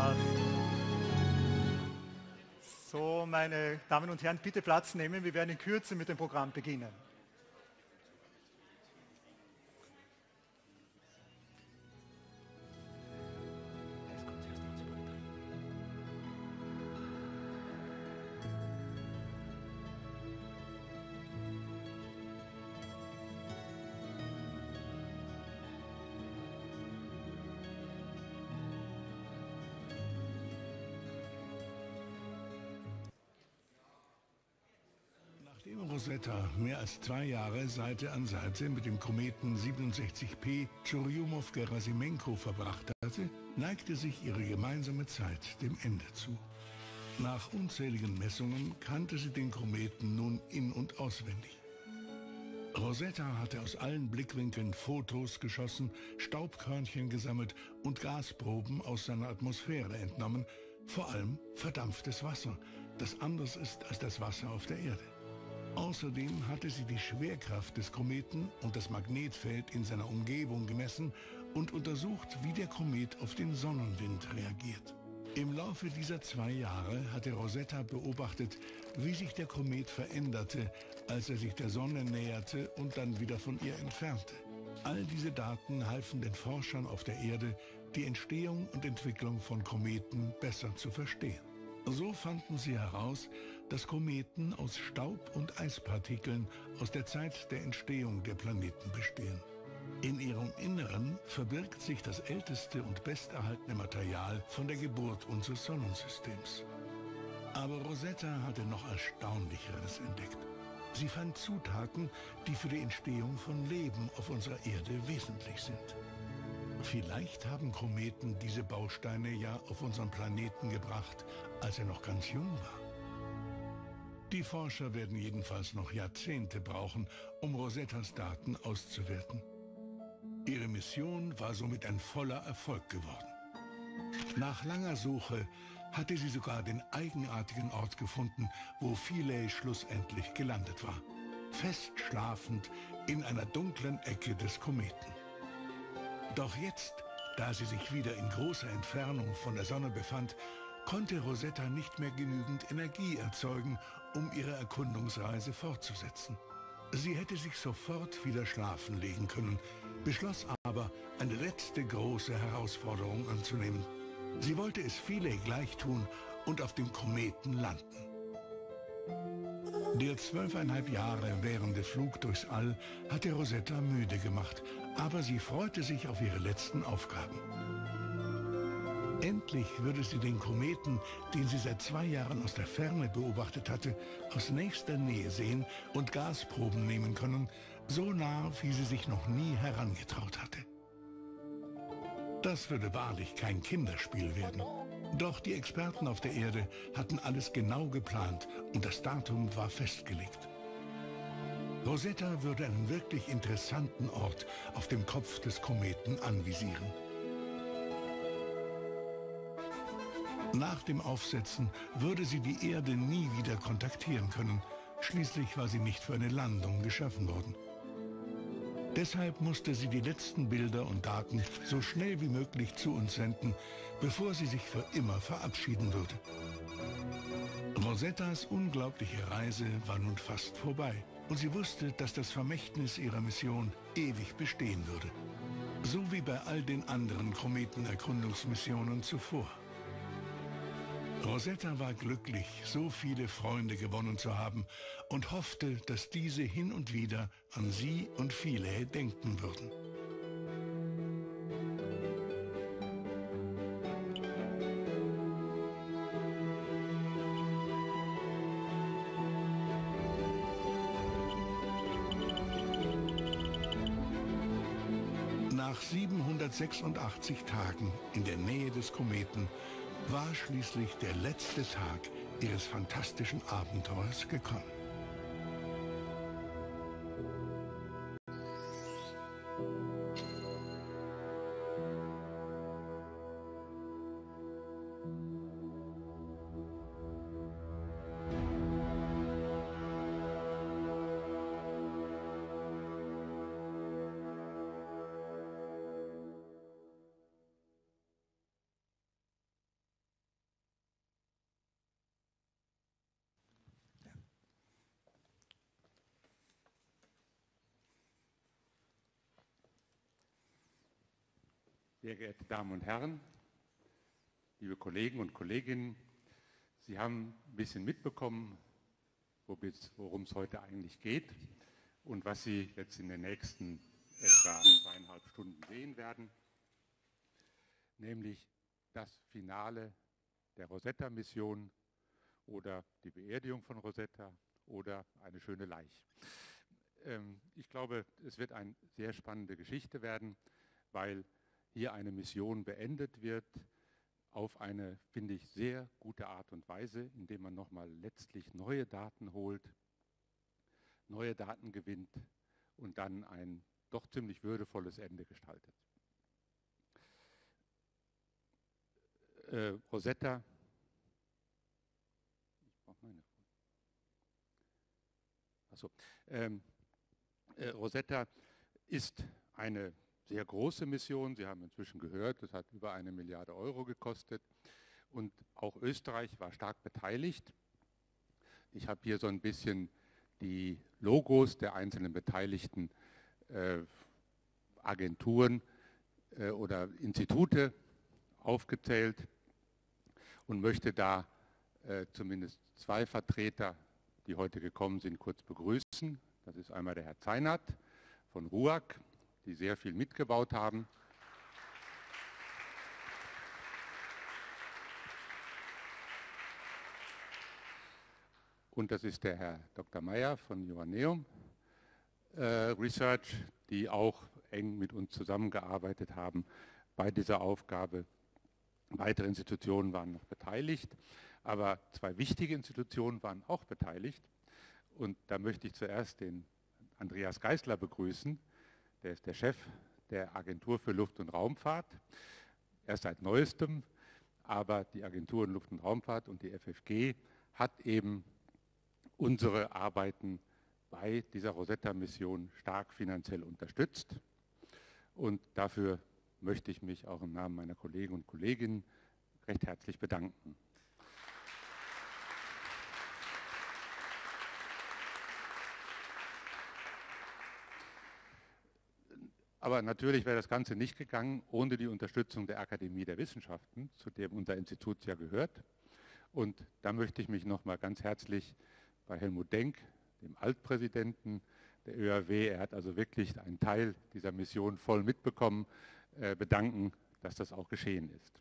So, meine Damen und Herren, bitte Platz nehmen. Wir werden in Kürze mit dem Programm beginnen. Nachdem Rosetta mehr als 2 Jahre Seite an Seite mit dem Kometen 67P Churyumov-Gerasimenko verbracht hatte, neigte sich ihre gemeinsame Zeit dem Ende zu. Nach unzähligen Messungen kannte sie den Kometen nun in- und auswendig. Rosetta hatte aus allen Blickwinkeln Fotos geschossen, Staubkörnchen gesammelt und Gasproben aus seiner Atmosphäre entnommen, vor allem verdampftes Wasser, das anders ist als das Wasser auf der Erde. Außerdem hatte sie die Schwerkraft des Kometen und das Magnetfeld in seiner Umgebung gemessen und untersucht, wie der Komet auf den Sonnenwind reagiert. Im Laufe dieser 2 Jahre hatte Rosetta beobachtet, wie sich der Komet veränderte, als er sich der Sonne näherte und dann wieder von ihr entfernte. All diese Daten halfen den Forschern auf der Erde, die Entstehung und Entwicklung von Kometen besser zu verstehen. So fanden sie heraus, dass Kometen aus Staub- und Eispartikeln aus der Zeit der Entstehung der Planeten bestehen. In ihrem Inneren verbirgt sich das älteste und besterhaltene Material von der Geburt unseres Sonnensystems. Aber Rosetta hatte noch Erstaunlicheres entdeckt. Sie fand Zutaten, die für die Entstehung von Leben auf unserer Erde wesentlich sind. Vielleicht haben Kometen diese Bausteine ja auf unseren Planeten gebracht, als er noch ganz jung war. Die Forscher werden jedenfalls noch Jahrzehnte brauchen, um Rosettas Daten auszuwerten. Ihre Mission war somit ein voller Erfolg geworden. Nach langer Suche hatte sie sogar den eigenartigen Ort gefunden, wo Philae schlussendlich gelandet war. Fest schlafend in einer dunklen Ecke des Kometen. Doch jetzt, da sie sich wieder in großer Entfernung von der Sonne befand, konnte Rosetta nicht mehr genügend Energie erzeugen, um ihre Erkundungsreise fortzusetzen. Sie hätte sich sofort wieder schlafen legen können, beschloss aber, eine letzte große Herausforderung anzunehmen. Sie wollte es Philae gleich tun und auf dem Kometen landen. Der 12,5 Jahre währende Flug durchs All hatte Rosetta müde gemacht, aber sie freute sich auf ihre letzten Aufgaben. Endlich würde sie den Kometen, den sie seit 2 Jahren aus der Ferne beobachtet hatte, aus nächster Nähe sehen und Gasproben nehmen können, so nah, wie sie sich noch nie herangetraut hatte. Das würde wahrlich kein Kinderspiel werden. Doch die Experten auf der Erde hatten alles genau geplant und das Datum war festgelegt. Rosetta würde einen wirklich interessanten Ort auf dem Kopf des Kometen anvisieren. Nach dem Aufsetzen würde sie die Erde nie wieder kontaktieren können. Schließlich war sie nicht für eine Landung geschaffen worden. Deshalb musste sie die letzten Bilder und Daten so schnell wie möglich zu uns senden, bevor sie sich für immer verabschieden würde. Rosettas unglaubliche Reise war nun fast vorbei und sie wusste, dass das Vermächtnis ihrer Mission ewig bestehen würde. So wie bei all den anderen Kometenerkundungsmissionen zuvor. Rosetta war glücklich, so viele Freunde gewonnen zu haben und hoffte, dass diese hin und wieder an sie und Philae denken würden. Nach 786 Tagen in der Nähe des Kometen war schließlich der letzte Tag ihres fantastischen Abenteuers gekommen. Sehr geehrte Damen und Herren, liebe Kollegen und Kolleginnen, Sie haben ein bisschen mitbekommen, worum es heute eigentlich geht und was Sie jetzt in den nächsten etwa 2,5 Stunden sehen werden, nämlich das Finale der Rosetta-Mission oder die Beerdigung von Rosetta oder eine schöne Leiche. Ich glaube, es wird eine sehr spannende Geschichte werden, weil hier eine Mission beendet wird auf eine, finde ich, sehr gute Art und Weise, indem man nochmal letztlich neue Daten holt, neue Daten gewinnt und dann ein doch ziemlich würdevolles Ende gestaltet. Rosetta, Rosetta ist eine sehr große Mission. Sie haben inzwischen gehört, es hat über 1 Milliarde Euro gekostet und auch Österreich war stark beteiligt. Ich habe hier so ein bisschen die Logos der einzelnen beteiligten Agenturen oder Institute aufgezählt und möchte da zumindest 2 Vertreter, die heute gekommen sind, kurz begrüßen. Das ist einmal der Herr Zeinert von RUAG, die sehr viel mitgebaut haben. Und das ist der Herr Dr. Meyer von Joanneum Research, die auch eng mit uns zusammengearbeitet haben bei dieser Aufgabe. Weitere Institutionen waren noch beteiligt, aber 2 wichtige Institutionen waren auch beteiligt. Und da möchte ich zuerst den Andreas Geisler begrüßen. Der ist der Chef der Agentur für Luft- und Raumfahrt. Erst seit neuestem, aber die Agentur für Luft- und Raumfahrt und die FFG hat eben unsere Arbeiten bei dieser Rosetta-Mission stark finanziell unterstützt. Und dafür möchte ich mich auch im Namen meiner Kollegen und Kolleginnen recht herzlich bedanken. Aber natürlich wäre das Ganze nicht gegangen ohne die Unterstützung der Akademie der Wissenschaften, zu dem unser Institut ja gehört. Und da möchte ich mich nochmal ganz herzlich bei Helmut Denk, dem Altpräsidenten der ÖAW, er hat also wirklich einen Teil dieser Mission voll mitbekommen, bedanken, dass das auch geschehen ist.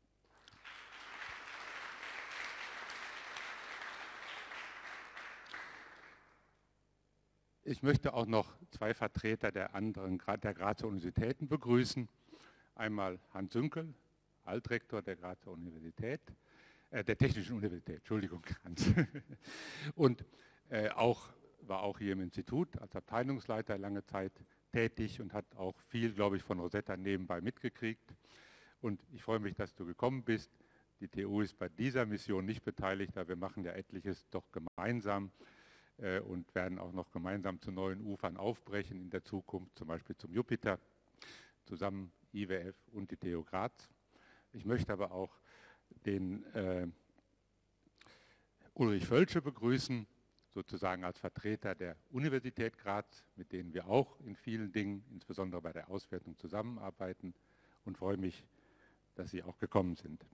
Ich möchte auch noch 2 Vertreter der Grazer Universitäten begrüßen. Einmal Hans Sünkel, Altrektor der Grazer Universität, der Technischen Universität, Entschuldigung, Hans. Und war auch hier im Institut als Abteilungsleiter lange Zeit tätig und hat auch viel, glaube ich, von Rosetta nebenbei mitgekriegt. Und ich freue mich, dass du gekommen bist. Die TU ist bei dieser Mission nicht beteiligt, aber wir machen ja etliches doch gemeinsam und werden auch noch gemeinsam zu neuen Ufern aufbrechen in der Zukunft, zum Beispiel zum Jupiter, zusammen IWF und die TU Graz. Ich möchte aber auch den Ulrich Völsche begrüßen, sozusagen als Vertreter der Universität Graz, mit denen wir auch in vielen Dingen, insbesondere bei der Auswertung, zusammenarbeiten und freue mich, dass Sie auch gekommen sind.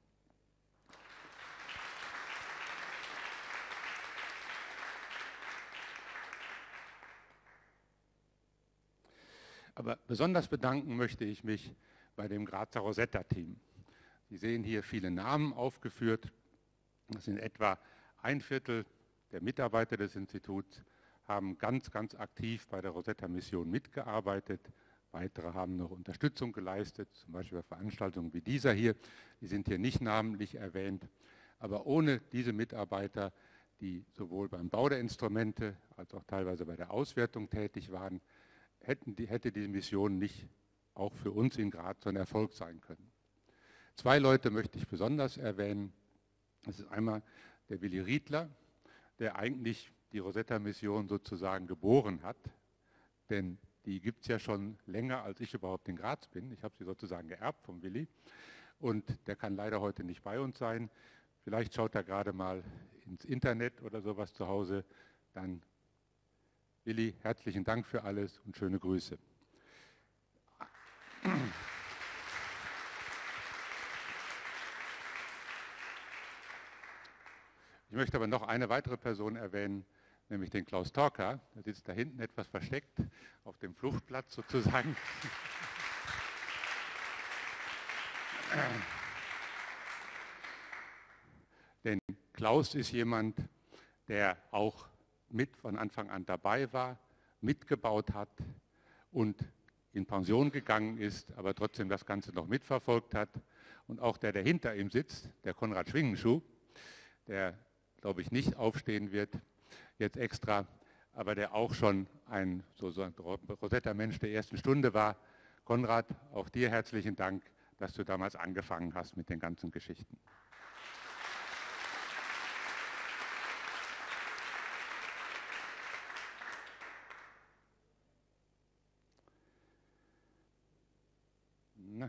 Aber besonders bedanken möchte ich mich bei dem Grazer Rosetta-Team. Sie sehen hier viele Namen aufgeführt. Das sind etwa 1/4 der Mitarbeiter des Instituts, haben ganz aktiv bei der Rosetta-Mission mitgearbeitet. Weitere haben noch Unterstützung geleistet, zum Beispiel bei Veranstaltungen wie dieser hier. Die sind hier nicht namentlich erwähnt. Aber ohne diese Mitarbeiter, die sowohl beim Bau der Instrumente als auch teilweise bei der Auswertung tätig waren, hätte die Mission nicht auch für uns in Graz so ein Erfolg sein können. 2 Leute möchte ich besonders erwähnen. Das ist einmal der Willi Riedler, der eigentlich die Rosetta-Mission sozusagen geboren hat, denn die gibt es ja schon länger, als ich überhaupt in Graz bin. Ich habe sie sozusagen geerbt vom Willi und der kann leider heute nicht bei uns sein. Vielleicht schaut er gerade mal ins Internet oder sowas zu Hause, dann Willi, herzlichen Dank für alles und schöne Grüße. Ich möchte aber noch eine weitere Person erwähnen, nämlich den Klaus Torka. Der sitzt da hinten etwas versteckt, auf dem Fluchtplatz sozusagen. Denn Klaus ist jemand, der auch mit von Anfang an dabei war, mitgebaut hat und in Pension gegangen ist, aber trotzdem das Ganze noch mitverfolgt hat. Und auch der hinter ihm sitzt, der Konrad Schwingenschuh, der, glaube ich, nicht aufstehen wird jetzt extra, aber der auch schon ein Rosetta-Mensch der ersten Stunde war. Konrad, auch dir herzlichen Dank, dass du damals angefangen hast mit den ganzen Geschichten. Na.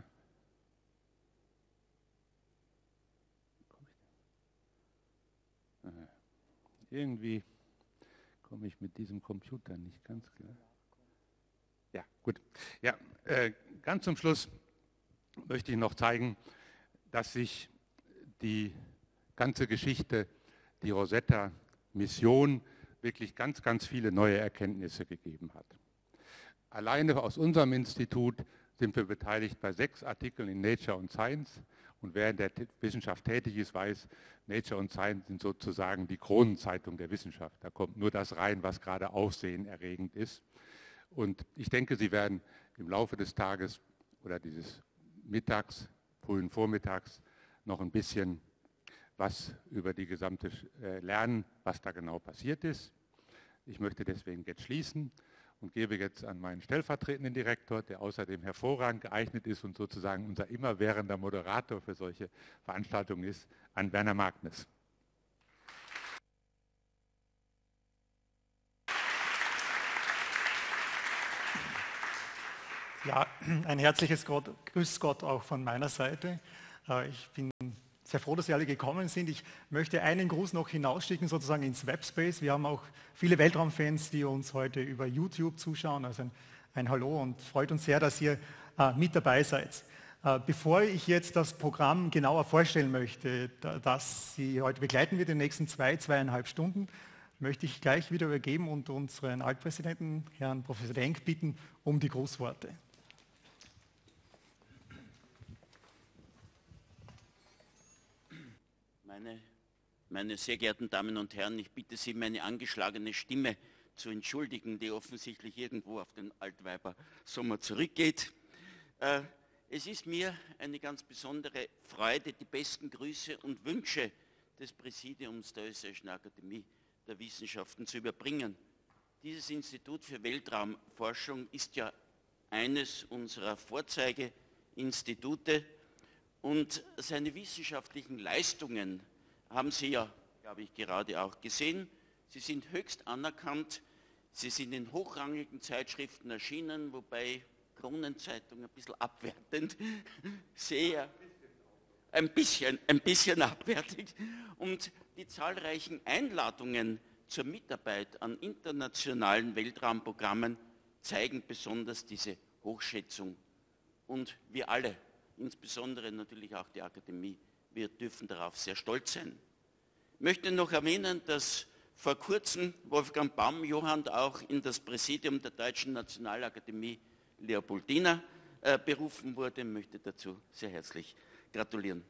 Irgendwie komme ich mit diesem Computer nicht ganz klar. Ja, gut. Ja, ganz zum Schluss möchte ich noch zeigen, dass sich die ganze Geschichte, die Rosetta-Mission, wirklich ganz, ganz viele neue Erkenntnisse gegeben hat. Alleine aus unserem Institut sind wir beteiligt bei 6 Artikeln in Nature und Science. Und wer in der Wissenschaft tätig ist, weiß, Nature und Science sind sozusagen die Kronenzeitung der Wissenschaft. Da kommt nur das rein, was gerade aufsehenerregend ist. Und ich denke, Sie werden im Laufe des Tages oder dieses Mittags, frühen Vormittags, noch ein bisschen was über die gesamte lernen, was da genau passiert ist. Ich möchte deswegen jetzt schließen und gebe jetzt an meinen stellvertretenden Direktor, der außerdem hervorragend geeignet ist und sozusagen unser immerwährender Moderator für solche Veranstaltungen ist, an Werner Magnes. Ja, ein herzliches Grüß Gott auch von meiner Seite. Ich bin sehr froh, dass Sie alle gekommen sind. Ich möchte einen Gruß noch hinausschicken, sozusagen ins Webspace. Wir haben auch viele Weltraumfans, die uns heute über YouTube zuschauen. Also ein Hallo und freut uns sehr, dass ihr mit dabei seid. Bevor ich jetzt das Programm genauer vorstellen möchte, das Sie heute begleiten wird in den nächsten 2,5 Stunden, möchte ich gleich wieder übergeben und unseren Altpräsidenten, Herrn Professor Denk, bitten um die Grußworte. Meine sehr geehrten Damen und Herren, ich bitte Sie, meine angeschlagene Stimme zu entschuldigen, die offensichtlich irgendwo auf den Altweiber-Sommer zurückgeht. Es ist mir eine ganz besondere Freude, die besten Grüße und Wünsche des Präsidiums der Österreichischen Akademie der Wissenschaften zu überbringen. Dieses Institut für Weltraumforschung ist ja eines unserer Vorzeigeinstitute und seine wissenschaftlichen Leistungen haben Sie ja, glaube ich, gerade auch gesehen. Sie sind höchst anerkannt, sie sind in hochrangigen Zeitschriften erschienen, wobei Kronenzeitung ein bisschen abwertend, ein bisschen abwertend. Und die zahlreichen Einladungen zur Mitarbeit an internationalen Weltraumprogrammen zeigen besonders diese Hochschätzung. Und wir alle, insbesondere natürlich auch die Akademie, wir dürfen darauf sehr stolz sein. Ich möchte noch erwähnen, dass vor kurzem Wolfgang Baumjohann auch in das Präsidium der Deutschen Nationalakademie Leopoldina berufen wurde. Ich möchte dazu sehr herzlich gratulieren.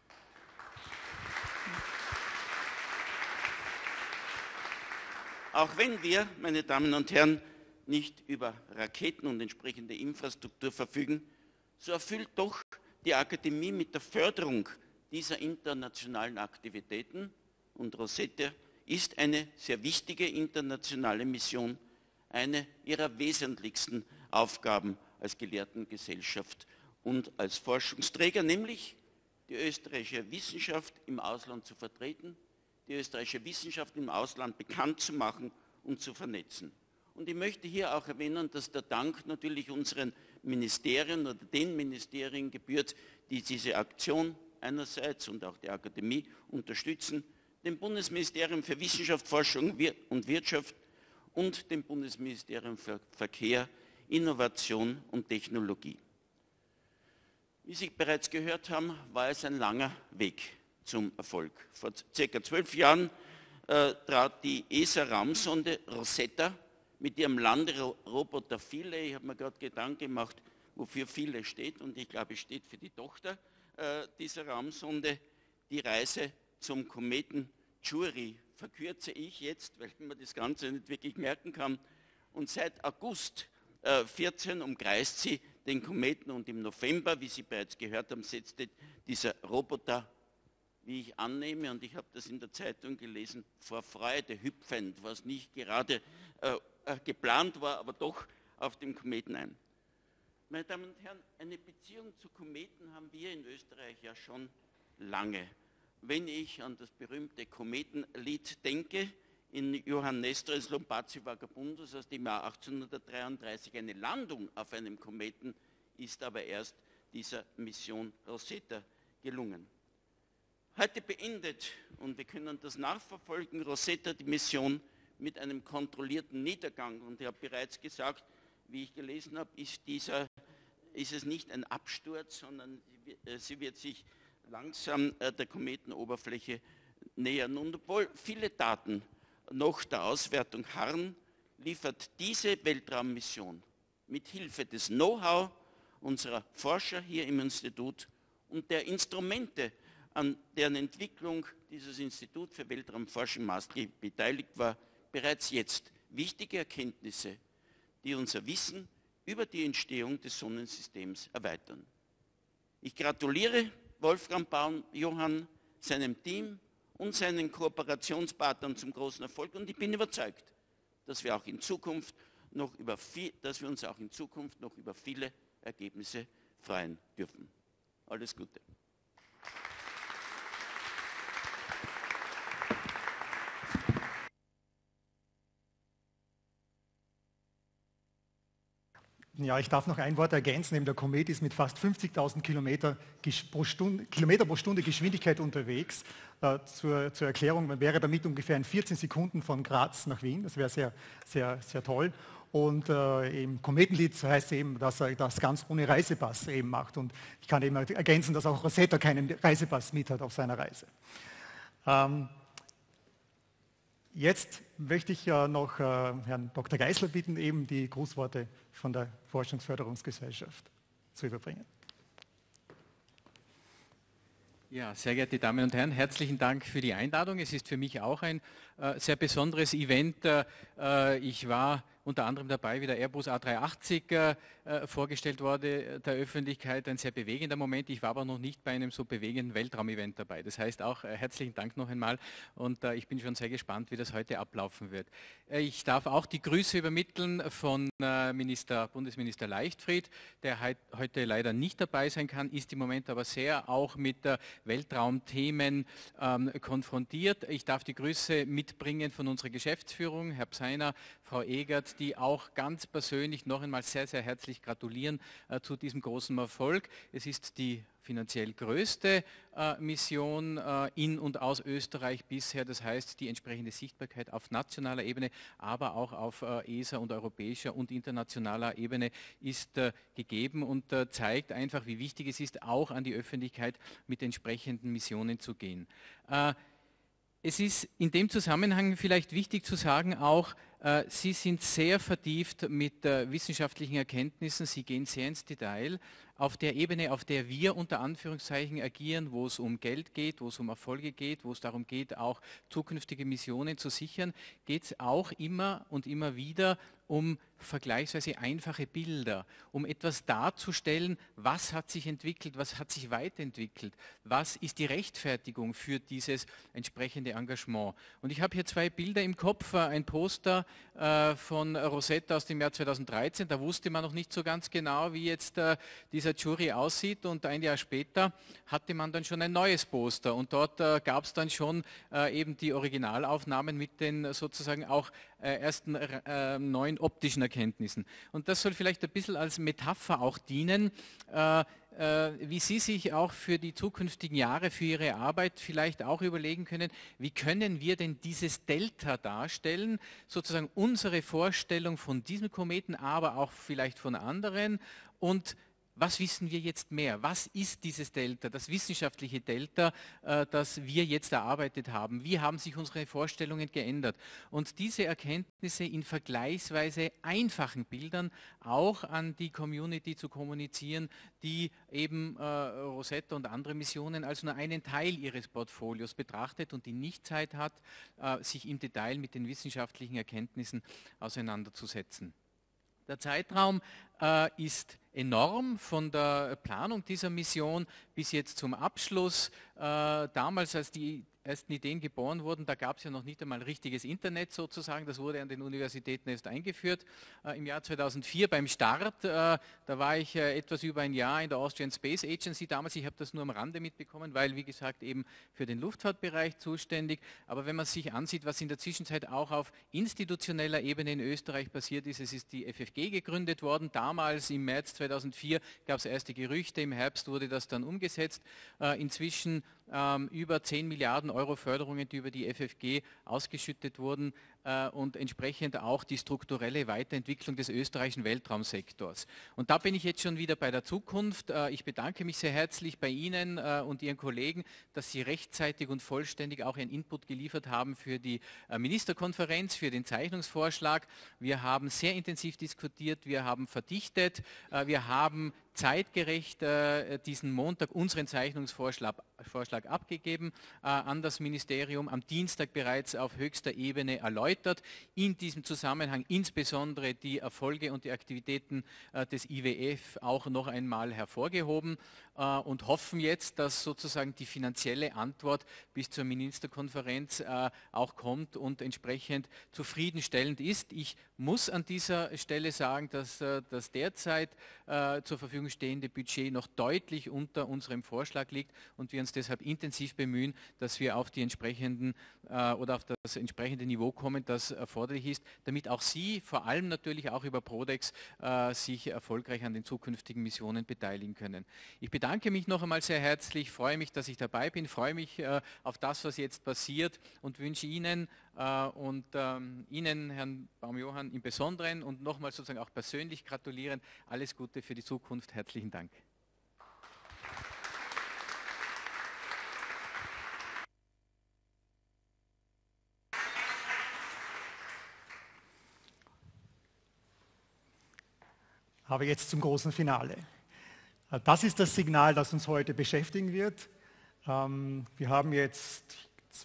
Auch wenn wir, meine Damen und Herren, nicht über Raketen und entsprechende Infrastruktur verfügen, so erfüllt doch die Akademie mit der Förderung dieser internationalen Aktivitäten, und Rosetta ist eine sehr wichtige internationale Mission, eine ihrer wesentlichsten Aufgaben als Gelehrtengesellschaft und als Forschungsträger, nämlich die österreichische Wissenschaft im Ausland zu vertreten, die österreichische Wissenschaft im Ausland bekannt zu machen und zu vernetzen. Und ich möchte hier auch erwähnen, dass der Dank natürlich unseren Ministerien oder den Ministerien gebührt, die diese Aktion einerseits und auch die Akademie unterstützen, dem Bundesministerium für Wissenschaft, Forschung und Wirtschaft und dem Bundesministerium für Verkehr, Innovation und Technologie. Wie Sie bereits gehört haben, war es ein langer Weg. zum Erfolg. Vor ca. 12 Jahren trat die ESA-Raumsonde Rosetta mit ihrem Landeroboter Philae, ich habe mir gerade Gedanken gemacht, wofür Philae steht, und ich glaube, es steht für die Tochter dieser Raumsonde, die Reise zum Kometen Chury, verkürze ich jetzt, weil man das Ganze nicht wirklich merken kann. Und seit August 14 umkreist sie den Kometen, und im November, wie Sie bereits gehört haben, setzte dieser Roboter, wie ich annehme, und ich habe das in der Zeitung gelesen, vor Freude hüpfend, was nicht gerade geplant war, aber doch auf dem Kometen ein. Meine Damen und Herren, eine Beziehung zu Kometen haben wir in Österreich ja schon lange. Wenn ich an das berühmte Kometenlied denke, in Johann Nestor's Lompazi Vagabundus aus dem Jahr 1833, eine Landung auf einem Kometen ist aber erst dieser Mission Rosetta gelungen. Heute beendet, und wir können das nachverfolgen, Rosetta die Mission mit einem kontrollierten Niedergang. Und ich habe bereits gesagt, wie ich gelesen habe, ist es nicht ein Absturz, sondern sie wird sich langsam der Kometenoberfläche nähern. Und obwohl viele Daten noch der Auswertung harren, liefert diese Weltraummission mit Hilfe des Know-how unserer Forscher hier im Institut und der Instrumente, an deren Entwicklung dieses Institut für Weltraumforschung maßgeblich beteiligt war, bereits jetzt wichtige Erkenntnisse, die unser Wissen über die Entstehung des Sonnensystems erweitern. Ich gratuliere Wolfgang Braun-Johann, seinem Team und seinen Kooperationspartnern zum großen Erfolg, und ich bin überzeugt, dass wir uns auch in Zukunft noch über viele Ergebnisse freuen dürfen. Alles Gute. Ja, ich darf noch ein Wort ergänzen. Eben der Komet ist mit fast 50.000 Kilometer pro Stunde Geschwindigkeit unterwegs. Zur Erklärung, man wäre damit ungefähr in 14 Sekunden von Graz nach Wien. Das wäre sehr, sehr, sehr toll. Und im Kometenlied heißt es eben, dass er das ganz ohne Reisepass eben macht. Und ich kann eben ergänzen, dass auch Rosetta keinen Reisepass mit hat auf seiner Reise. Jetzt möchte ich noch Herrn Dr. Geisler bitten, eben die Grußworte von der Forschungsförderungsgesellschaft zu überbringen. Ja, sehr geehrte Damen und Herren, herzlichen Dank für die Einladung. Es ist für mich auch ein sehr besonderes Event. Ich war unter anderem dabei, wie der Airbus A380 vorgestellt wurde der Öffentlichkeit. Ein sehr bewegender Moment. Ich war aber noch nicht bei einem so bewegenden Weltraumevent dabei. Das heißt auch herzlichen Dank noch einmal, und ich bin schon sehr gespannt, wie das heute ablaufen wird. Ich darf auch die Grüße übermitteln von Bundesminister Leichtfried, der heute leider nicht dabei sein kann, ist im Moment aber sehr auch mit Weltraumthemen konfrontiert. Ich darf die Grüße mitbringen von unserer Geschäftsführung, Herr Pseiner, Frau Egert, die auch ganz persönlich noch einmal sehr, sehr herzlich gratulieren zu diesem großen Erfolg. Es ist die finanziell größte Mission in und aus Österreich bisher. Das heißt, die entsprechende Sichtbarkeit auf nationaler Ebene, aber auch auf ESA und europäischer und internationaler Ebene ist gegeben und zeigt einfach, wie wichtig es ist, auch an die Öffentlichkeit mit entsprechenden Missionen zu gehen. Es ist in dem Zusammenhang vielleicht wichtig zu sagen auch, Sie sind sehr vertieft mit wissenschaftlichen Erkenntnissen, Sie gehen sehr ins Detail. Auf der Ebene, auf der wir unter Anführungszeichen agieren, wo es um Geld geht, wo es um Erfolge geht, wo es darum geht, auch zukünftige Missionen zu sichern, geht es auch immer und immer wieder um vergleichsweise einfache Bilder, um etwas darzustellen, was hat sich entwickelt, was hat sich weiterentwickelt, was ist die Rechtfertigung für dieses entsprechende Engagement. Und ich habe hier zwei Bilder im Kopf, ein Poster von Rosetta aus dem Jahr 2013, da wusste man noch nicht so ganz genau, wie jetzt dieser Chury aussieht, und ein Jahr später hatte man dann schon ein neues Poster, und dort gab es dann schon eben die Originalaufnahmen mit den sozusagen auch ersten neuen optischen Erkenntnissen. Und das soll vielleicht ein bisschen als Metapher auch dienen, wie Sie sich auch für die zukünftigen Jahre, für Ihre Arbeit vielleicht auch überlegen können, wie können wir denn dieses Delta darstellen, sozusagen unsere Vorstellung von diesem Kometen, aber auch vielleicht von anderen, und was wissen wir jetzt mehr? Was ist dieses Delta, das wissenschaftliche Delta, das wir jetzt erarbeitet haben? Wie haben sich unsere Vorstellungen geändert? Und diese Erkenntnisse in vergleichsweise einfachen Bildern auch an die Community zu kommunizieren, die eben Rosetta und andere Missionen als nur einen Teil ihres Portfolios betrachtet und die nicht Zeit hat, sich im Detail mit den wissenschaftlichen Erkenntnissen auseinanderzusetzen. Der Zeitraum ist enorm von der Planung dieser Mission bis jetzt zum Abschluss. Damals, als die ersten Ideen geboren wurden, da gab es ja noch nicht einmal richtiges Internet sozusagen. Das wurde an den Universitäten erst eingeführt. Im Jahr 2004 beim Start, da war ich etwas über ein Jahr in der Austrian Space Agency damals. Ich habe das nur am Rande mitbekommen, weil, wie gesagt, eben für den Luftfahrtbereich zuständig. Aber wenn man sich ansieht, was in der Zwischenzeit auch auf institutioneller Ebene in Österreich passiert ist, es ist die FFG gegründet worden. Damals im März 2004 gab es erste Gerüchte, im Herbst wurde das dann umgesetzt. Inzwischen über 10 Milliarden Euro Förderungen, die über die FFG ausgeschüttet wurden und entsprechend auch die strukturelle Weiterentwicklung des österreichischen Weltraumsektors. Und da bin ich jetzt schon wieder bei der Zukunft. Ich bedanke mich sehr herzlich bei Ihnen und Ihren Kollegen, dass Sie rechtzeitig und vollständig auch Ihren Input geliefert haben für die Ministerkonferenz, für den Zeichnungsvorschlag. Wir haben sehr intensiv diskutiert, wir haben verdichtet, wir haben zeitgerecht diesen Montag unseren Zeichnungsvorschlag abgegeben an das Ministerium, am Dienstag bereits auf höchster Ebene erläutert, in diesem Zusammenhang insbesondere die Erfolge und die Aktivitäten des IWF auch noch einmal hervorgehoben und hoffen jetzt, dass sozusagen die finanzielle Antwort bis zur Ministerkonferenz auch kommt und entsprechend zufriedenstellend ist. Ich muss an dieser Stelle sagen, dass das derzeit zur Verfügung stehende Budget noch deutlich unter unserem Vorschlag liegt und wir uns deshalb intensiv bemühen, dass wir auf die entsprechenden oder auf das entsprechende Niveau kommen, das erforderlich ist, damit auch Sie, vor allem natürlich auch über Prodex, sich erfolgreich an den zukünftigen Missionen beteiligen können. Ich bedanke mich noch einmal sehr herzlich, freue mich, dass ich dabei bin, freue mich auf das, was jetzt passiert und wünsche Ihnen und Ihnen, Herrn Baum-Johann, im Besonderen und nochmal sozusagen auch persönlich gratulieren. Alles Gute für die Zukunft. Herzlichen Dank. Aber jetzt zum großen Finale. Das ist das Signal, das uns heute beschäftigen wird. Wir haben jetzt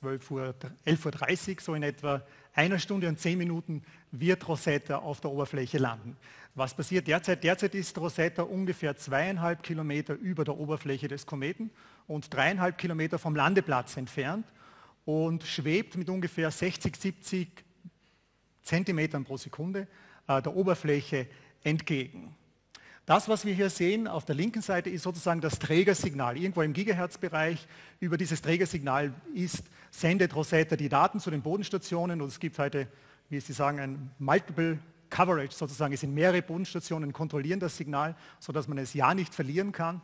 11.30 Uhr, so in etwa 1 Stunde und 10 Minuten wird Rosetta auf der Oberfläche landen. Was passiert derzeit? Derzeit ist Rosetta ungefähr 2,5 Kilometer über der Oberfläche des Kometen und 3,5 Kilometer vom Landeplatz entfernt und schwebt mit ungefähr 60, 70 Zentimetern pro Sekunde der Oberfläche entgegen. Das, was wir hier sehen auf der linken Seite, ist sozusagen das Trägersignal. Irgendwo im Gigahertz-Bereich über dieses Trägersignal sendet Rosetta die Daten zu den Bodenstationen und es gibt heute, wie Sie sagen, ein Multiple Coverage sozusagen. Es sind mehrere Bodenstationen, kontrollieren das Signal, sodass man es ja nicht verlieren kann.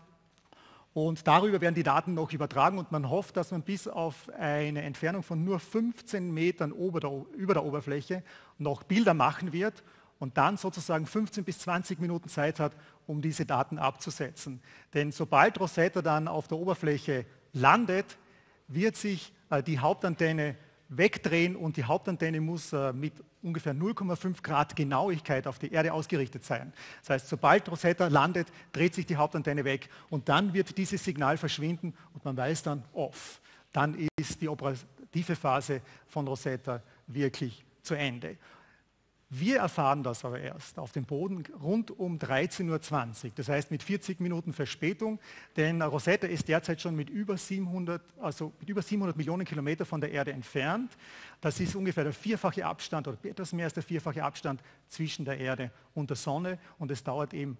Und darüber werden die Daten noch übertragen und man hofft, dass man bis auf eine Entfernung von nur 15 Metern über der Oberfläche noch Bilder machen wird und dann sozusagen 15 bis 20 Minuten Zeit hat, um diese Daten abzusetzen. Denn sobald Rosetta dann auf der Oberfläche landet, wird sich die Hauptantenne wegdrehen und die Hauptantenne muss mit ungefähr 0,5 Grad Genauigkeit auf die Erde ausgerichtet sein. Das heißt, sobald Rosetta landet, dreht sich die Hauptantenne weg und dann wird dieses Signal verschwinden und man weiß dann, off. Dann ist die operative Phase von Rosetta wirklich zu Ende. Wir erfahren das aber erst auf dem Boden rund um 13.20 Uhr, das heißt mit 40 Minuten Verspätung, denn Rosetta ist derzeit schon mit über 700 Millionen Kilometer von der Erde entfernt. Das ist ungefähr der 4-fache Abstand oder etwas mehr als der 4-fache Abstand zwischen der Erde und der Sonne und es dauert eben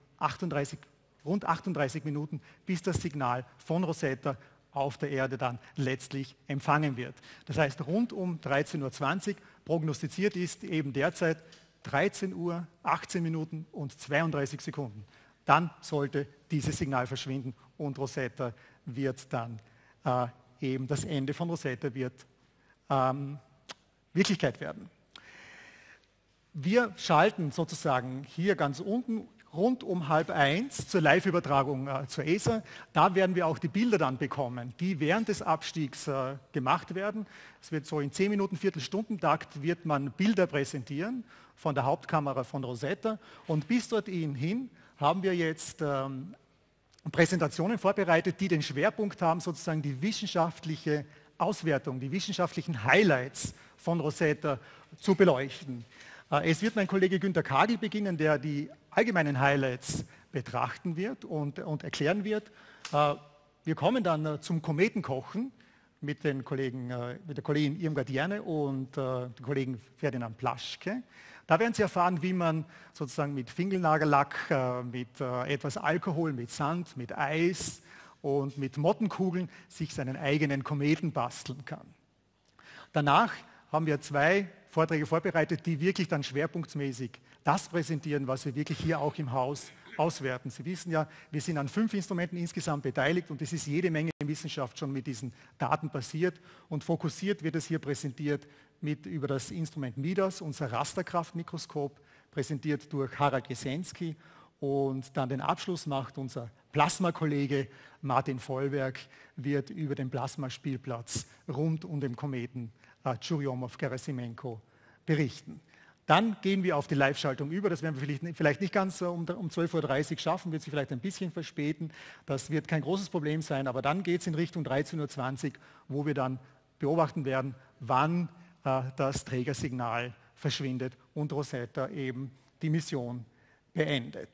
rund 38 Minuten, bis das Signal von Rosetta auf der Erde dann letztlich empfangen wird. Das heißt, rund um 13.20 Uhr prognostiziert ist eben derzeit 13 Uhr, 18 Minuten und 32 Sekunden. Dann sollte dieses Signal verschwinden und Rosetta wird dann eben das Ende von Rosetta wird Wirklichkeit werden. Wir schalten sozusagen hier ganz unten rund um 12:30 zur Live-Übertragung zur ESA. Da werden wir auch die Bilder dann bekommen, die während des Abstiegs gemacht werden. Es wird so in 10 Minuten, Viertelstundentakt wird man Bilder präsentieren von der Hauptkamera von Rosetta. Und bis dorthin hin haben wir jetzt Präsentationen vorbereitet, die den Schwerpunkt haben, sozusagen die wissenschaftliche Auswertung, die wissenschaftlichen Highlights von Rosetta zu beleuchten. Es wird mein Kollege Günter Kagel beginnen, der die allgemeinen Highlights betrachten wird und erklären wird. Wir kommen dann zum Kometenkochen mit der Kollegin Irmgard Jerne und dem Kollegen Ferdinand Plaschke. Da werden Sie erfahren, wie man sozusagen mit Fingernagellack, mit etwas Alkohol, mit Sand, mit Eis und mit Mottenkugeln sich seinen eigenen Kometen basteln kann. Danach haben wir 2 Vorträge vorbereitet, die wirklich dann schwerpunktmäßig das präsentieren, was wir wirklich hier auch im Haus auswerten. Sie wissen ja, wir sind an 5 Instrumenten insgesamt beteiligt und es ist jede Menge Wissenschaft schon mit diesen Daten basiert und fokussiert wird es hier präsentiert über das Instrument MIDAS, unser Rasterkraftmikroskop, präsentiert durch Harald Jesensky, und dann den Abschluss macht unser Plasmakollege Martin Vollwerk, wird über den Plasmaspielplatz rund um den Kometen Churyumov-Gerasimenko berichten. Dann gehen wir auf die Live-Schaltung über. Das werden wir vielleicht nicht ganz um 12:30 Uhr schaffen, wird sich vielleicht ein bisschen verspäten. Das wird kein großes Problem sein, aber dann geht es in Richtung 13:20 Uhr, wo wir dann beobachten werden, wann das Trägersignal verschwindet und Rosetta eben die Mission beendet.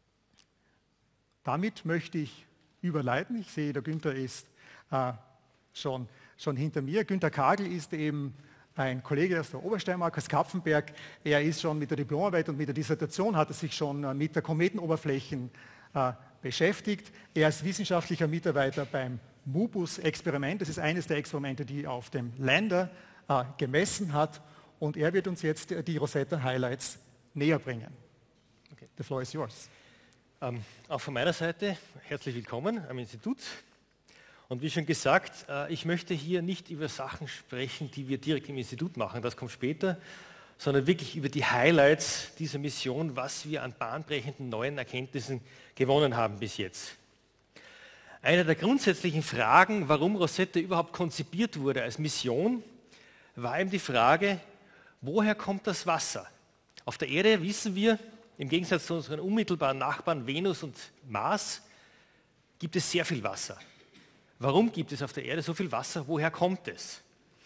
Damit möchte ich überleiten. Ich sehe, der Günther ist schon hinter mir. Günter Kagel ist eben ein Kollege aus der Obersteiermark, aus Kapfenberg. Er ist schon mit der Diplomarbeit und mit der Dissertation, hat er sich schon mit der Kometenoberflächen beschäftigt. Er ist wissenschaftlicher Mitarbeiter beim MUBUS-Experiment. Das ist eines der Experimente, die auf dem Lander gemessen hat. Und er wird uns jetzt die Rosetta-Highlights näher bringen. Okay. The floor is yours. Auch von meiner Seite herzlich willkommen am Institut. Und wie schon gesagt, ich möchte hier nicht über Sachen sprechen, die wir direkt im Institut machen, das kommt später, sondern wirklich über die Highlights dieser Mission, was wir an bahnbrechenden neuen Erkenntnissen gewonnen haben bis jetzt. Eine der grundsätzlichen Fragen, warum Rosetta überhaupt konzipiert wurde als Mission, war eben die Frage, woher kommt das Wasser? Auf der Erde wissen wir, im Gegensatz zu unseren unmittelbaren Nachbarn Venus und Mars, gibt es sehr viel Wasser. Warum gibt es auf der Erde so viel Wasser? Woher kommt es?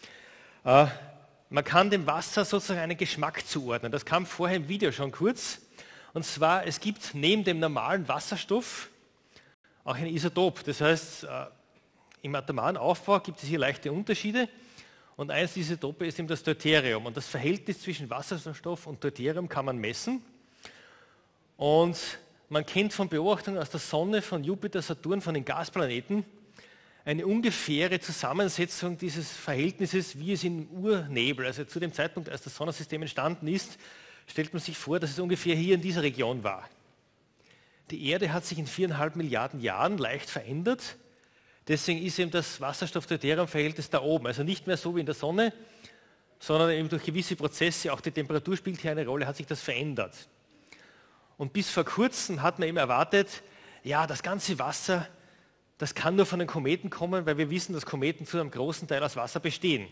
Man kann dem Wasser sozusagen einen Geschmack zuordnen. Das kam vorher im Video schon kurz. Und zwar, es gibt neben dem normalen Wasserstoff auch ein Isotop. Das heißt, im atomaren Aufbau gibt es hier leichte Unterschiede. Und eines dieser Isotope ist eben das Deuterium. Und das Verhältnis zwischen Wasserstoff und Deuterium kann man messen. Und man kennt von Beobachtungen aus der Sonne, von Jupiter, Saturn, von den Gasplaneten, eine ungefähre Zusammensetzung dieses Verhältnisses, wie es im Urnebel, also zu dem Zeitpunkt, als das Sonnensystem entstanden ist, stellt man sich vor, dass es ungefähr hier in dieser Region war. Die Erde hat sich in 4,5 Milliarden Jahren leicht verändert. Deswegen ist eben das Wasserstoff-Deuterium-Verhältnis da oben. Also nicht mehr so wie in der Sonne, sondern eben durch gewisse Prozesse, auch die Temperatur spielt hier eine Rolle, hat sich das verändert. Und bis vor kurzem hat man eben erwartet, ja, das ganze Wasser, das kann nur von den Kometen kommen, weil wir wissen, dass Kometen zu einem großen Teil aus Wasser bestehen.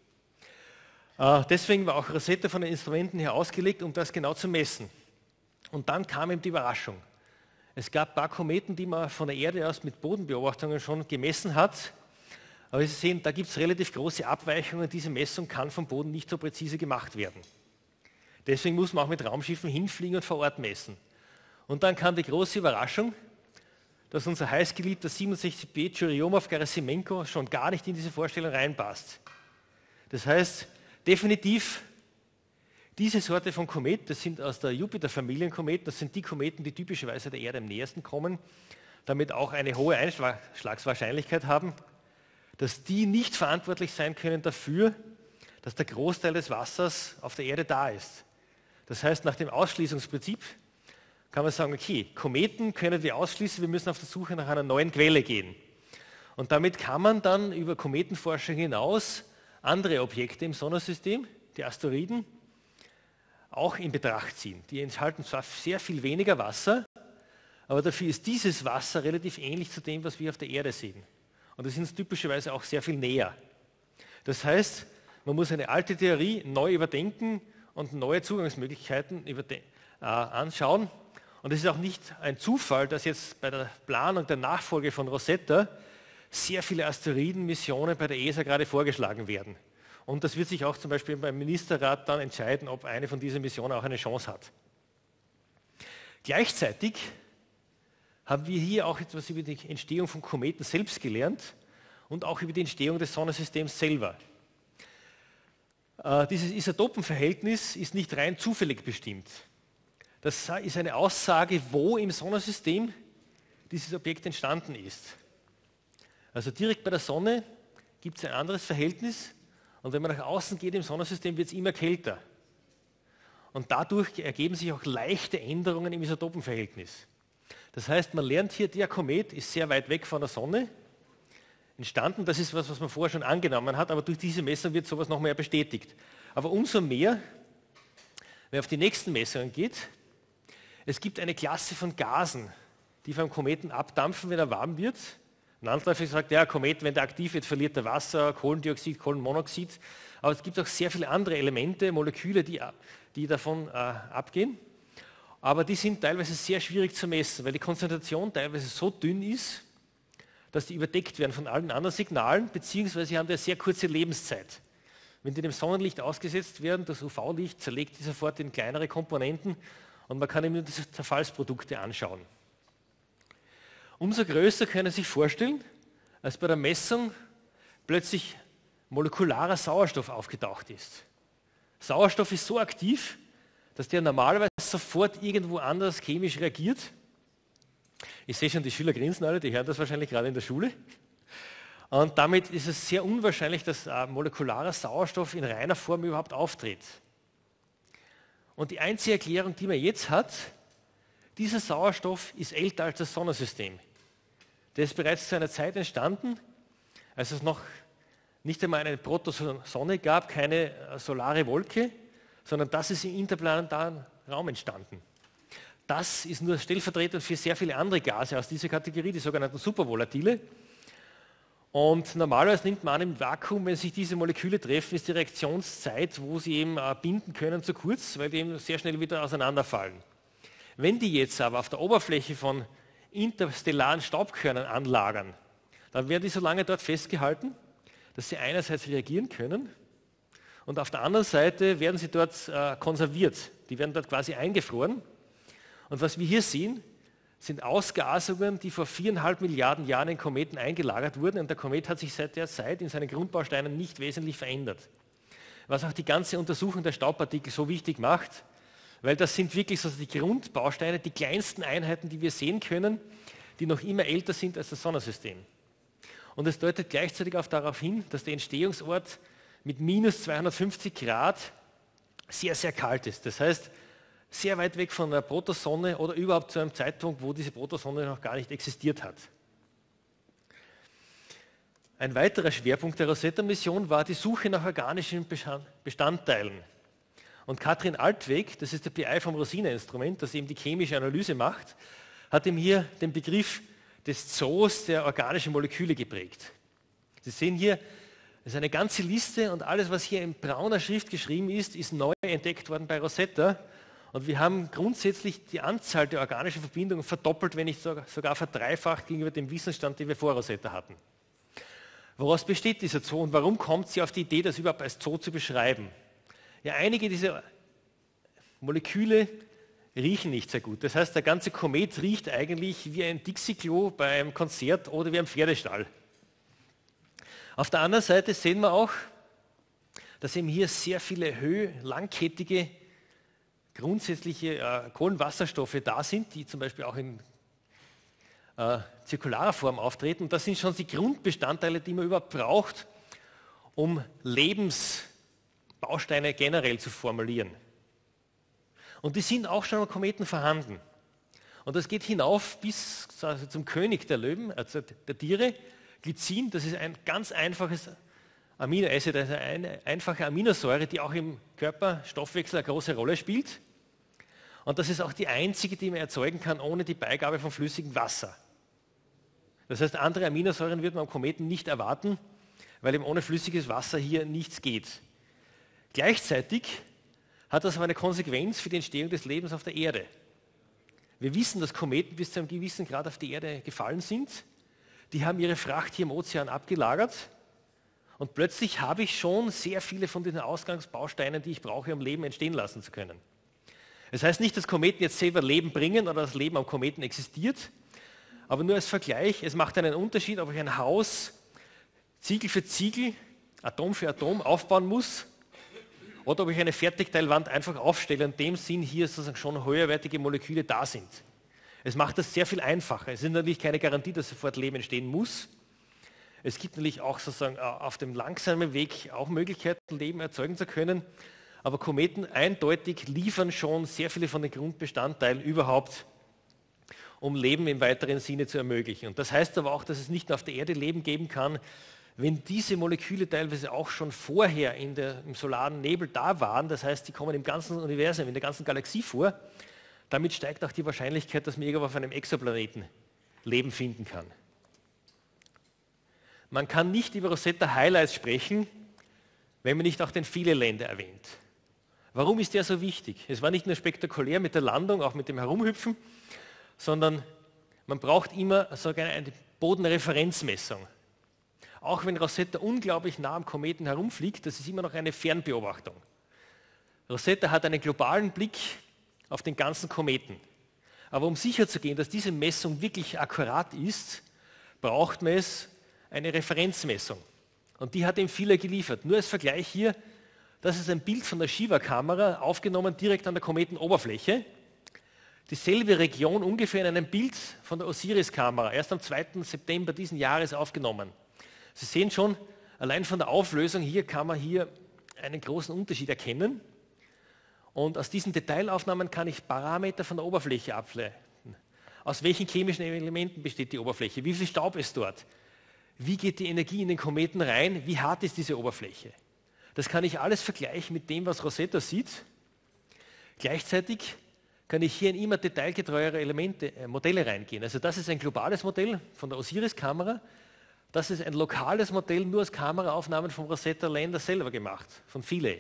Deswegen war auch Rosetta von den Instrumenten her ausgelegt, um das genau zu messen. Und dann kam eben die Überraschung. Es gab ein paar Kometen, die man von der Erde aus mit Bodenbeobachtungen schon gemessen hat. Aber Sie sehen, da gibt es relativ große Abweichungen. Diese Messung kann vom Boden nicht so präzise gemacht werden. Deswegen muss man auch mit Raumschiffen hinfliegen und vor Ort messen. Und dann kam die große Überraschung, dass unser heißgeliebter 67P Churyumov-Gerasimenko schon gar nicht in diese Vorstellung reinpasst. Das heißt, definitiv diese Sorte von Komet, das sind aus der Jupiter-Familienkometen, das sind die Kometen, die typischerweise der Erde am nähersten kommen, damit auch eine hohe Einschlagswahrscheinlichkeit haben, dass die nicht verantwortlich sein können dafür, dass der Großteil des Wassers auf der Erde da ist. Das heißt, nach dem Ausschließungsprinzip kann man sagen, okay, Kometen können wir ausschließen, wir müssen auf der Suche nach einer neuen Quelle gehen. Und damit kann man dann über Kometenforschung hinaus andere Objekte im Sonnensystem, die Asteroiden, auch in Betracht ziehen. Die enthalten zwar sehr viel weniger Wasser, aber dafür ist dieses Wasser relativ ähnlich zu dem, was wir auf der Erde sehen. Und das sind typischerweise auch sehr viel näher. Das heißt, man muss eine alte Theorie neu überdenken und neue Zugangsmöglichkeiten anschauen. Und es ist auch nicht ein Zufall, dass jetzt bei der Planung der Nachfolge von Rosetta sehr viele Asteroidenmissionen bei der ESA gerade vorgeschlagen werden. Und das wird sich auch zum Beispiel beim Ministerrat dann entscheiden, ob eine von diesen Missionen auch eine Chance hat. Gleichzeitig haben wir hier auch etwas über die Entstehung von Kometen selbst gelernt und auch über die Entstehung des Sonnensystems selber. Dieses Isotopenverhältnis ist nicht rein zufällig bestimmt. Das ist eine Aussage, wo im Sonnensystem dieses Objekt entstanden ist. Also direkt bei der Sonne gibt es ein anderes Verhältnis und wenn man nach außen geht im Sonnensystem, wird es immer kälter. Und dadurch ergeben sich auch leichte Änderungen im Isotopenverhältnis. Das heißt, man lernt hier, der Komet ist sehr weit weg von der Sonne entstanden. Das ist was man vorher schon angenommen hat, aber durch diese Messung wird sowas noch mehr bestätigt. Aber umso mehr, wenn man auf die nächsten Messungen geht, es gibt eine Klasse von Gasen, die vom Kometen abdampfen, wenn er warm wird. Ein Landläufig sagt, ja, Komet, wenn der aktiv wird, verliert er Wasser, Kohlendioxid, Kohlenmonoxid. Aber es gibt auch sehr viele andere Elemente, Moleküle, die davon abgehen. Aber die sind teilweise sehr schwierig zu messen, weil die Konzentration teilweise so dünn ist, dass die überdeckt werden von allen anderen Signalen, beziehungsweise sie haben eine sehr kurze Lebenszeit. Wenn die dem Sonnenlicht ausgesetzt werden, das UV-Licht zerlegt die sofort in kleinere Komponenten und man kann eben nur diese Zerfallsprodukte anschauen. Umso größer können Sie sich vorstellen, als bei der Messung plötzlich molekularer Sauerstoff aufgetaucht ist. Sauerstoff ist so aktiv, dass der normalerweise sofort irgendwo anders chemisch reagiert. Ich sehe schon, die Schüler grinsen alle, die hören das wahrscheinlich gerade in der Schule. Und damit ist es sehr unwahrscheinlich, dass molekularer Sauerstoff in reiner Form überhaupt auftritt. Und die einzige Erklärung, die man jetzt hat, dieser Sauerstoff ist älter als das Sonnensystem. Der ist bereits zu einer Zeit entstanden, als es noch nicht einmal eine Protosonne gab, keine solare Wolke, sondern das ist im interplanetaren Raum entstanden. Das ist nur stellvertretend für sehr viele andere Gase aus dieser Kategorie, die sogenannten Supervolatile. Und normalerweise nimmt man an, im Vakuum, wenn sich diese Moleküle treffen, ist die Reaktionszeit, wo sie eben binden können, zu kurz, weil die eben sehr schnell wieder auseinanderfallen. Wenn die jetzt aber auf der Oberfläche von interstellaren Staubkörnern anlagern, dann werden die so lange dort festgehalten, dass sie einerseits reagieren können und auf der anderen Seite werden sie dort konserviert. Die werden dort quasi eingefroren. Und was wir hier sehen, sind Ausgasungen, die vor 4,5 Milliarden Jahren in Kometen eingelagert wurden. Und der Komet hat sich seit der Zeit in seinen Grundbausteinen nicht wesentlich verändert. Was auch die ganze Untersuchung der Staubpartikel so wichtig macht, weil das sind wirklich so die Grundbausteine, die kleinsten Einheiten, die wir sehen können, die noch immer älter sind als das Sonnensystem. Und es deutet gleichzeitig auch darauf hin, dass der Entstehungsort mit minus 250 Grad sehr, sehr kalt ist. Das heißt, sehr weit weg von der Protosonne oder überhaupt zu einem Zeitpunkt, wo diese Protosonne noch gar nicht existiert hat. Ein weiterer Schwerpunkt der Rosetta-Mission war die Suche nach organischen Bestandteilen. Und Katrin Altweg, das ist der PI vom Rosina-Instrument, das eben die chemische Analyse macht, hat ihm hier den Begriff des Zoos der organischen Moleküle geprägt. Sie sehen hier, das ist eine ganze Liste und alles, was hier in brauner Schrift geschrieben ist, ist neu entdeckt worden bei Rosetta. Und wir haben grundsätzlich die Anzahl der organischen Verbindungen verdoppelt, wenn nicht sogar verdreifacht gegenüber dem Wissensstand, den wir vor Rosetta hatten. Woraus besteht dieser Zoo und warum kommt sie auf die Idee, das überhaupt als Zoo zu beschreiben? Ja, einige dieser Moleküle riechen nicht sehr gut. Das heißt, der ganze Komet riecht eigentlich wie ein Dixie-Klo bei einem Konzert oder wie ein Pferdestall. Auf der anderen Seite sehen wir auch, dass eben hier sehr viele langkettige, grundsätzliche Kohlenwasserstoffe da sind, die zum Beispiel auch in zirkularer Form auftreten. Und das sind schon die Grundbestandteile, die man überhaupt braucht, um Lebensbausteine generell zu formulieren. Und die sind auch schon am Kometen vorhanden. Und das geht hinauf bis zum König der Löwen, also der Tiere, Glycin. Das ist ein ganz einfaches Aminoacid, also eine einfache Aminosäure, die auch im Körperstoffwechsel eine große Rolle spielt. Und das ist auch die einzige, die man erzeugen kann, ohne die Beigabe von flüssigem Wasser. Das heißt, andere Aminosäuren wird man am Kometen nicht erwarten, weil eben ohne flüssiges Wasser hier nichts geht. Gleichzeitig hat das aber eine Konsequenz für die Entstehung des Lebens auf der Erde. Wir wissen, dass Kometen bis zu einem gewissen Grad auf die Erde gefallen sind. Die haben ihre Fracht hier im Ozean abgelagert. Und plötzlich habe ich schon sehr viele von diesen Ausgangsbausteinen, die ich brauche, um Leben entstehen lassen zu können. Das heißt nicht, dass Kometen jetzt selber Leben bringen oder das Leben am Kometen existiert, aber nur als Vergleich, es macht einen Unterschied, ob ich ein Haus Ziegel für Ziegel, Atom für Atom aufbauen muss oder ob ich eine Fertigteilwand einfach aufstelle und in dem Sinn hier sozusagen schon höherwertige Moleküle da sind. Es macht das sehr viel einfacher. Es ist natürlich keine Garantie, dass sofort Leben entstehen muss. Es gibt natürlich auch sozusagen auf dem langsamen Weg auch Möglichkeiten, Leben erzeugen zu können. Aber Kometen eindeutig liefern schon sehr viele von den Grundbestandteilen überhaupt, um Leben im weiteren Sinne zu ermöglichen. Und das heißt aber auch, dass es nicht nur auf der Erde Leben geben kann, wenn diese Moleküle teilweise auch schon vorher im solaren Nebel da waren. Das heißt, die kommen im ganzen Universum, in der ganzen Galaxie vor. Damit steigt auch die Wahrscheinlichkeit, dass man irgendwo auf einem Exoplaneten Leben finden kann. Man kann nicht über Rosetta Highlights sprechen, wenn man nicht auch den Philae-Länder erwähnt. Warum ist der so wichtig? Es war nicht nur spektakulär mit der Landung, auch mit dem Herumhüpfen, sondern man braucht immer sogar eine Bodenreferenzmessung. Auch wenn Rosetta unglaublich nah am Kometen herumfliegt, das ist immer noch eine Fernbeobachtung. Rosetta hat einen globalen Blick auf den ganzen Kometen. Aber um sicherzugehen, dass diese Messung wirklich akkurat ist, braucht man eine Referenzmessung. Und die hat ihm Philae geliefert. Nur als Vergleich hier, das ist ein Bild von der Shiva-Kamera, aufgenommen direkt an der Kometenoberfläche. Dieselbe Region ungefähr in einem Bild von der Osiris-Kamera, erst am 2. September diesen Jahres aufgenommen. Sie sehen schon, allein von der Auflösung hier kann man hier einen großen Unterschied erkennen. Und aus diesen Detailaufnahmen kann ich Parameter von der Oberfläche ableiten. Aus welchen chemischen Elementen besteht die Oberfläche? Wie viel Staub ist dort? Wie geht die Energie in den Kometen rein? Wie hart ist diese Oberfläche? Das kann ich alles vergleichen mit dem, was Rosetta sieht. Gleichzeitig kann ich hier in immer detailgetreuere Modelle reingehen. Also das ist ein globales Modell von der Osiris-Kamera. Das ist ein lokales Modell, nur aus Kameraaufnahmen vom Rosetta-Lander selber gemacht, von Philae.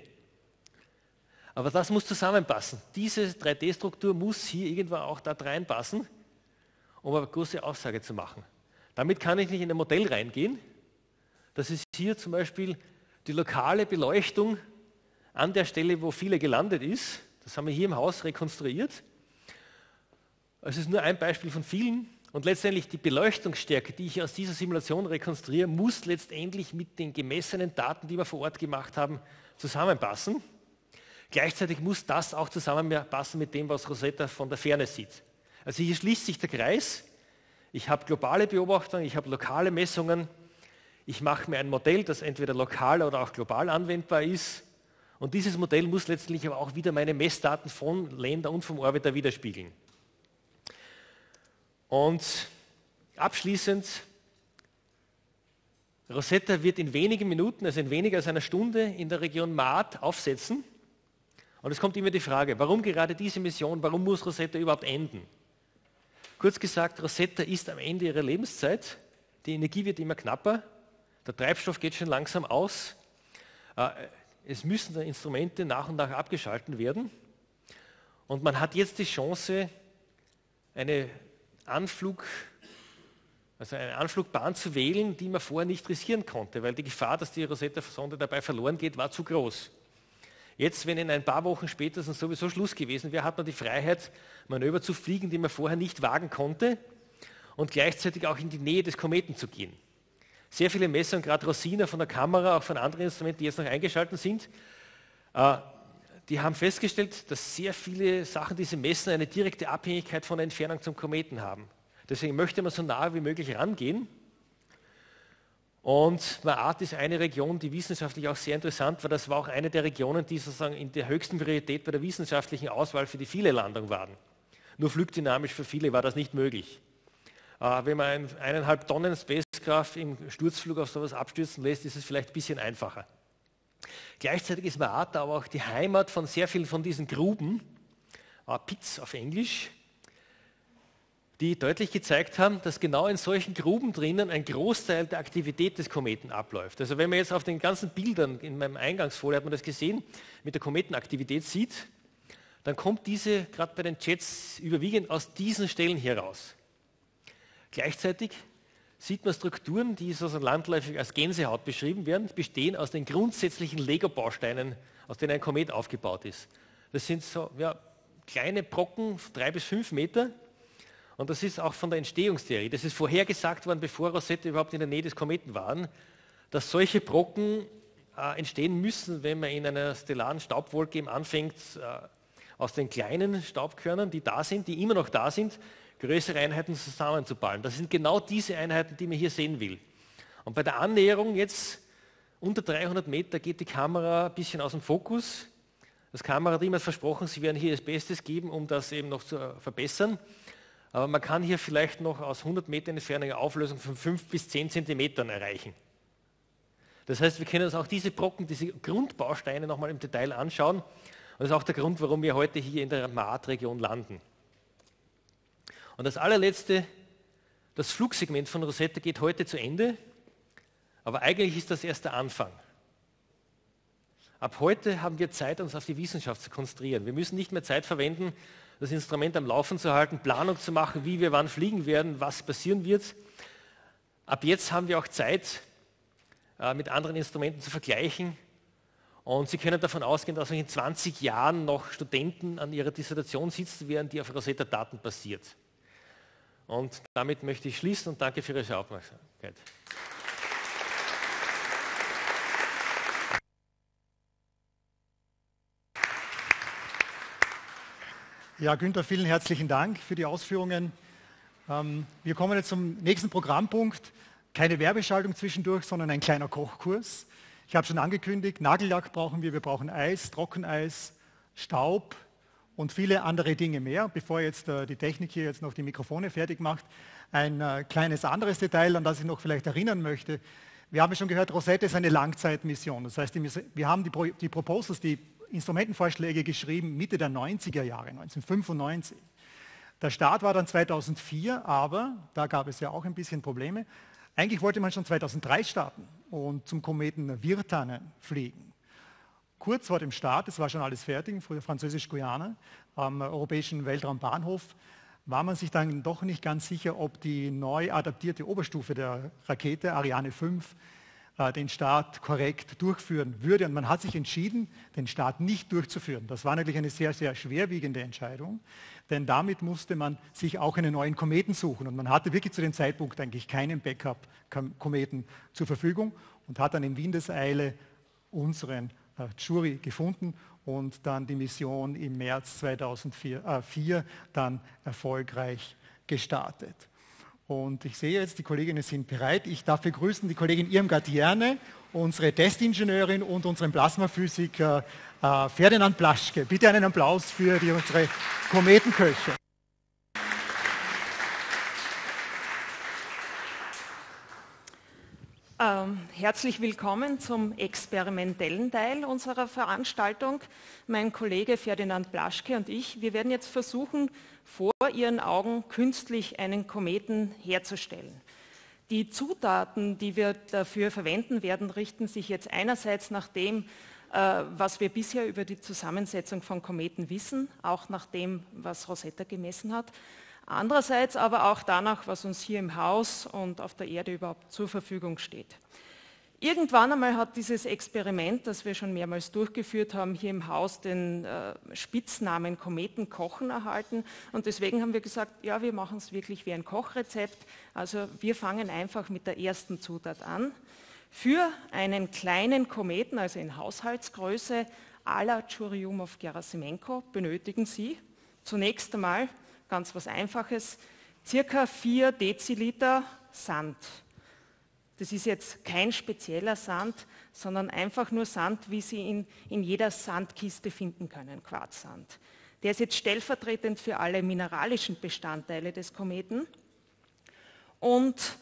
Aber das muss zusammenpassen. Diese 3D-Struktur muss hier irgendwo auch da reinpassen, um eine große Aussage zu machen. Damit kann ich nicht in ein Modell reingehen. Das ist hier zum Beispiel die lokale Beleuchtung an der Stelle, wo Philae gelandet ist. Das haben wir hier im Haus rekonstruiert. Es ist nur ein Beispiel von vielen. Und letztendlich die Beleuchtungsstärke, die ich aus dieser Simulation rekonstruiere, muss letztendlich mit den gemessenen Daten, die wir vor Ort gemacht haben, zusammenpassen. Gleichzeitig muss das auch zusammenpassen mit dem, was Rosetta von der Ferne sieht. Also hier schließt sich der Kreis. Ich habe globale Beobachtungen, ich habe lokale Messungen. Ich mache mir ein Modell, das entweder lokal oder auch global anwendbar ist. Und dieses Modell muss letztendlich aber auch wieder meine Messdaten von Ländern und vom Orbiter widerspiegeln. Und abschließend, Rosetta wird in wenigen Minuten, also in weniger als einer Stunde, in der Region Maat aufsetzen. Und es kommt immer die Frage, warum gerade diese Mission, warum muss Rosetta überhaupt enden? Kurz gesagt, Rosetta ist am Ende ihrer Lebenszeit, die Energie wird immer knapper, der Treibstoff geht schon langsam aus, es müssen die Instrumente nach und nach abgeschalten werden und man hat jetzt die Chance, eine Anflugbahn zu wählen, die man vorher nicht riskieren konnte, weil die Gefahr, dass die Rosetta-Sonde dabei verloren geht, war zu groß. Jetzt, wenn in ein paar Wochen spätestens sowieso Schluss gewesen wäre, hat man die Freiheit, Manöver zu fliegen, die man vorher nicht wagen konnte und gleichzeitig auch in die Nähe des Kometen zu gehen. Sehr viele Messungen, gerade Rosina von der Kamera, auch von anderen Instrumenten, die jetzt noch eingeschaltet sind, die haben festgestellt, dass sehr viele Sachen, die sie messen, eine direkte Abhängigkeit von der Entfernung zum Kometen haben. Deswegen möchte man so nah wie möglich rangehen. Und Maat ist eine Region, die wissenschaftlich auch sehr interessant war. Das war auch eine der Regionen, die sozusagen in der höchsten Priorität bei der wissenschaftlichen Auswahl für die Philae-Landung waren. Nur flugdynamisch für Philae war das nicht möglich. Wenn man 1,5 Tonnen Spacecraft im Sturzflug auf sowas abstürzen lässt, ist es vielleicht ein bisschen einfacher. Gleichzeitig ist Maat aber auch die Heimat von sehr vielen von diesen Gruben, Pits auf Englisch, die deutlich gezeigt haben, dass genau in solchen Gruben drinnen ein Großteil der Aktivität des Kometen abläuft. Also wenn man jetzt auf den ganzen Bildern, in meinem Eingangsfolie hat man das gesehen, mit der Kometenaktivität sieht, dann kommt diese, gerade bei den Jets, überwiegend aus diesen Stellen heraus. Gleichzeitig sieht man Strukturen, die so landläufig als Gänsehaut beschrieben werden, bestehen aus den grundsätzlichen Lego-Bausteinen, aus denen ein Komet aufgebaut ist. Das sind so kleine Brocken, 3 bis 5 Meter. Und das ist auch von der Entstehungstheorie. Das ist vorhergesagt worden, bevor Rosetta überhaupt in der Nähe des Kometen waren, dass solche Brocken entstehen müssen, wenn man in einer stellaren Staubwolke eben anfängt, aus den kleinen Staubkörnern, die da sind, die immer noch da sind, größere Einheiten zusammenzuballen. Das sind genau diese Einheiten, die man hier sehen will. Und bei der Annäherung jetzt unter 300 Meter geht die Kamera ein bisschen aus dem Fokus. Das Kamerateam hat versprochen, sie werden hier das Bestes geben, um das eben noch zu verbessern. Aber man kann hier vielleicht noch aus 100 Metern Entfernung eine Auflösung von 5 bis 10 Zentimetern erreichen. Das heißt, wir können uns auch diese Brocken, diese Grundbausteine nochmal im Detail anschauen. Und das ist auch der Grund, warum wir heute hier in der Maat-Region landen. Und das allerletzte, das Flugsegment von Rosetta geht heute zu Ende, aber eigentlich ist das erst der Anfang. Ab heute haben wir Zeit, uns auf die Wissenschaft zu konzentrieren. Wir müssen nicht mehr Zeit verwenden, das Instrument am Laufen zu halten, Planung zu machen, wie wir wann fliegen werden, was passieren wird. Ab jetzt haben wir auch Zeit, mit anderen Instrumenten zu vergleichen. Und Sie können davon ausgehen, dass in 20 Jahren noch Studenten an ihrer Dissertation sitzen werden, die auf Rosetta-Daten basiert. Und damit möchte ich schließen und danke für Ihre Aufmerksamkeit. Ja, Günther, vielen herzlichen Dank für die Ausführungen. Wir kommen jetzt zum nächsten Programmpunkt. Keine Werbeschaltung zwischendurch, sondern ein kleiner Kochkurs. Ich habe schon angekündigt, Nagellack brauchen wir brauchen Eis, Trockeneis, Staub und viele andere Dinge mehr. Bevor jetzt die Technik hier jetzt noch die Mikrofone fertig macht, ein kleines anderes Detail, an das ich noch vielleicht erinnern möchte. Wir haben schon gehört, Rosetta ist eine Langzeitmission. Das heißt, wir haben die Proposals, die Instrumentenvorschläge geschrieben Mitte der 90er Jahre, 1995. Der Start war dann 2004, aber da gab es ja auch ein bisschen Probleme. Eigentlich wollte man schon 2003 starten und zum Kometen Virtanen fliegen. Kurz vor dem Start, es war schon alles fertig, Französisch-Guyana, am Europäischen Weltraumbahnhof, war man sich dann doch nicht ganz sicher, ob die neu adaptierte Oberstufe der Rakete Ariane 5 den Start korrekt durchführen würde. Und man hat sich entschieden, den Start nicht durchzuführen. Das war natürlich eine sehr, sehr schwerwiegende Entscheidung, denn damit musste man sich auch einen neuen Kometen suchen. Und man hatte wirklich zu dem Zeitpunkt eigentlich keinen Backup-Kometen zur Verfügung und hat dann in Windeseile unseren Jury gefunden und dann die Mission im März 2004 dann erfolgreich gestartet. Und ich sehe jetzt, die Kolleginnen sind bereit. Ich darf begrüßen die Kollegin Irmgard Jerne, unsere Testingenieurin und unseren Plasmaphysiker Ferdinand Blaschke. Bitte einen Applaus für unsere Kometenköche. Herzlich willkommen zum experimentellen Teil unserer Veranstaltung. Mein Kollege Ferdinand Blaschke und ich, wir werden jetzt versuchen, vor Ihren Augen künstlich einen Kometen herzustellen. Die Zutaten, die wir dafür verwenden werden, richten sich jetzt einerseits nach dem, was wir bisher über die Zusammensetzung von Kometen wissen, auch nach dem, was Rosetta gemessen hat. Andererseits aber auch danach, was uns hier im Haus und auf der Erde überhaupt zur Verfügung steht. Irgendwann einmal hat dieses Experiment, das wir schon mehrmals durchgeführt haben, hier im Haus den Spitznamen Kometenkochen erhalten. Und deswegen haben wir gesagt, ja, wir machen es wirklich wie ein Kochrezept. Also wir fangen einfach mit der ersten Zutat an. Für einen kleinen Kometen, also in Haushaltsgröße, à la Churyumov-Gerasimenko, benötigen Sie zunächst einmal ganz was Einfaches, circa 4 Deziliter Sand. Das ist jetzt kein spezieller Sand, sondern einfach nur Sand, wie Sie ihn in jeder Sandkiste finden können, Quarzsand. Der ist jetzt stellvertretend für alle mineralischen Bestandteile des Kometen. Und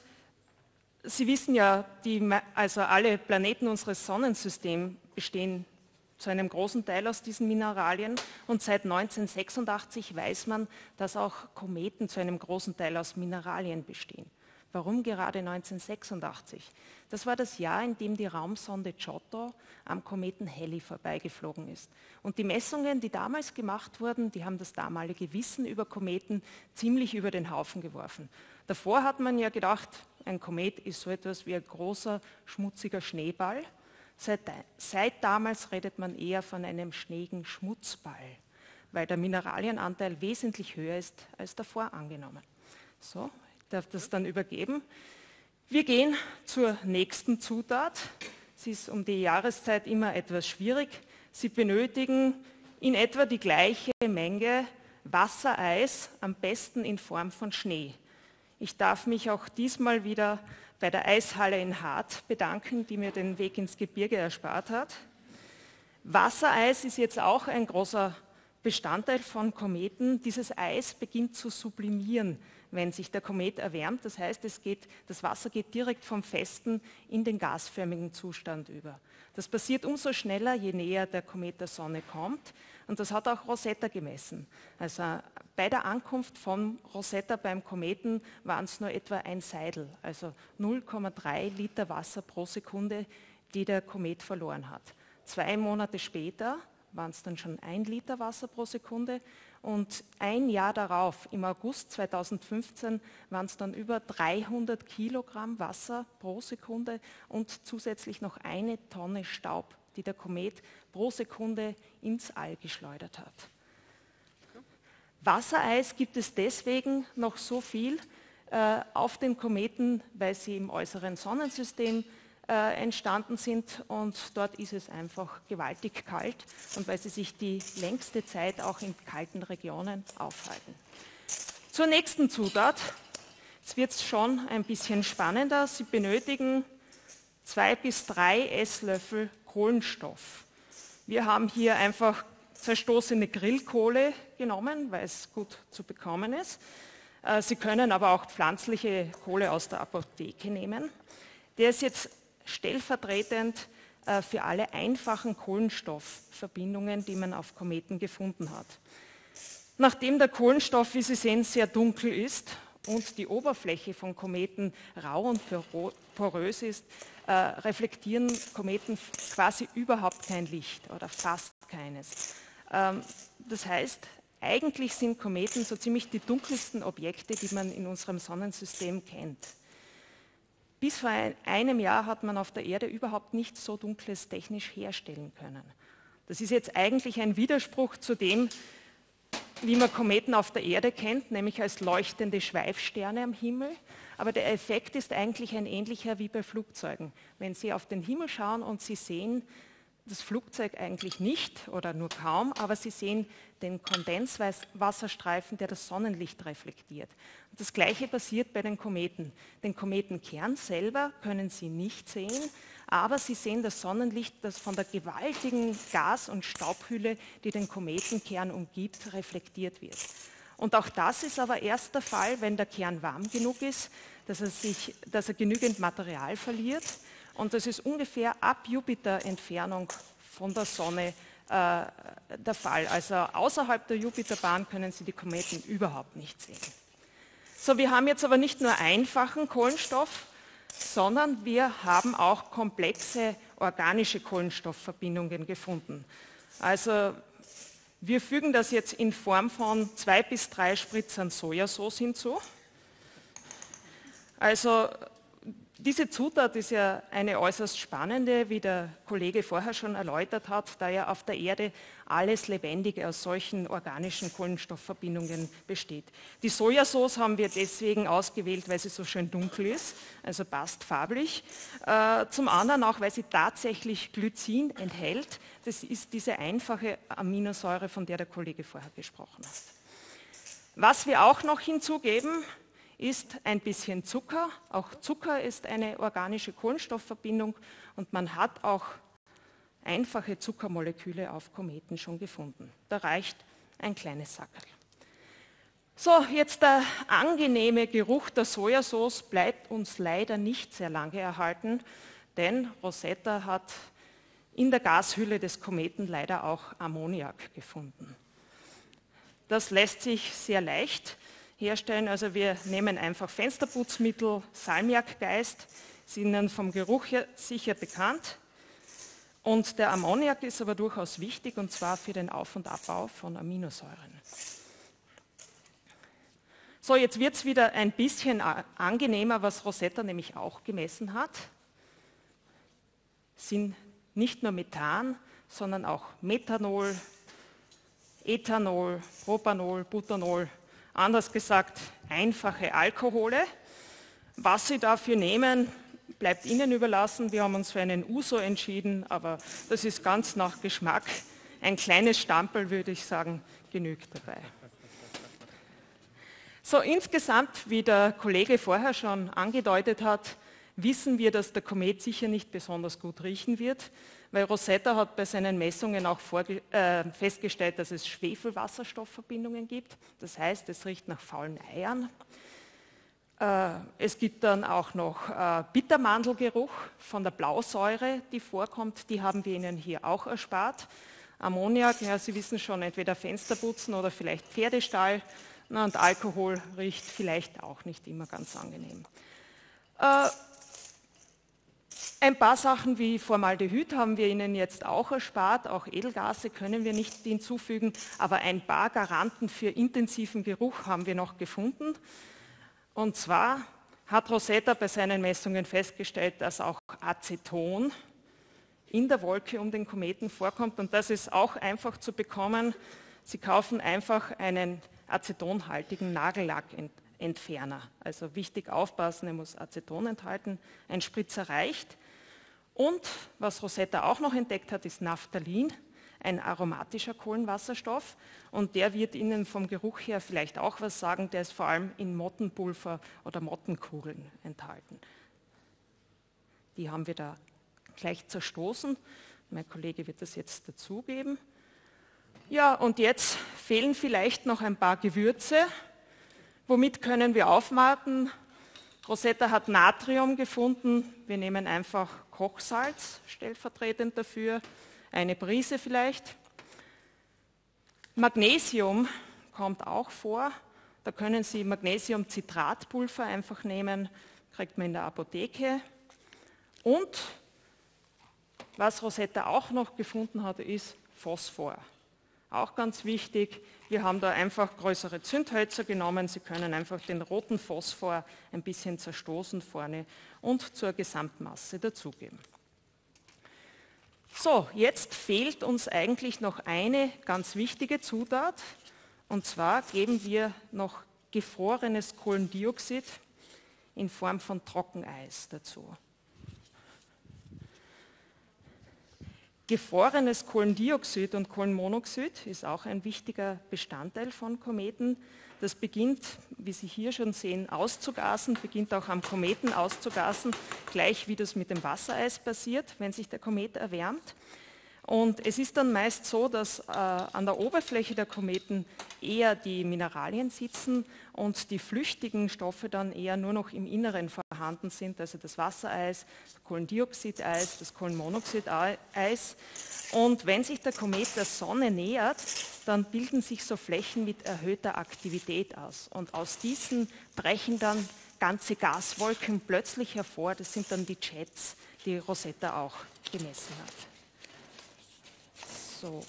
Sie wissen ja, also alle Planeten unseres Sonnensystems bestehen zu einem großen Teil aus diesen Mineralien und seit 1986 weiß man, dass auch Kometen zu einem großen Teil aus Mineralien bestehen. Warum gerade 1986? Das war das Jahr, in dem die Raumsonde Giotto am Kometen Halley vorbeigeflogen ist. Und die Messungen, die damals gemacht wurden, die haben das damalige Wissen über Kometen ziemlich über den Haufen geworfen. Davor hat man ja gedacht, ein Komet ist so etwas wie ein großer, schmutziger Schneeball. Seit damals redet man eher von einem schneeigen Schmutzball, weil der Mineralienanteil wesentlich höher ist als davor angenommen. So, ich darf das dann übergeben. Wir gehen zur nächsten Zutat. Sie ist um die Jahreszeit immer etwas schwierig. Sie benötigen in etwa die gleiche Menge Wassereis, am besten in Form von Schnee. Ich darf mich auch diesmal wieder bei der Eishalle in Hart bedanken, die mir den Weg ins Gebirge erspart hat. Wassereis ist jetzt auch ein großer Bestandteil von Kometen. Dieses Eis beginnt zu sublimieren, wenn sich der Komet erwärmt. Das heißt, das Wasser geht direkt vom festen in den gasförmigen Zustand über. Das passiert umso schneller, je näher der Komet der Sonne kommt. Und das hat auch Rosetta gemessen. Also bei der Ankunft von Rosetta beim Kometen waren es nur etwa ein Seidel, also 0,3 Liter Wasser pro Sekunde, die der Komet verloren hat. 2 Monate später waren es dann schon 1 Liter Wasser pro Sekunde und ein Jahr darauf, im August 2015, waren es dann über 300 Kilogramm Wasser pro Sekunde und zusätzlich noch 1 Tonne Staub, die der Komet pro Sekunde ins All geschleudert hat. Wassereis gibt es deswegen noch so viel auf den Kometen, weil sie im äußeren Sonnensystem entstanden sind und dort ist es einfach gewaltig kalt und weil sie sich die längste Zeit auch in kalten Regionen aufhalten. Zur nächsten Zutat. Jetzt wird es schon ein bisschen spannender. Sie benötigen 2 bis 3 Esslöffel Kohlenstoff. Wir haben hier einfach zerstoßene Grillkohle genommen, weil es gut zu bekommen ist. Sie können aber auch pflanzliche Kohle aus der Apotheke nehmen. Der ist jetzt stellvertretend für alle einfachen Kohlenstoffverbindungen, die man auf Kometen gefunden hat. Nachdem der Kohlenstoff, wie Sie sehen, sehr dunkel ist und die Oberfläche von Kometen rau und porös ist, reflektieren Kometen quasi überhaupt kein Licht oder fast keines. Das heißt, eigentlich sind Kometen so ziemlich die dunkelsten Objekte, die man in unserem Sonnensystem kennt. Bis vor einem Jahr hat man auf der Erde überhaupt nichts so Dunkles technisch herstellen können. Das ist jetzt eigentlich ein Widerspruch zu dem, wie man Kometen auf der Erde kennt, nämlich als leuchtende Schweifsterne am Himmel. Aber der Effekt ist eigentlich ein ähnlicher wie bei Flugzeugen. Wenn Sie auf den Himmel schauen und Sie sehen das Flugzeug eigentlich nicht oder nur kaum, aber Sie sehen den Kondenswasserstreifen, der das Sonnenlicht reflektiert. Und das Gleiche passiert bei den Kometen. Den Kometenkern selber können Sie nicht sehen, aber Sie sehen das Sonnenlicht, das von der gewaltigen Gas- und Staubhülle, die den Kometenkern umgibt, reflektiert wird. Und auch das ist aber erst der Fall, wenn der Kern warm genug ist, dass er genügend Material verliert. Und das ist ungefähr ab Jupiter-Entfernung von der Sonne der Fall. Also außerhalb der Jupiterbahn können Sie die Kometen überhaupt nicht sehen. So, wir haben jetzt aber nicht nur einfachen Kohlenstoff, sondern wir haben auch komplexe organische Kohlenstoffverbindungen gefunden. Also wir fügen das jetzt in Form von 2 bis 3 Spritzern Sojasauce hinzu. Also diese Zutat ist ja eine äußerst spannende, wie der Kollege vorher schon erläutert hat, da ja auf der Erde alles Lebendige aus solchen organischen Kohlenstoffverbindungen besteht. Die Sojasauce haben wir deswegen ausgewählt, weil sie so schön dunkel ist, also passt farblich. Zum anderen auch, weil sie tatsächlich Glycin enthält. Das ist diese einfache Aminosäure, von der der Kollege vorher gesprochen hat. Was wir auch noch hinzugeben, ist ein bisschen Zucker. Auch Zucker ist eine organische Kohlenstoffverbindung und man hat auch einfache Zuckermoleküle auf Kometen schon gefunden. Da reicht ein kleines Sackerl. So, jetzt der angenehme Geruch der Sojasauce bleibt uns leider nicht sehr lange erhalten, denn Rosetta hat in der Gashülle des Kometen leider auch Ammoniak gefunden. Das lässt sich sehr leicht herstellen. Also wir nehmen einfach Fensterputzmittel, Salmiakgeist, sind Ihnen vom Geruch her sicher bekannt. Und der Ammoniak ist aber durchaus wichtig, und zwar für den Auf- und Abbau von Aminosäuren. So, jetzt wird es wieder ein bisschen angenehmer, was Rosetta nämlich auch gemessen hat. Sind nicht nur Methan, sondern auch Methanol, Ethanol, Propanol, Butanol, anders gesagt einfache Alkohole. Was Sie dafür nehmen, bleibt Ihnen überlassen. Wir haben uns für einen Uso entschieden, aber das ist ganz nach Geschmack. Ein kleines Stamperl, würde ich sagen, genügt dabei. So, insgesamt, wie der Kollege vorher schon angedeutet hat, wissen wir, dass der Komet sicher nicht besonders gut riechen wird, weil Rosetta hat bei seinen Messungen auch festgestellt, dass es Schwefelwasserstoffverbindungen gibt. Das heißt, es riecht nach faulen Eiern. Es gibt dann auch noch Bittermandelgeruch von der Blausäure, die vorkommt. Die haben wir Ihnen hier auch erspart. Ammoniak, ja, Sie wissen schon, entweder Fensterputzen oder vielleicht Pferdestall. Und Alkohol riecht vielleicht auch nicht immer ganz angenehm. Ein paar Sachen wie Formaldehyd haben wir Ihnen jetzt auch erspart. Auch Edelgase können wir nicht hinzufügen, aber ein paar Garanten für intensiven Geruch haben wir noch gefunden. Und zwar hat Rosetta bei seinen Messungen festgestellt, dass auch Aceton in der Wolke um den Kometen vorkommt. Und das ist auch einfach zu bekommen. Sie kaufen einfach einen acetonhaltigen Nagellackentferner. Also wichtig aufpassen, er muss Aceton enthalten. Ein Spritzer reicht. Und was Rosetta auch noch entdeckt hat, ist Naphthalin, ein aromatischer Kohlenwasserstoff. Und der wird Ihnen vom Geruch her vielleicht auch was sagen. Der ist vor allem in Mottenpulver oder Mottenkugeln enthalten. Die haben wir da gleich zerstoßen. Mein Kollege wird das jetzt dazugeben. Ja, und jetzt fehlen vielleicht noch ein paar Gewürze. Womit können wir aufwarten? Rosetta hat Natrium gefunden. Wir nehmen einfach Kochsalz stellvertretend dafür, eine Prise vielleicht. Magnesium kommt auch vor. Da können Sie Magnesiumcitratpulver einfach nehmen, kriegt man in der Apotheke. Und was Rosetta auch noch gefunden hat, ist Phosphor. Auch ganz wichtig, wir haben da einfach größere Zündhölzer genommen. Sie können einfach den roten Phosphor ein bisschen zerstoßen vorne und zur Gesamtmasse dazugeben. So, jetzt fehlt uns eigentlich noch eine ganz wichtige Zutat. Und zwar geben wir noch gefrorenes Kohlendioxid in Form von Trockeneis dazu. Gefrorenes Kohlendioxid und Kohlenmonoxid ist auch ein wichtiger Bestandteil von Kometen. Das beginnt, wie Sie hier schon sehen, auszugasen, beginnt auch am Kometen auszugasen, gleich wie das mit dem Wassereis passiert, wenn sich der Komet erwärmt. Und es ist dann meist so, dass an der Oberfläche der Kometen eher die Mineralien sitzen und die flüchtigen Stoffe dann eher nur noch im Inneren vorhanden sind, also das Wassereis, das Kohlendioxideis, das Kohlenmonoxideis. Und wenn sich der Komet der Sonne nähert, dann bilden sich so Flächen mit erhöhter Aktivität aus. Und aus diesen brechen dann ganze Gaswolken plötzlich hervor. Das sind dann die Jets, die Rosetta auch gemessen hat. So.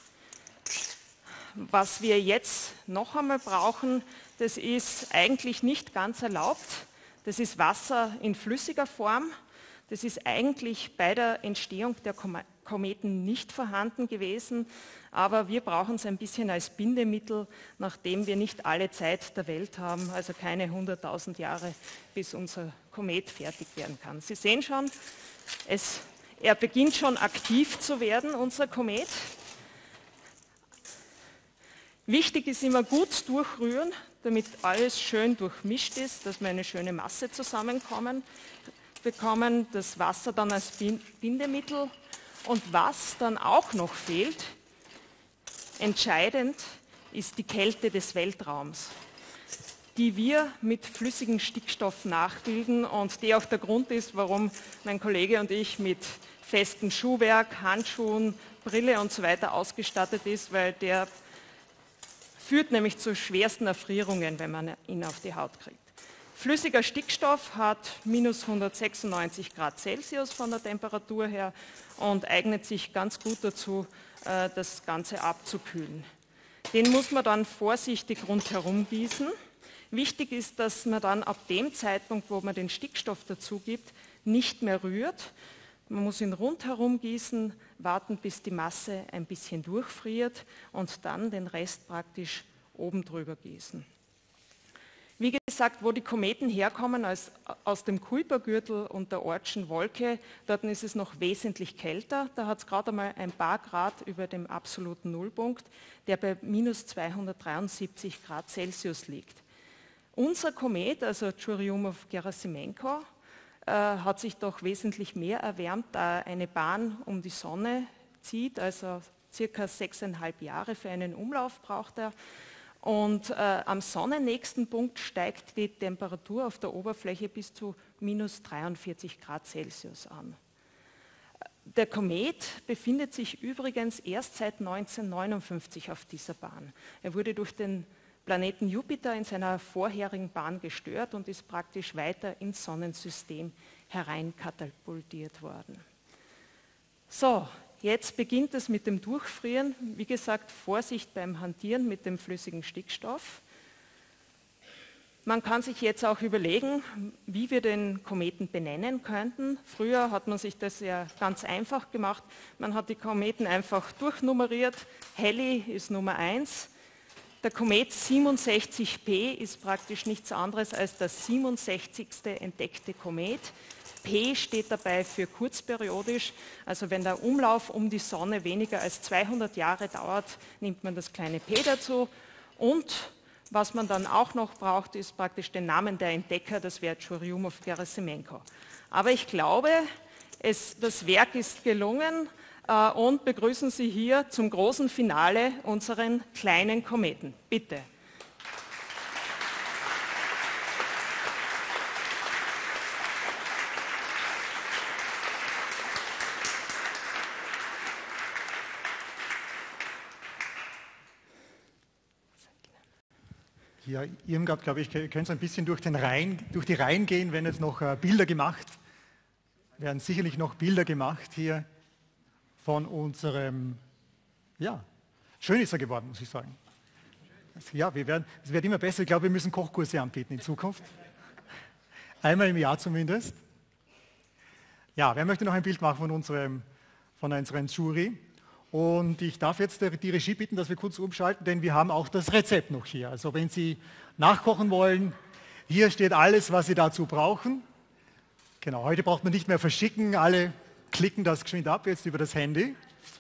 Was wir jetzt noch einmal brauchen, das ist eigentlich nicht ganz erlaubt. Das ist Wasser in flüssiger Form. Das ist eigentlich bei der Entstehung der Kometen nicht vorhanden gewesen, aber wir brauchen es ein bisschen als Bindemittel, nachdem wir nicht alle Zeit der Welt haben, also keine 100.000 Jahre, bis unser Komet fertig werden kann. Sie sehen schon, er beginnt schon aktiv zu werden, unser Komet. Wichtig ist immer gut durchrühren, damit alles schön durchmischt ist, dass wir eine schöne Masse zusammenbekommen, das Wasser dann als Bindemittel. Und was dann auch noch fehlt, entscheidend, ist die Kälte des Weltraums. die wir mit flüssigem Stickstoff nachbilden und die auch der Grund ist, warum mein Kollege und ich mit festem Schuhwerk, Handschuhen, Brille und so weiter ausgestattet ist, weil der führt nämlich zu schwersten Erfrierungen, wenn man ihn auf die Haut kriegt. Flüssiger Stickstoff hat minus 196 Grad Celsius von der Temperatur her und eignet sich ganz gut dazu, das Ganze abzukühlen. Den muss man dann vorsichtig rundherum gießen. Wichtig ist, dass man dann ab dem Zeitpunkt, wo man den Stickstoff dazu gibt, nicht mehr rührt. Man muss ihn rundherum gießen, warten, bis die Masse ein bisschen durchfriert und dann den Rest praktisch oben drüber gießen. Wie gesagt, wo die Kometen herkommen, aus dem Kuipergürtel und der Oortschen Wolke, dort ist es noch wesentlich kälter. Da hat es gerade einmal ein paar Grad über dem absoluten Nullpunkt, der bei minus 273 Grad Celsius liegt. Unser Komet, also Churyumov-Gerasimenko, hat sich doch wesentlich mehr erwärmt, da er eine Bahn um die Sonne zieht, also circa 6,5 Jahre für einen Umlauf braucht er. Und am sonnennächsten Punkt steigt die Temperatur auf der Oberfläche bis zu minus 43 Grad Celsius an. Der Komet befindet sich übrigens erst seit 1959 auf dieser Bahn. Er wurde durch den Planeten Jupiter in seiner vorherigen Bahn gestört und ist praktisch weiter ins Sonnensystem hereinkatapultiert worden. So. Jetzt beginnt es mit dem Durchfrieren. Wie gesagt, Vorsicht beim Hantieren mit dem flüssigen Stickstoff. Man kann sich jetzt auch überlegen, wie wir den Kometen benennen könnten. Früher hat man sich das ja ganz einfach gemacht. Man hat die Kometen einfach durchnummeriert. Halley ist Nummer 1. Der Komet 67P ist praktisch nichts anderes als der 67. entdeckte Komet. P steht dabei für kurzperiodisch, also wenn der Umlauf um die Sonne weniger als 200 Jahre dauert, nimmt man das kleine p dazu. Und was man dann auch noch braucht, ist praktisch den Namen der Entdecker, das wäre Churyumov-Gerasimenko. Aber ich glaube, das Werk ist gelungen und begrüßen Sie hier zum großen Finale unseren kleinen Kometen. Bitte. Hier, Irmgard, glaube ich, können Sie ein bisschen durch die Reihen gehen, wenn jetzt noch Bilder gemacht werden. Sicherlich noch Bilder gemacht hier von unserem, ja, schön ist er geworden, muss ich sagen. Ja, es wird immer besser. Ich glaube, wir müssen Kochkurse anbieten in Zukunft. Einmal im Jahr zumindest. Ja, wer möchte noch ein Bild machen von unserem Jury? Und ich darf jetzt die Regie bitten, dass wir kurz umschalten, denn wir haben auch das Rezept noch hier. Also wenn Sie nachkochen wollen, hier steht alles, was Sie dazu brauchen. Genau, heute braucht man nicht mehr verschicken, alle klicken das geschwind ab jetzt über das Handy.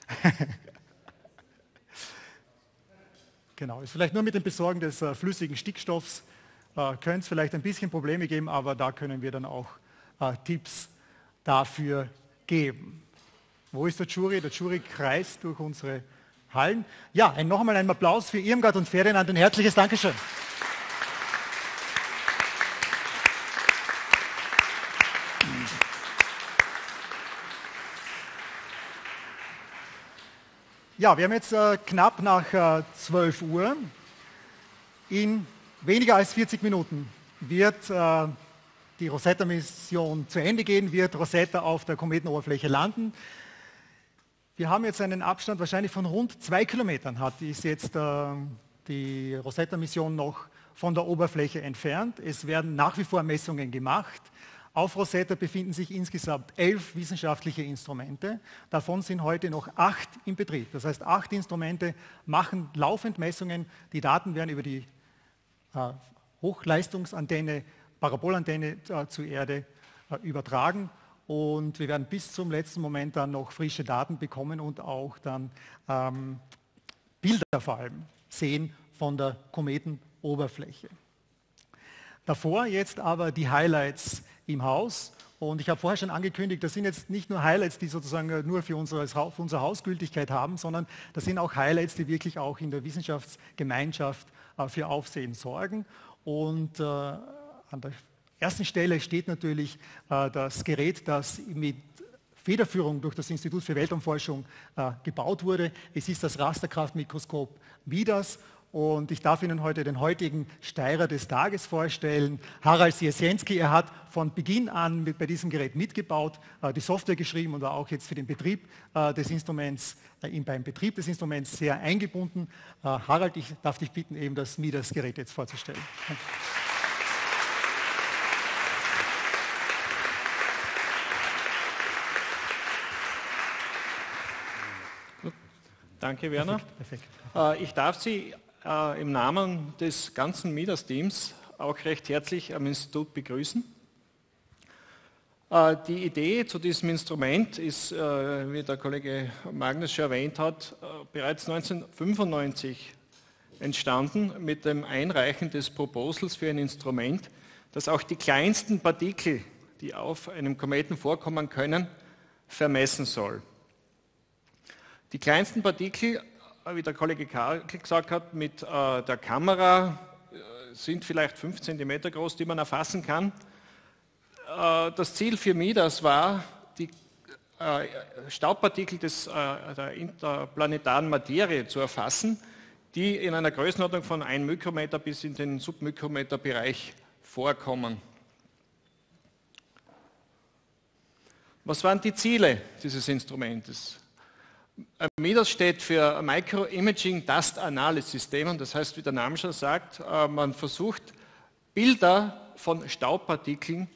Genau, ist vielleicht nur mit dem Besorgen des flüssigen Stickstoffs, könnte es vielleicht ein bisschen Probleme geben, aber da können wir dann auch Tipps dafür geben. Wo ist der Jury? Der Jury kreist durch unsere Hallen. Ja, noch einmal einen Applaus für Irmgard und Ferdinand, ein herzliches Dankeschön. Ja, wir haben jetzt knapp nach 12 Uhr. In weniger als 40 Minuten wird die Rosetta-Mission zu Ende gehen, wird Rosetta auf der Kometenoberfläche landen. Wir haben jetzt einen Abstand wahrscheinlich von rund 2 Kilometern, ist jetzt die Rosetta-Mission noch von der Oberfläche entfernt. Es werden nach wie vor Messungen gemacht. Auf Rosetta befinden sich insgesamt 11 wissenschaftliche Instrumente. Davon sind heute noch 8 in Betrieb. Das heißt, 8 Instrumente machen laufend Messungen. Die Daten werden über die Hochleistungsantenne, Parabolantenne zur Erde übertragen. Und wir werden bis zum letzten Moment dann noch frische Daten bekommen und auch dann Bilder vor allem sehen von der Kometenoberfläche. Davor jetzt aber die Highlights im Haus. Und ich habe vorher schon angekündigt, das sind jetzt nicht nur Highlights, die sozusagen nur für unsere Haus Gültigkeit haben, sondern das sind auch Highlights, die wirklich auch in der Wissenschaftsgemeinschaft für Aufsehen sorgen. Und an der ersten Stelle steht natürlich das Gerät, das mit Federführung durch das Institut für Weltraumforschung gebaut wurde. Es ist das Rasterkraftmikroskop MIDAS. Und ich darf Ihnen heute den heutigen Steirer des Tages vorstellen, Harald Siersienski. Er hat von Beginn an bei diesem Gerät mitgebaut, die Software geschrieben und war auch jetzt für den Betrieb des Instruments, beim Betrieb des Instruments sehr eingebunden. Harald, ich darf dich bitten, eben das MIDAS-Gerät jetzt vorzustellen. Danke, Werner. Perfekt. Ich darf Sie im Namen des ganzen MIDAS-Teams auch recht herzlich am Institut begrüßen. Die Idee zu diesem Instrument ist, wie der Kollege Magnus schon erwähnt hat, bereits 1995 entstanden mit dem Einreichen des Proposals für ein Instrument, das auch die kleinsten Partikel, die auf einem Kometen vorkommen können, vermessen soll. Die kleinsten Partikel, wie der Kollege Karl gesagt hat, mit der Kamera sind vielleicht 5 cm groß, die man erfassen kann. Das Ziel für MIDAS war, die Staubpartikel der interplanetaren Materie zu erfassen, die in einer Größenordnung von 1 Mikrometer bis in den Submikrometerbereich vorkommen. Was waren die Ziele dieses Instrumentes? MIDAS steht für Micro-Imaging Dust Analysis System, das heißt, wie der Name schon sagt, man versucht Bilder von Staubpartikeln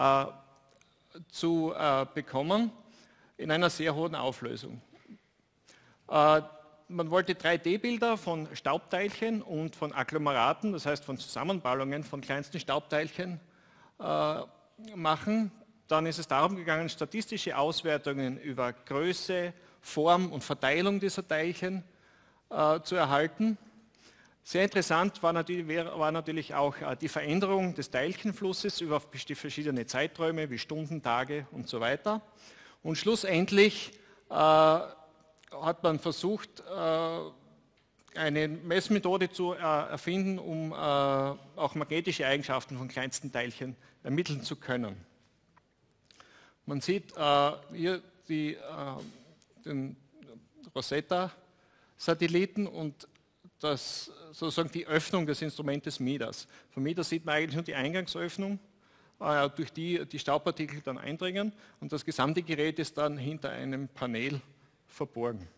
zu bekommen in einer sehr hohen Auflösung. Man wollte 3D-Bilder von Staubteilchen und von Agglomeraten, das heißt von Zusammenballungen von kleinsten Staubteilchen machen. Dann ist es darum gegangen, statistische Auswertungen über Größe, Form und Verteilung dieser Teilchen zu erhalten. Sehr interessant war natürlich auch die Veränderung des Teilchenflusses über verschiedene Zeiträume wie Stunden, Tage und so weiter. Und schlussendlich hat man versucht, eine Messmethode zu erfinden, um auch magnetische Eigenschaften von kleinsten Teilchen ermitteln zu können. Man sieht hier den Rosetta-Satelliten und sozusagen die Öffnung des Instrumentes MIDAS. Von MIDAS sieht man eigentlich nur die Eingangsöffnung, durch die die Staubpartikel dann eindringen, und das gesamte Gerät ist dann hinter einem Panel verborgen.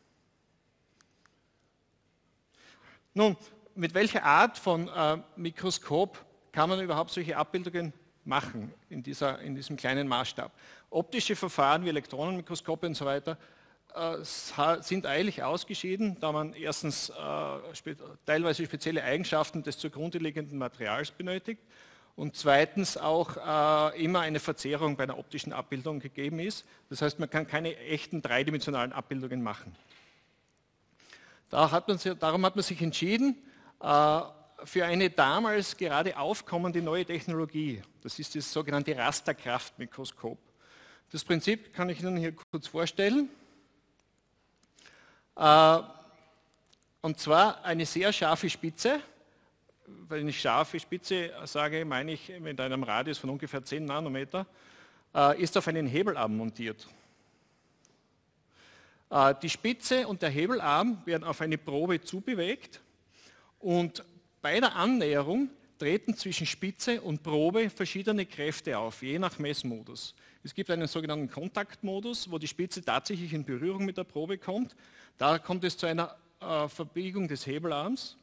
Nun, mit welcher Art von Mikroskop kann man überhaupt solche Abbildungen machen in diesem kleinen Maßstab? Optische Verfahren wie Elektronenmikroskope und so weiter sind eigentlich ausgeschieden, da man erstens teilweise spezielle Eigenschaften des zugrunde liegenden Materials benötigt und zweitens auch immer eine Verzerrung bei einer optischen Abbildung gegeben ist. Das heißt, man kann keine echten dreidimensionalen Abbildungen machen. Darum hat man sich entschieden für eine damals gerade aufkommende neue Technologie. Das ist das sogenannte Rasterkraftmikroskop. Das Prinzip kann ich Ihnen hier kurz vorstellen. Und zwar eine sehr scharfe Spitze. Wenn ich scharfe Spitze sage, meine ich mit einem Radius von ungefähr 10 Nanometer, ist auf einen Hebelarm montiert. Die Spitze und der Hebelarm werden auf eine Probe zubewegt und bei der Annäherung treten zwischen Spitze und Probe verschiedene Kräfte auf, je nach Messmodus. Es gibt einen sogenannten Kontaktmodus, wo die Spitze tatsächlich in Berührung mit der Probe kommt. Da kommt es zu einer Verbiegung des Hebelarms.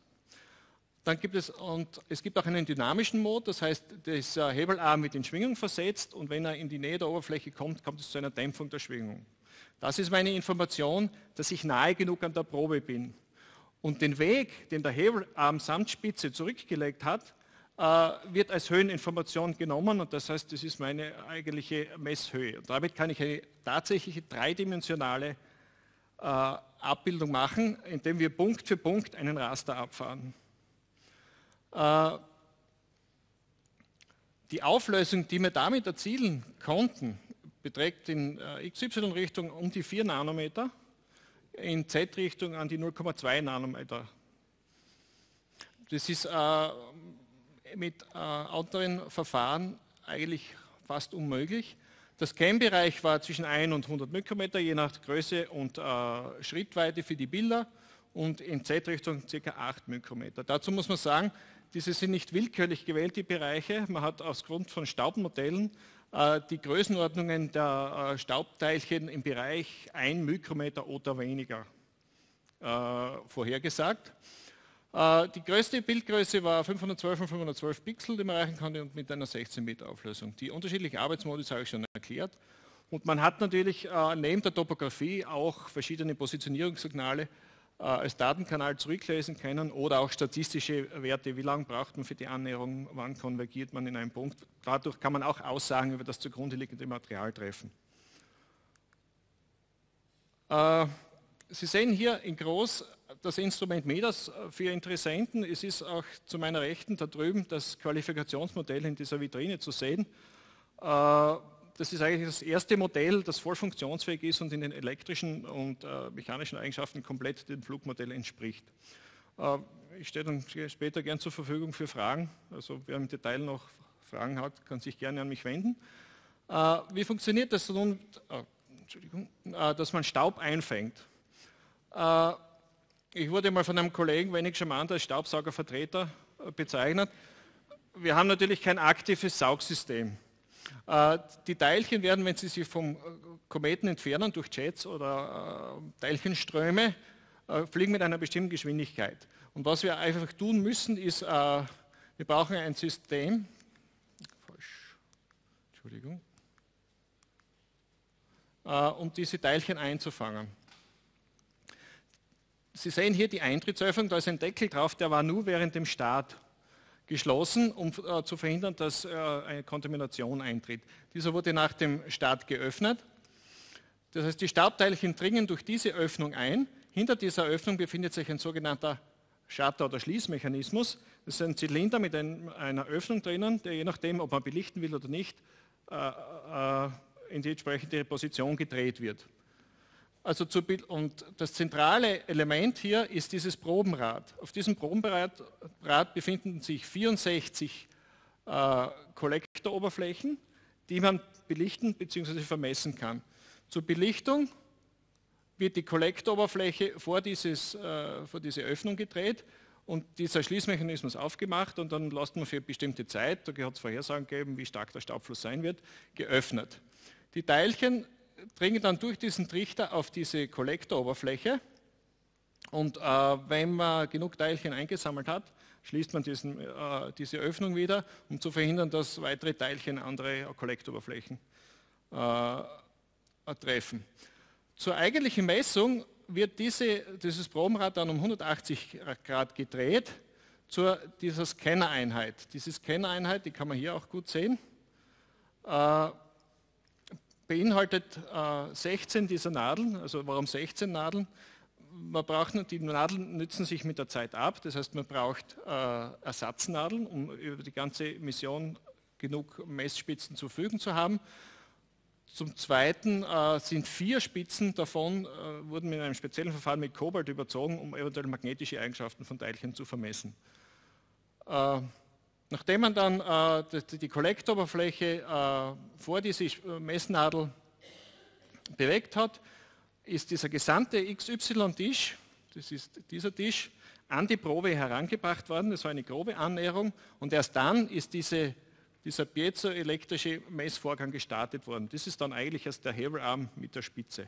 Es gibt auch einen dynamischen Modus, das heißt, der Hebelarm wird in Schwingung versetzt und wenn er in die Nähe der Oberfläche kommt, kommt es zu einer Dämpfung der Schwingung. Das ist meine Information, dass ich nahe genug an der Probe bin. Und den Weg, den der Hebelarm samt Spitze zurückgelegt hat, wird als Höheninformation genommen und das heißt, das ist meine eigentliche Messhöhe. Und damit kann ich eine tatsächliche dreidimensionale Abbildung machen, indem wir Punkt für Punkt einen Raster abfahren. Die Auflösung, die wir damit erzielen konnten, beträgt in XY-Richtung um die 4 Nanometer, in Z-Richtung an die 0,2 Nanometer. Das ist mit anderen Verfahren eigentlich fast unmöglich. Der Scan-Bereich war zwischen 1 und 100 Mikrometer, je nach Größe und Schrittweite für die Bilder und in Z-Richtung ca. 8 Mikrometer. Dazu muss man sagen, diese sind nicht willkürlich gewählte Bereiche. Man hat aufgrund von Staubmodellen die Größenordnungen der Staubteilchen im Bereich 1 Mikrometer oder weniger vorhergesagt. Die größte Bildgröße war 512 und 512 Pixel, die man erreichen konnte, und mit einer 16-Bit Auflösung. Die unterschiedlichen Arbeitsmodi habe ich schon erklärt. Und man hat natürlich neben der Topografie auch verschiedene Positionierungssignale als Datenkanal zurücklesen können oder auch statistische Werte, wie lange braucht man für die Annäherung, wann konvergiert man in einen Punkt. Dadurch kann man auch Aussagen über das zugrunde liegende Material treffen. Sie sehen hier in groß das Instrument MEDAS für Interessenten. Es ist auch zu meiner Rechten da drüben das Qualifikationsmodell in dieser Vitrine zu sehen. Das ist eigentlich das erste Modell, das voll funktionsfähig ist und in den elektrischen und mechanischen Eigenschaften komplett dem Flugmodell entspricht. Ich stehe dann später gern zur Verfügung für Fragen. Also wer im Detail noch Fragen hat, kann sich gerne an mich wenden. Wie funktioniert das nun, dass man Staub einfängt? Ich wurde mal von einem Kollegen wenig charmant als Staubsaugervertreter bezeichnet. Wir haben natürlich kein aktives Saugsystem. Die Teilchen werden, wenn sie sich vom Kometen entfernen durch Jets oder Teilchenströme, fliegen mit einer bestimmten Geschwindigkeit. Und was wir einfach tun müssen, ist, wir brauchen ein System, um diese Teilchen einzufangen. Sie sehen hier die Eintrittsöffnung, da ist ein Deckel drauf, der war nur während dem Start geschlossen, um zu verhindern, dass eine Kontamination eintritt. Dieser wurde nach dem Start geöffnet. Das heißt, die Staubteilchen dringen durch diese Öffnung ein. Hinter dieser Öffnung befindet sich ein sogenannter Shutter- oder Schließmechanismus. Das ist ein Zylinder mit einer Öffnung drinnen, der je nachdem, ob man belichten will oder nicht, in die entsprechende Position gedreht wird. Also und das zentrale Element hier ist dieses Probenrad. Auf diesem Probenrad befinden sich 64 Kollektoroberflächen, die man belichten bzw. vermessen kann. Zur Belichtung wird die Kollektoroberfläche vor diese Öffnung gedreht und dieser Schließmechanismus aufgemacht und dann lässt man für eine bestimmte Zeit, da hat es Vorhersagen gegeben, wie stark der Staubfluss sein wird, geöffnet. Die Teilchen dringen dann durch diesen Trichter auf diese Kollektoroberfläche und wenn man genug Teilchen eingesammelt hat, schließt man diese Öffnung wieder, um zu verhindern, dass weitere Teilchen andere Kollektoroberflächen treffen. Zur eigentlichen Messung wird dieses Probenrad dann um 180 Grad gedreht zu dieser Scannereinheit. Diese Scannereinheit, die kann man hier auch gut sehen, beinhaltet 16 dieser Nadeln. Also warum 16 Nadeln? Die Nadeln nützen sich mit der Zeit ab, das heißt man braucht Ersatznadeln, um über die ganze Mission genug Messspitzen zur Verfügung zu haben. Zum Zweiten sind 4 Spitzen davon, wurden mit einem speziellen Verfahren mit Kobalt überzogen, um eventuell magnetische Eigenschaften von Teilchen zu vermessen. Nachdem man dann die Kollektoroberfläche vor diese Messnadel bewegt hat, ist dieser gesamte XY-Tisch, das ist dieser Tisch, an die Probe herangebracht worden. Das war eine grobe Annäherung und erst dann ist dieser piezoelektrische Messvorgang gestartet worden. Das ist dann eigentlich erst der Hebelarm mit der Spitze.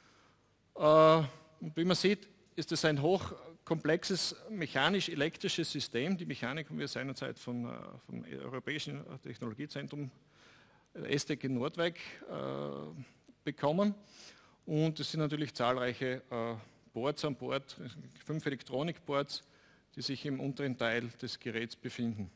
Und wie man sieht, ist das ein hochkomplexes mechanisch-elektrisches System. Die Mechanik haben wir seinerzeit vom Europäischen Technologiezentrum ESTEC in Nordwijk bekommen. Und es sind natürlich zahlreiche Boards an Bord, 5 Elektronikboards, die sich im unteren Teil des Geräts befinden.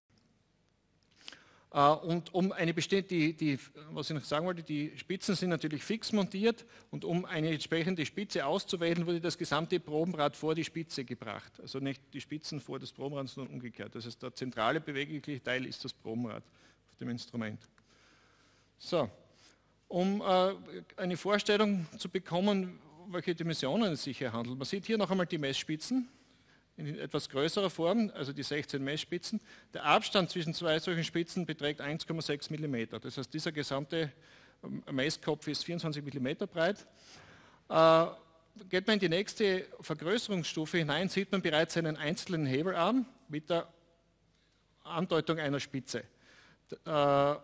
Und um eine bestimmte, was ich noch sagen wollte, die Spitzen sind natürlich fix montiert und um eine entsprechende Spitze auszuwählen, wurde das gesamte Probenrad vor die Spitze gebracht. Also nicht die Spitzen vor das Probenrad, sondern umgekehrt. Das heißt, der zentrale bewegliche Teil ist das Probenrad auf dem Instrument. So, um eine Vorstellung zu bekommen, welche Dimensionen es sich hier handelt. Man sieht hier noch einmal die Messspitzen. in etwas größerer Form, also die 16 Messspitzen. Der Abstand zwischen zwei solchen Spitzen beträgt 1,6 mm. Das heißt, dieser gesamte Messkopf ist 24 mm breit. Geht man in die nächste Vergrößerungsstufe hinein, sieht man bereits einen einzelnen Hebelarm mit der Andeutung einer Spitze. Der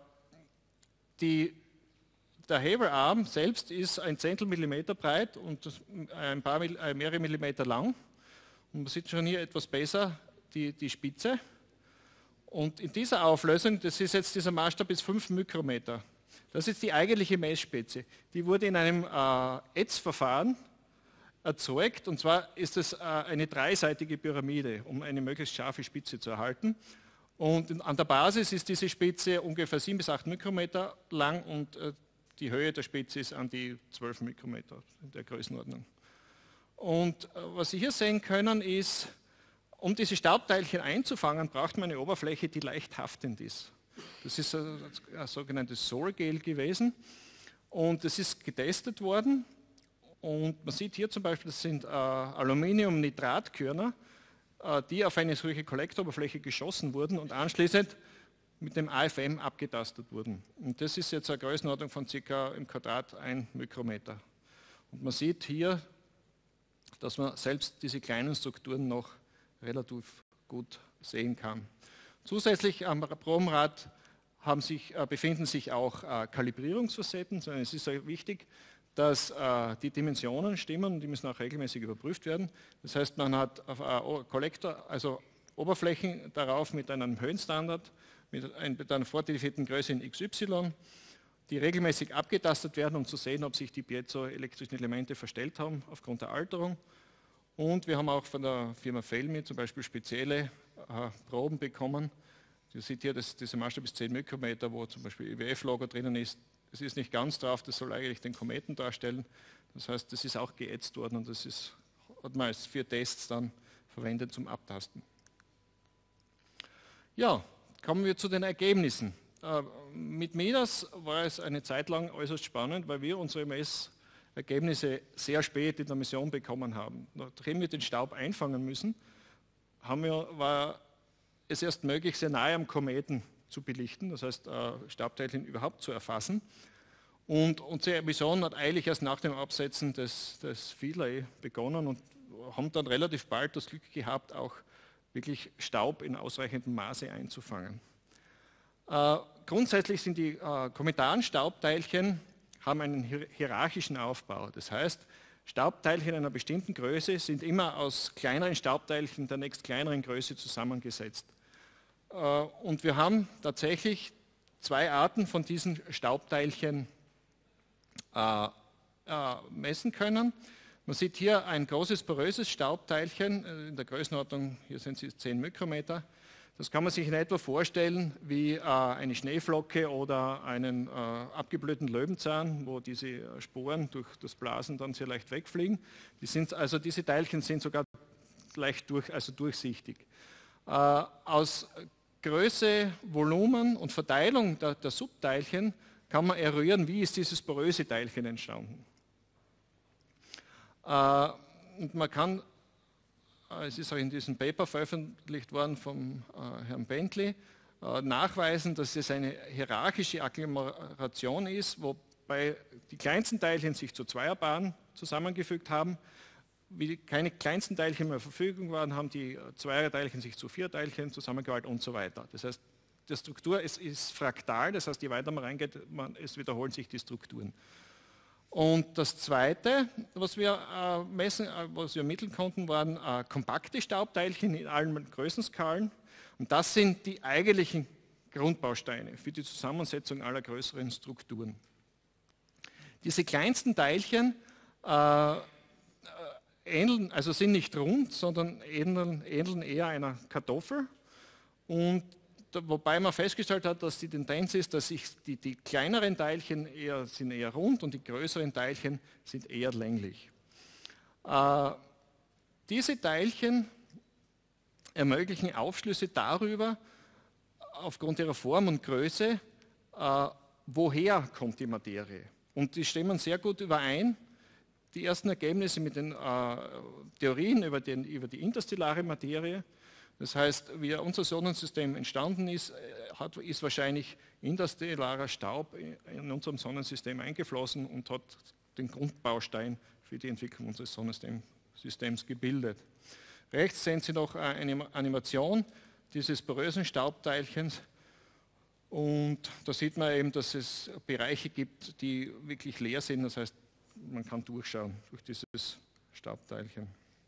Hebelarm selbst ist ein Zehntel Millimeter breit und mehrere Millimeter lang. Und man sieht schon hier etwas besser die Spitze. Und in dieser Auflösung, das ist jetzt dieser Maßstab bis 5 Mikrometer. Das ist die eigentliche Messspitze. Die wurde in einem ETS-Verfahren erzeugt. Und zwar ist es eine dreiseitige Pyramide, um eine möglichst scharfe Spitze zu erhalten. Und an der Basis ist diese Spitze ungefähr 7 bis 8 Mikrometer lang und die Höhe der Spitze ist an die 12 Mikrometer in der Größenordnung. Und was Sie hier sehen können ist, um diese Staubteilchen einzufangen, braucht man eine Oberfläche, die leicht haftend ist. Das ist ein sogenanntes Sorgel gewesen und das ist getestet worden. Und man sieht hier zum Beispiel, das sind Aluminiumnitratkörner, die auf eine solche Kollektoroberfläche geschossen wurden und anschließend mit dem AFM abgetastet wurden. Und das ist jetzt eine Größenordnung von ca. im Quadrat 1 Mikrometer. Und man sieht hier, dass man selbst diese kleinen Strukturen noch relativ gut sehen kann. Zusätzlich am Probenrad befinden sich auch Kalibrierungsfacetten. Es ist sehr wichtig, dass die Dimensionen stimmen und die müssen auch regelmäßig überprüft werden. Das heißt, man hat Kollektor, also Oberflächen darauf mit einem Höhenstandard, mit einer vordefinierten Größe in XY, die regelmäßig abgetastet werden, um zu sehen, ob sich die piezoelektrischen Elemente verstellt haben aufgrund der Alterung. Und wir haben auch von der Firma Felmi zum Beispiel spezielle Proben bekommen. Ihr seht hier, dieser Maßstab ist 10 Mikrometer, wo zum Beispiel IWF-Logo drinnen ist. Es ist nicht ganz drauf, das soll eigentlich den Kometen darstellen. Das heißt, das ist auch geätzt worden und das hat man als 4 Tests dann verwendet zum Abtasten. Ja, kommen wir zu den Ergebnissen. Mit Midas war es eine Zeit lang äußerst spannend, weil wir unsere Messergebnisse sehr spät in der Mission bekommen haben. Nachdem wir den Staub einfangen müssen, war es erst möglich, sehr nahe am Kometen zu belichten, das heißt Staubteilchen überhaupt zu erfassen. Und unsere Mission hat eigentlich erst nach dem Absetzen des Philae begonnen und haben dann relativ bald das Glück gehabt, auch wirklich Staub in ausreichendem Maße einzufangen. Grundsätzlich sind die kometaren Staubteilchen haben einen hierarchischen Aufbau. Das heißt, Staubteilchen einer bestimmten Größe sind immer aus kleineren Staubteilchen der nächst kleineren Größe zusammengesetzt. Und wir haben tatsächlich 2 Arten von diesen Staubteilchen messen können. Man sieht hier ein großes poröses Staubteilchen in der Größenordnung, hier sind es 10 Mikrometer. Das kann man sich in etwa vorstellen wie eine Schneeflocke oder einen abgeblühten Löwenzahn, wo diese Sporen durch das Blasen dann sehr leicht wegfliegen. Diese Teilchen sind sogar leicht durchsichtig. Aus Größe, Volumen und Verteilung der Subteilchen kann man eruieren, wie ist dieses poröse Teilchen entstanden. Und man kann, es ist auch in diesem Paper veröffentlicht worden vom Herrn Bentley, nachweisen, dass es eine hierarchische Agglomeration ist, wobei die kleinsten Teilchen sich zu Zweierpaaren zusammengefügt haben. Wie keine kleinsten Teilchen mehr zur Verfügung waren, haben die Zweierteilchen sich zu 4 Teilchen zusammengewalt und so weiter. Das heißt, die Struktur ist fraktal, das heißt, je weiter man reingeht, es wiederholen sich die Strukturen. Und das Zweite, was wir ermitteln konnten, waren kompakte Staubteilchen in allen Größenskalen. Und das sind die eigentlichen Grundbausteine für die Zusammensetzung aller größeren Strukturen. Diese kleinsten Teilchen sind nicht rund, sondern ähneln eher einer Kartoffel. Und wobei man festgestellt hat, dass die Tendenz ist, dass sich die kleineren Teilchen sind eher rund und die größeren Teilchen sind eher länglich. Diese Teilchen ermöglichen Aufschlüsse darüber, aufgrund ihrer Form und Größe, woher kommt die Materie. Und die stimmen sehr gut überein die ersten Ergebnisse mit den Theorien über die interstellare Materie. Das heißt, wie unser Sonnensystem entstanden ist, ist wahrscheinlich interstellarer Staub in unserem Sonnensystem eingeflossen und hat den Grundbaustein für die Entwicklung unseres Sonnensystems gebildet. Rechts sehen Sie noch eine Animation dieses porösen Staubteilchens. Und da sieht man eben, dass es Bereiche gibt, die wirklich leer sind. Das heißt, man kann durchschauen durch dieses Staubteilchen.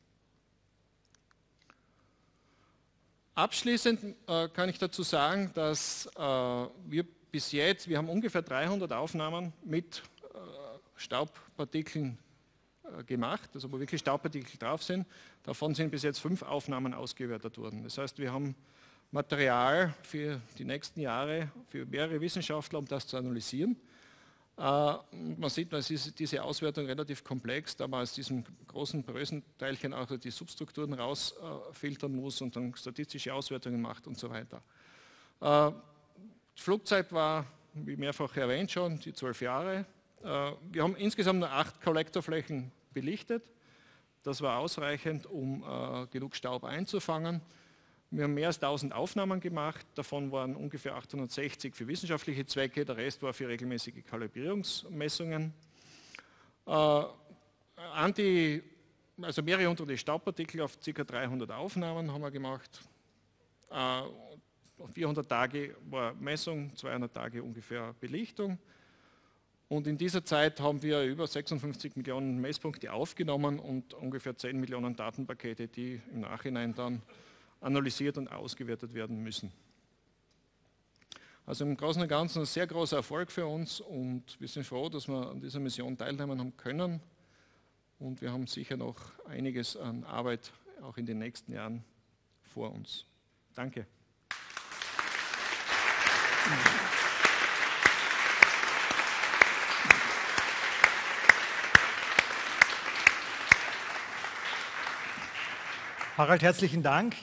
Abschließend kann ich dazu sagen, dass wir haben ungefähr 300 Aufnahmen mit Staubpartikeln gemacht, also wo wirklich Staubpartikel drauf sind. Davon sind bis jetzt 5 Aufnahmen ausgewertet worden. Das heißt, wir haben Material für die nächsten Jahre, für mehrere Wissenschaftler, um das zu analysieren. Man sieht, dass diese Auswertung relativ komplex, da man aus diesem großen porösen Teilchen auch die Substrukturen rausfiltern muss und dann statistische Auswertungen macht und so weiter. Die Flugzeit war, wie mehrfach erwähnt schon, die 12 Jahre. Wir haben insgesamt nur 8 Kollektorflächen belichtet. Das war ausreichend, um genug Staub einzufangen. Wir haben mehr als 1000 Aufnahmen gemacht, davon waren ungefähr 860 für wissenschaftliche Zwecke, der Rest war für regelmäßige Kalibrierungsmessungen. Also mehrere hunderte Staubpartikel auf ca. 300 Aufnahmen haben wir gemacht. 400 Tage war Messung, 200 Tage ungefähr Belichtung. Und in dieser Zeit haben wir über 56 Millionen Messpunkte aufgenommen und ungefähr 10 Millionen Datenpakete, die im Nachhinein dann analysiert und ausgewertet werden müssen. Also im Großen und Ganzen ein sehr großer Erfolg für uns und wir sind froh, dass wir an dieser Mission teilnehmen haben können und wir haben sicher noch einiges an Arbeit auch in den nächsten Jahren vor uns. Danke. Harald, herzlichen Dank.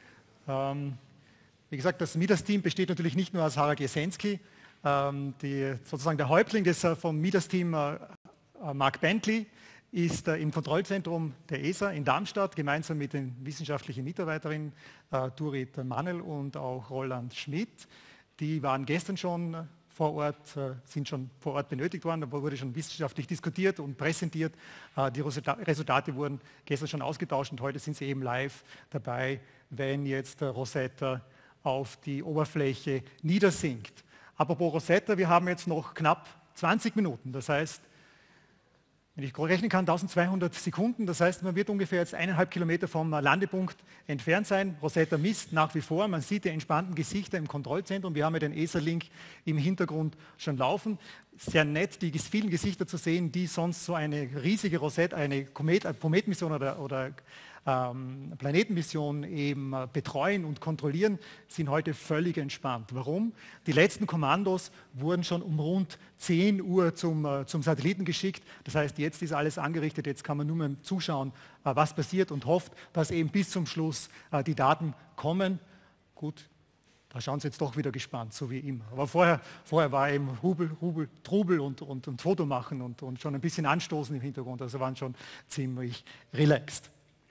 Wie gesagt, das Midas-Team besteht natürlich nicht nur aus Harald Jesensky, sozusagen der Häuptling vom Midas-Team, Mark Bentley, ist im Kontrollzentrum der ESA in Darmstadt gemeinsam mit den wissenschaftlichen Mitarbeiterinnen Dorit Mannel und auch Roland Schmidt. Die waren gestern schon vor Ort, sind schon vor Ort benötigt worden, da wurde schon wissenschaftlich diskutiert und präsentiert. Die Resultate wurden gestern schon ausgetauscht und heute sind sie eben live dabei, wenn jetzt Rosetta auf die Oberfläche niedersinkt. Apropos Rosetta, wir haben jetzt noch knapp 20 Minuten, das heißt, wenn ich rechnen kann, 1200 Sekunden, das heißt, man wird ungefähr jetzt 1,5 Kilometer vom Landepunkt entfernt sein. Rosetta misst nach wie vor, man sieht die entspannten Gesichter im Kontrollzentrum, wir haben ja den ESA-Link im Hintergrund schon laufen. Sehr nett, die vielen Gesichter zu sehen, die sonst so eine riesige Rosetta, eine Kometmission oder Planetenmission eben betreuen und kontrollieren, sind heute völlig entspannt. Warum? Die letzten Kommandos wurden schon um rund 10 Uhr zum Satelliten geschickt. Das heißt, jetzt ist alles angerichtet, jetzt kann man nur mehr zuschauen, was passiert und hofft, dass eben bis zum Schluss die Daten kommen. Gut, da schauen Sie jetzt doch wieder gespannt, so wie immer. Aber vorher war eben Trubel und Foto machen und schon ein bisschen Anstoßen im Hintergrund, also waren schon ziemlich relaxed.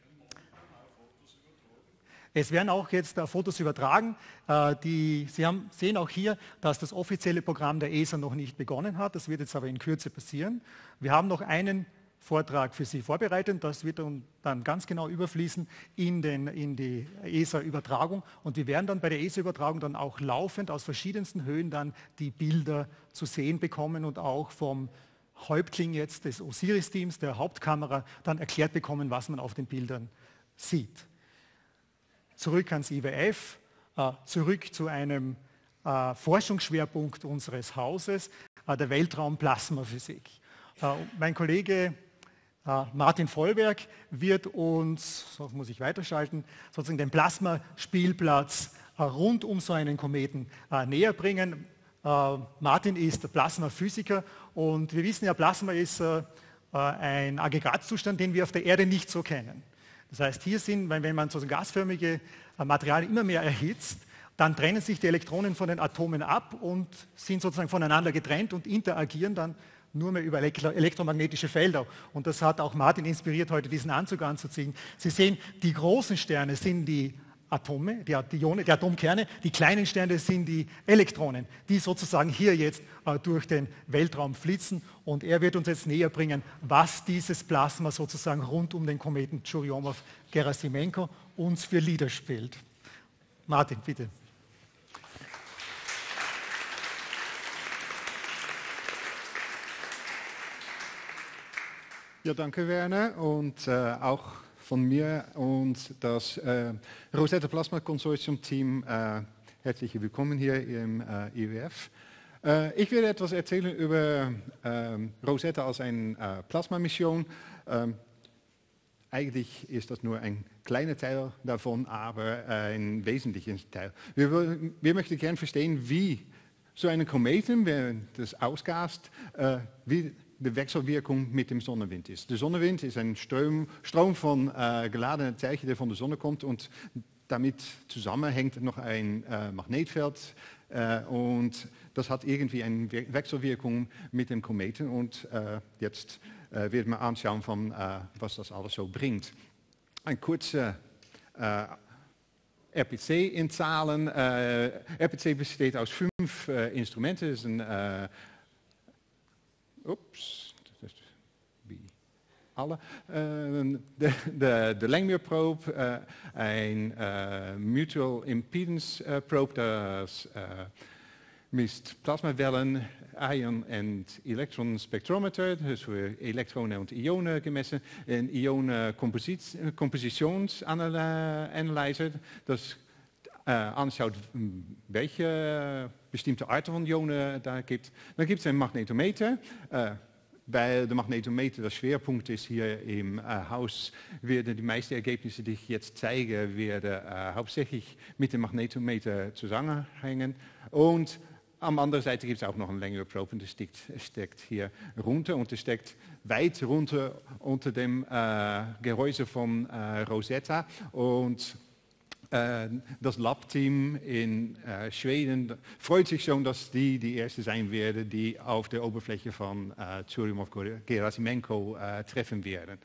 Es werden auch jetzt Fotos übertragen. Sie sehen auch hier, dass das offizielle Programm der ESA noch nicht begonnen hat. Das wird jetzt aber in Kürze passieren. Wir haben noch einen Vortrag für Sie vorbereitet. Das wird dann ganz genau überfließen in die ESA-Übertragung. Und wir werden dann bei der ESA-Übertragung dann auch laufend aus verschiedensten Höhen dann die Bilder zu sehen bekommen und auch vom Häuptling jetzt des Osiris-Teams, der Hauptkamera, dann erklärt bekommen, was man auf den Bildern sieht. Zurück ans IWF, zurück zu einem Forschungsschwerpunkt unseres Hauses, der Weltraumplasmaphysik. Mein Kollege Martin Vollberg wird uns, so muss ich weiterschalten, sozusagen den Plasmaspielplatz rund um so einen Kometen näher bringen. Martin ist Plasmaphysiker und wir wissen ja, Plasma ist ein Aggregatzustand, den wir auf der Erde nicht so kennen. Das heißt, hier sind, wenn man so gasförmige Materialien immer mehr erhitzt, dann trennen sich die Elektronen von den Atomen ab und sind sozusagen voneinander getrennt und interagieren dann nur mehr über elektromagnetische Felder. Und das hat auch Martin inspiriert, heute diesen Anzug anzuziehen. Sie sehen, die großen Sterne sind die Atome, die Atomkerne, die kleinen Sterne sind die Elektronen, die sozusagen hier jetzt durch den Weltraum flitzen. Und er wird uns jetzt näher bringen, was dieses Plasma sozusagen rund um den Kometen Churyumov-Gerasimenko uns für Lieder spielt. Martin, bitte. Ja, danke Werner und auch von mir und das Rosetta Plasma Consortium Team herzlich willkommen hier im IWF. Ich werde etwas erzählen über Rosetta als eine Plasma-Mission. Eigentlich ist das nur ein kleiner Teil davon, aber ein wesentlicher Teil. Wir möchten gerne verstehen, wie so eine Kometen, wenn das ausgast, wie die Wechselwirkung mit dem Sonnenwind ist. Der Sonnenwind ist ein Strom von geladenen Teilchen, der von der Sonne kommt und damit zusammenhängt noch ein Magnetfeld und das hat irgendwie eine Wechselwirkung mit dem Kometen und jetzt werden wir anschauen, von, was das alles so bringt. Ein kurzer RPC in Zahlen. RPC besteht aus 5 Instrumenten. Das ist ein das ist wie alle. De Langmuir Probe, ein Mutual Impedance Probe, das misst Plasmawellen, Ion- und Elektron-Spektrometer, das für Elektronen und Ionen gemessen, ein Ionen-Kompositionsanalyzer, das anschaut, welche bestimmte Arten von Ionen da gibt. Dann gibt es ein Magnetometer. Weil der Magnetometer der Schwerpunkt ist hier im Haus, werden die meisten Ergebnisse, die ich jetzt zeige, werden hauptsächlich mit dem Magnetometer zusammenhängen. Und am anderen Seite gibt es auch noch einen Langmuir Probe und das steckt hier runter und das steckt weit runter unter dem Gehäuse von Rosetta und das Lab-Team in Schweden freut sich schon, dass die Erste sein werden, die auf der Oberfläche von Churyumov-Gerasimenko treffen werden.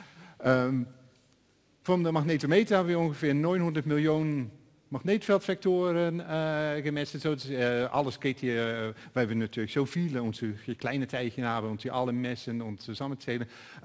Von der Magnetometer haben wir ungefähr 900 Millionen Magnetfeldvektoren gemessen. So, alles geht hier, weil wir natürlich so viele und so kleine Teilchen haben und sie alle messen und zusammenzählen.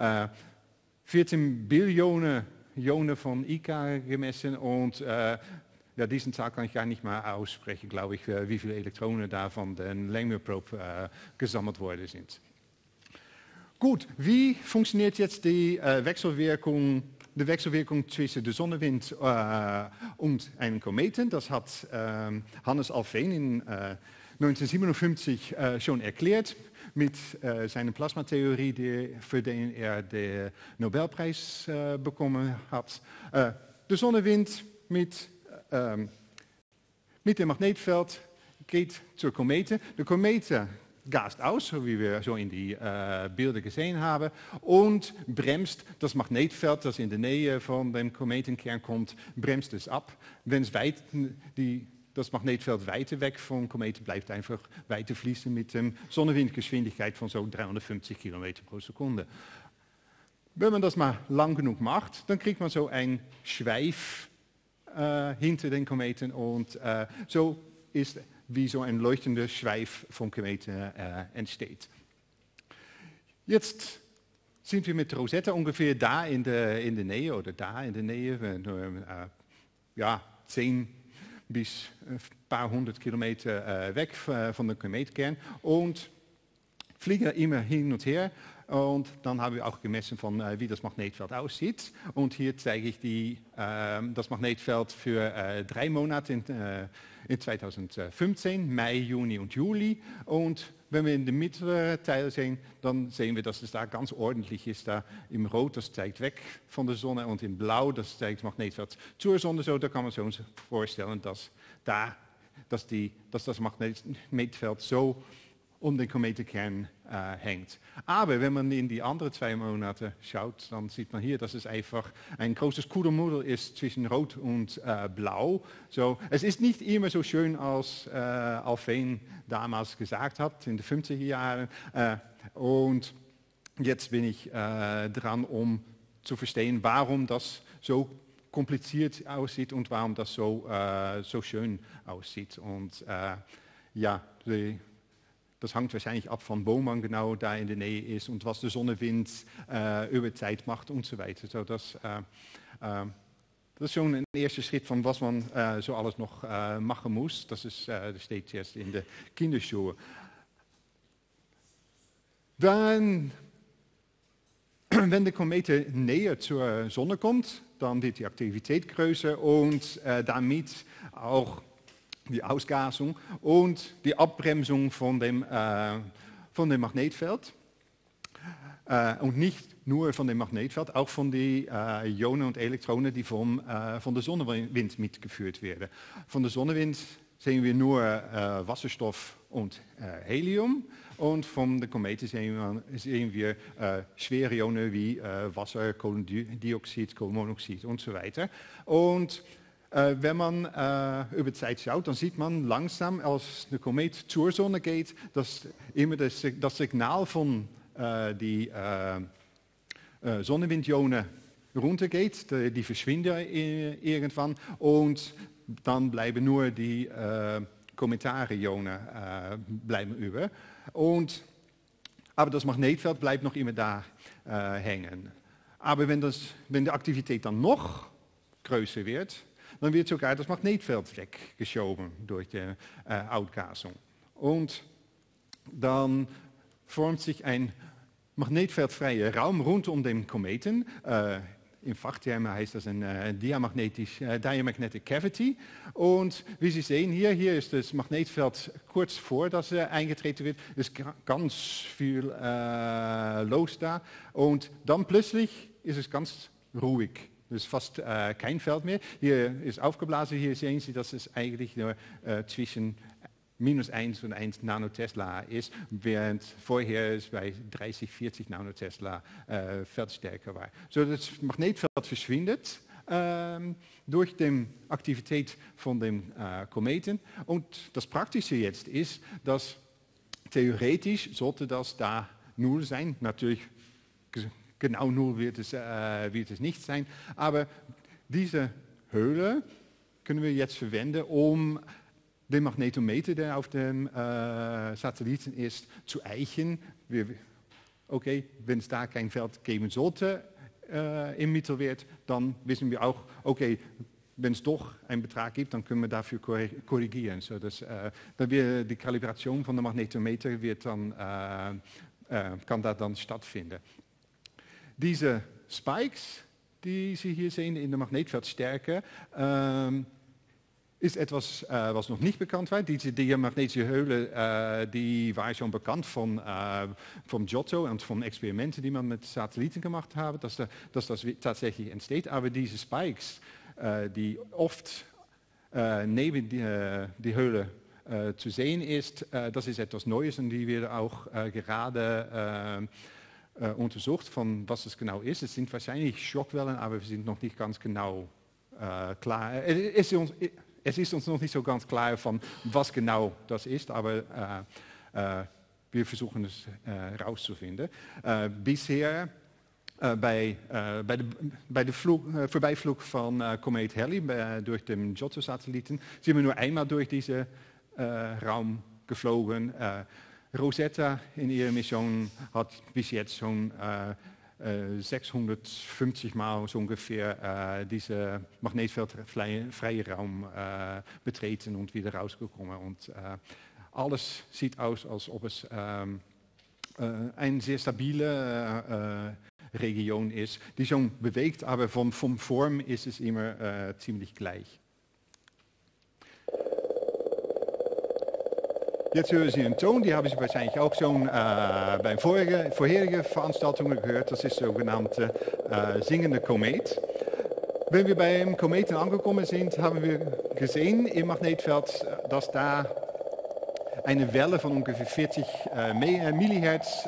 14 Billionen Ionen von IK gemessen und ja, diesen Tag kann ich gar nicht mal aussprechen, glaube ich, wie viele Elektronen da von den Langmuir Probe gesammelt worden sind. Gut, wie funktioniert jetzt die Wechselwirkung zwischen der Sonnenwind und einem Kometen? Das hat Hannes Alfvén in 1957 schon erklärt mit seiner Plasmatheorie, für den er den Nobelpreis bekommen hat. Der Sonnenwind mit dem Magnetfeld geht zur Komete. Der Komete gast aus, so wie wir so in die Bilder gesehen haben, und bremst das Magnetfeld, das in der Nähe von dem Kometenkern kommt, bremst es ab. Wenn es das Magnetfeld weiter weg vom Kometen bleibt einfach weiter fließen mit der Sonnenwindgeschwindigkeit von so 350 Kilometer pro Sekunde. Wenn man das mal lang genug macht, dann kriegt man so einen Schweif hinter den Kometen und so ist wie so ein leuchtender Schweif vom Kometen entsteht. Jetzt sind wir mit Rosetta ungefähr da in der Nähe oder da in der Nähe, ja, 10 bis ein paar hundert Kilometer weg von dem Kometenkern und fliegen immer hin und her. Und dann haben wir auch gemessen, von, wie das Magnetfeld aussieht. Und hier zeige ich das Magnetfeld für 3 Monate in 2015, Mai, Juni und Juli. Und wenn wir in den mittleren Teil sehen, dann sehen wir, dass es da ganz ordentlich ist. Da im Rot, das zeigt weg von der Sonne, und in Blau, das zeigt das Magnetfeld zur Sonne. So, da kann man sich uns vorstellen, dass das Magnetfeld so um den Kometenkern hängt. Aber wenn man in die anderen 2 Monate schaut, dann sieht man hier, dass es einfach ein großes Kuddelmuddel ist zwischen Rot und Blau. So, es ist nicht immer so schön, als Alfvén damals gesagt hat, in den 50er Jahren. Und jetzt bin ich dran, um zu verstehen, warum das so kompliziert aussieht und warum das so schön aussieht. Und das hängt wahrscheinlich ab von wo man genau da in der Nähe ist und was der Sonnenwind über Zeit macht und so weiter. So das ist schon ein erster Schritt von was man so alles noch machen muss. Das steht jetzt in der Kinderschuhe. Dann, wenn der Komet näher zur Sonne kommt, dann wird die Aktivität größer und damit auch die Ausgasung und die Abbremsung von dem Magnetfeld. Und nicht nur von dem Magnetfeld, auch von den Ionen und Elektronen, die von der Sonnenwind mitgeführt werden. Von der Sonnenwind sehen wir nur Wasserstoff und Helium. Und von den Kometen sehen wir schwere Ionen wie Wasser, Kohlendioxid, Kohlenmonoxid und so weiter. Und wenn man über Zeit schaut, dann sieht man langsam, als der Komet zur Sonne geht, dass immer das Signal von die Sonnenwindionen runtergeht, die verschwinden irgendwann und dann bleiben nur die Kometare-Ionen bleiben über. Aber das Magnetfeld bleibt noch immer da hängen. Aber wenn die Aktivität dann noch größer wird, dann wird sogar das Magnetfeld weggeschoben durch die Outgasung. Und dann formt sich ein magnetfeldfreier Raum rund um den Kometen. In Fachtermen heißt das ein Diamagnetic Cavity. Und wie Sie sehen hier ist das Magnetfeld kurz vor, dass eingetreten wird. Es ist ganz viel los da. Und dann plötzlich ist es ganz ruhig. Es ist fast kein Feld mehr. Hier ist aufgeblasen. Hier sehen Sie, dass es eigentlich nur zwischen -1 und 1 Nanotesla ist, während vorher es bei 30, 40 Nanotesla Feldstärke war. So, das Magnetfeld verschwindet durch die Aktivität von den Kometen. Und das Praktische jetzt ist, dass theoretisch sollte das da 0 sein. Natürlich genau 0 wird es nicht sein, aber diese Höhle können wir jetzt verwenden, um den Magnetometer, der auf dem Satelliten ist, zu eichen. Okay, wenn es da kein Feld geben sollte im Mittelwert, dann wissen wir auch, okay, wenn es doch einen Betrag gibt, dann können wir dafür korrigieren. Sodass, die Kalibration von dem Magnetometer kann da dann stattfinden. Diese Spikes, die Sie hier sehen in der Magnetfeldstärke, ist etwas, was noch nicht bekannt war. Diese diamagnetische Höhle, die war schon bekannt vom Giotto und von Experimenten, die man mit Satelliten gemacht hat, dass das tatsächlich entsteht. Aber diese Spikes, die oft neben die Höhle zu sehen ist, das ist etwas Neues und die wird auch gerade untersucht, von was es genau ist. Es sind wahrscheinlich Schockwellen, aber wir sind noch nicht ganz genau klar. Es ist uns noch nicht so ganz klar, von was genau das ist, aber wir versuchen es herauszufinden. Bisher bei der Vorbeiflug von Komet Halley durch den Giotto-Satelliten sind wir nur einmal durch diesen Raum geflogen. Rosetta in ihrer Mission hat bis jetzt schon 650 Mal so ungefähr diese magnetfeldfreie Raum betreten und wieder rausgekommen. Und alles sieht aus, als ob es eine sehr stabile Region ist, die schon bewegt, aber von Form ist es immer ziemlich gleich. Jetzt hören Sie einen Ton, die haben Sie wahrscheinlich auch schon bei vorherigen Veranstaltungen gehört. Das ist der sogenannte singende Komet. Wenn wir beim Kometen angekommen sind, haben wir gesehen im Magnetfeld, dass da eine Welle von ungefähr 40 Millihertz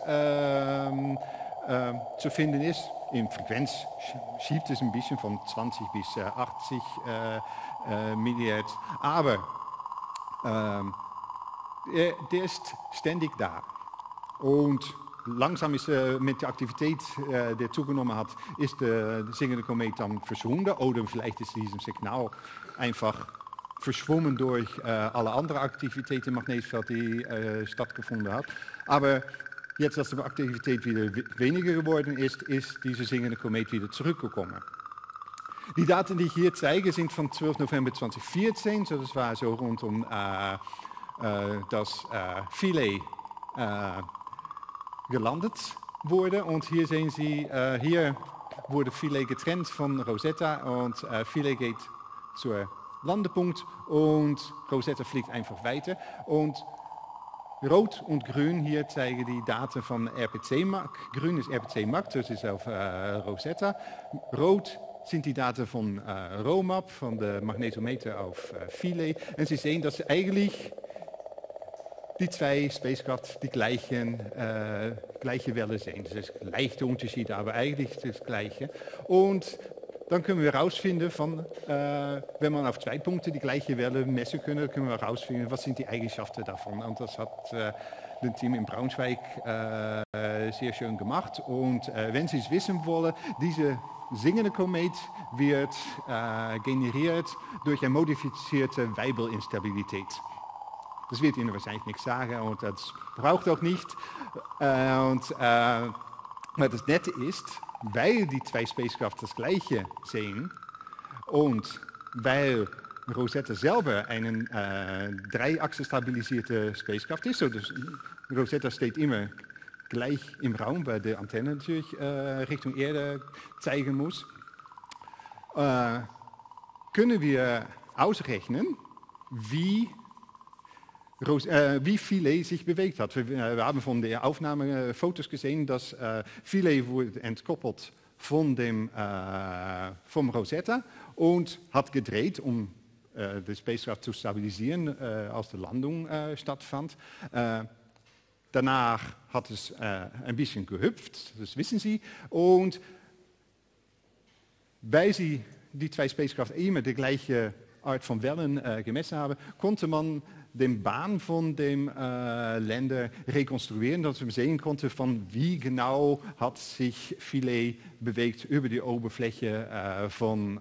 zu finden ist. In Frequenz schiebt es ein bisschen von 20 bis 80 Millihertz. Aber der ist ständig da. Und langsam ist mit der Aktivität, die zugenommen hat, ist der singende Komet dann verschwunden. Oder vielleicht ist dieses Signal einfach verschwommen durch alle andere Aktivität im Magnetfeld, die stattgefunden hat. Aber jetzt, als die Aktivität wieder weniger geworden ist, ist dieser singende Komet wieder zurückgekommen. Die Daten, die ich hier zeige, sind von 12 November 2014. So, das war so rund um das Philae gelandet wurde. Und hier sehen Sie, hier wurde Philae getrennt von Rosetta und Philae geht zur Landepunkt und Rosetta fliegt einfach weiter. Und Rot und Grün hier zeigen die Daten von RPC-MAC. Grün ist RPC-MAC, das ist auf Rosetta. Rot sind die Daten von ROMAP, von de magnetometer auf Philae. En Sie sehen, dass eigentlich die zwei Spacecraft die gleiche Welle sehen. Das ist leichte Unterschiede, aber eigentlich das Gleiche. Und dann können wir herausfinden, wenn man auf 2 Punkten die gleiche Welle messen können, können wir herausfinden, was sind die Eigenschaften davon. Und das hat das Team in Braunschweig sehr schön gemacht. Und wenn Sie es wissen wollen, diese singende Komet wird generiert durch eine modifizierte Weibelinstabilität. Das wird Ihnen wahrscheinlich nichts sagen und das braucht auch nicht. Maar das Nette ist, weil die zwei Spacecraft das Gleiche sehen und weil Rosetta selber eine 3-Achse stabilisierte Spacecraft ist, so dus Rosetta steht immer gleich im Raum, weil die Antenne natürlich Richtung Erde zeigen muss, können wir ausrechnen, wie Philae sich bewegt hat. Wir haben von der Aufnahme Fotos gesehen, dass Philae wurde entkoppelt vom Rosetta und hat gedreht, um die Spacecraft zu stabilisieren, als die Landung stattfand. Danach hat es ein bisschen gehüpft, das wissen Sie. Und weil Sie die zwei Spacecraft immer die gleiche Art von Wellen gemessen haben, konnte man den Bahn von dem Lander rekonstruieren, dass man sehen konnte, von wie genau hat sich Philae bewegt über die Oberfläche von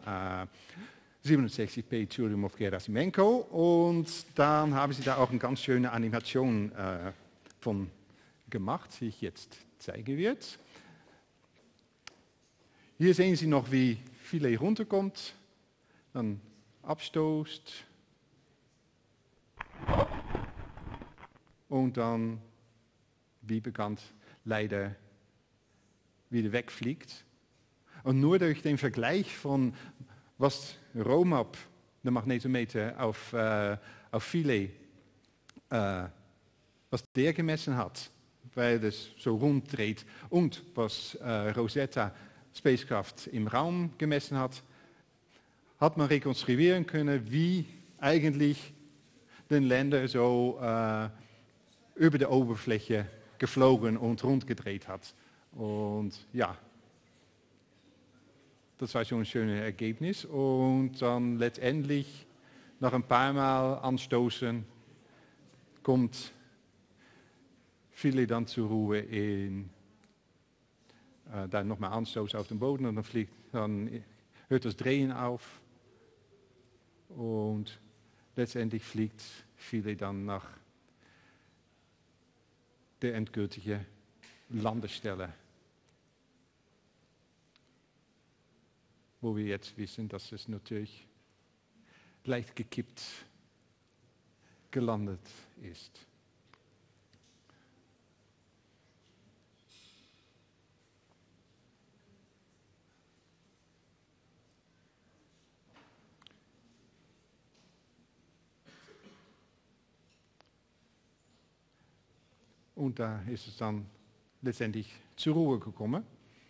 67P Churyumov-Gerasimenko. Und dann haben sie da auch eine ganz schöne Animation von gemacht, die ich jetzt zeigen werde. Hier sehen Sie noch, wie Philae runterkommt, dann abstoßt und dann, wie bekannt, leider wieder wegfliegt. Und nur durch den Vergleich von was ROMAP, de magnetometer, auf Philae, was der gemessen hat, weil es so rund dreht, und was Rosetta Spacecraft im Raum gemessen hat, hat man rekonstruieren können, wie eigentlich den Lander so über der Oberfläche geflogen und rundgedreht hat. Und ja, das war schon ein schönes Ergebnis. Und dann letztendlich, nach ein paar Mal anstoßen, kommt Philae dann zur Ruhe dann nochmal anstoßen auf den Boden und dann hört das Drehen auf. Und letztendlich fliegt Philae dann nach der endgültigen Landestelle, wo wir jetzt wissen, dass es natürlich leicht gekippt gelandet ist. Und da ist es dann letztendlich zur Ruhe gekommen.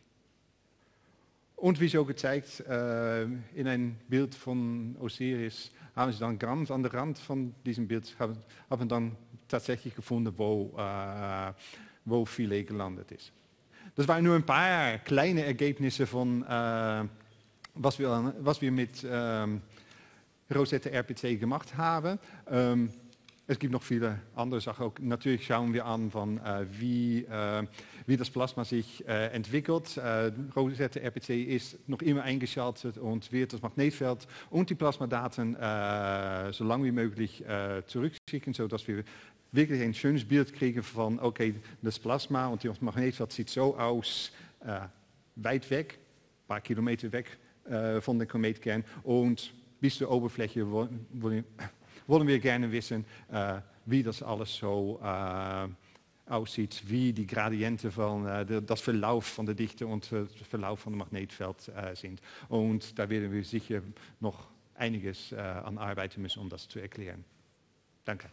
Und wie so gezeigt, in ein Bild von Osiris haben sie dann ganz an der Rand von diesem Bild haben dann tatsächlich gefunden, wo Philae gelandet ist. Das waren nur ein paar kleine Ergebnisse von was wir mit Rosetta RPC gemacht haben. es gibt noch viele andere Sachen. Auch natürlich schauen wir an, wie das Plasma sich entwickelt. Rosetta RPC ist noch immer eingeschaltet und wird das Magnetfeld und die Plasmadaten so lang wie möglich zurückschicken, sodass wir wirklich ein schönes Bild kriegen von, okay, das Plasma und das Magnetfeld sieht so aus, weit weg, ein paar Kilometer weg von der Kometkern und bis zur Oberfläche wollen wir gerne wissen, wie das alles so aussieht, wie die Gradienten von das Verlauf von der Dichte und das Verlauf von dem Magnetfeld sind. Und da werden wir sicher noch einiges an arbeiten müssen, um das zu erklären. Danke.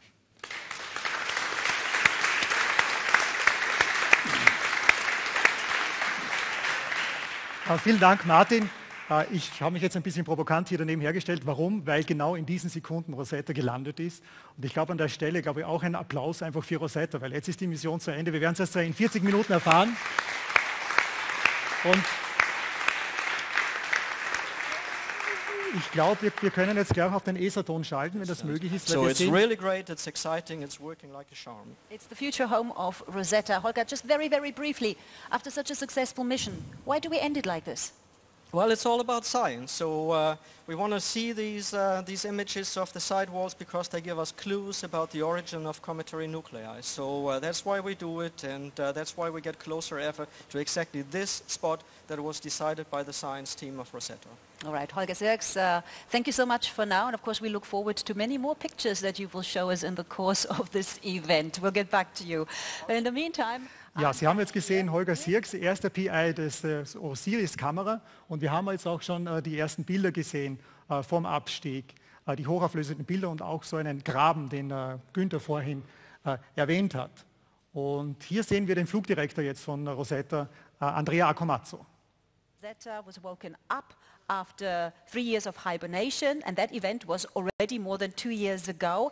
Vielen Dank, Martin. Ich habe mich jetzt ein bisschen provokant hier daneben hergestellt. Warum? Weil genau in diesen Sekunden Rosetta gelandet ist. Und ich glaube an der Stelle, auch ein Applaus einfach für Rosetta, weil jetzt ist die Mission zu Ende. Wir werden es erst in 40 Minuten erfahren. Und ich glaube, wir können jetzt gleich auf den ESA-Ton schalten, wenn das möglich ist. So it's really great, it's exciting, it's working like a charm. It's the future home of Rosetta. Holger, just very, very briefly, after such a successful mission, why do we end it like this? Well, it's all about science. So we want to see these images of the sidewalls because they give us clues about the origin of cometary nuclei. So that's why we do it, and that's why we get closer ever to exactly this spot that was decided by the science team of Rosetta. All right, Holger Sierks, thank you so much for now, and of course we look forward to many more pictures that you will show us in the course of this event. We'll get back to you. But in the meantime... Ja, Sie haben jetzt gesehen, Holger Sierks, erster PI des Osiris-Kamera, und wir haben jetzt auch schon die ersten Bilder gesehen vom Abstieg, die hochauflösenden Bilder und auch so einen Graben, den Günther vorhin erwähnt hat. Und hier sehen wir den Flugdirektor jetzt von Rosetta, Andrea Accomazzo. Rosetta was woken up after 3 years of hibernation, and that event was already more than 2 years ago.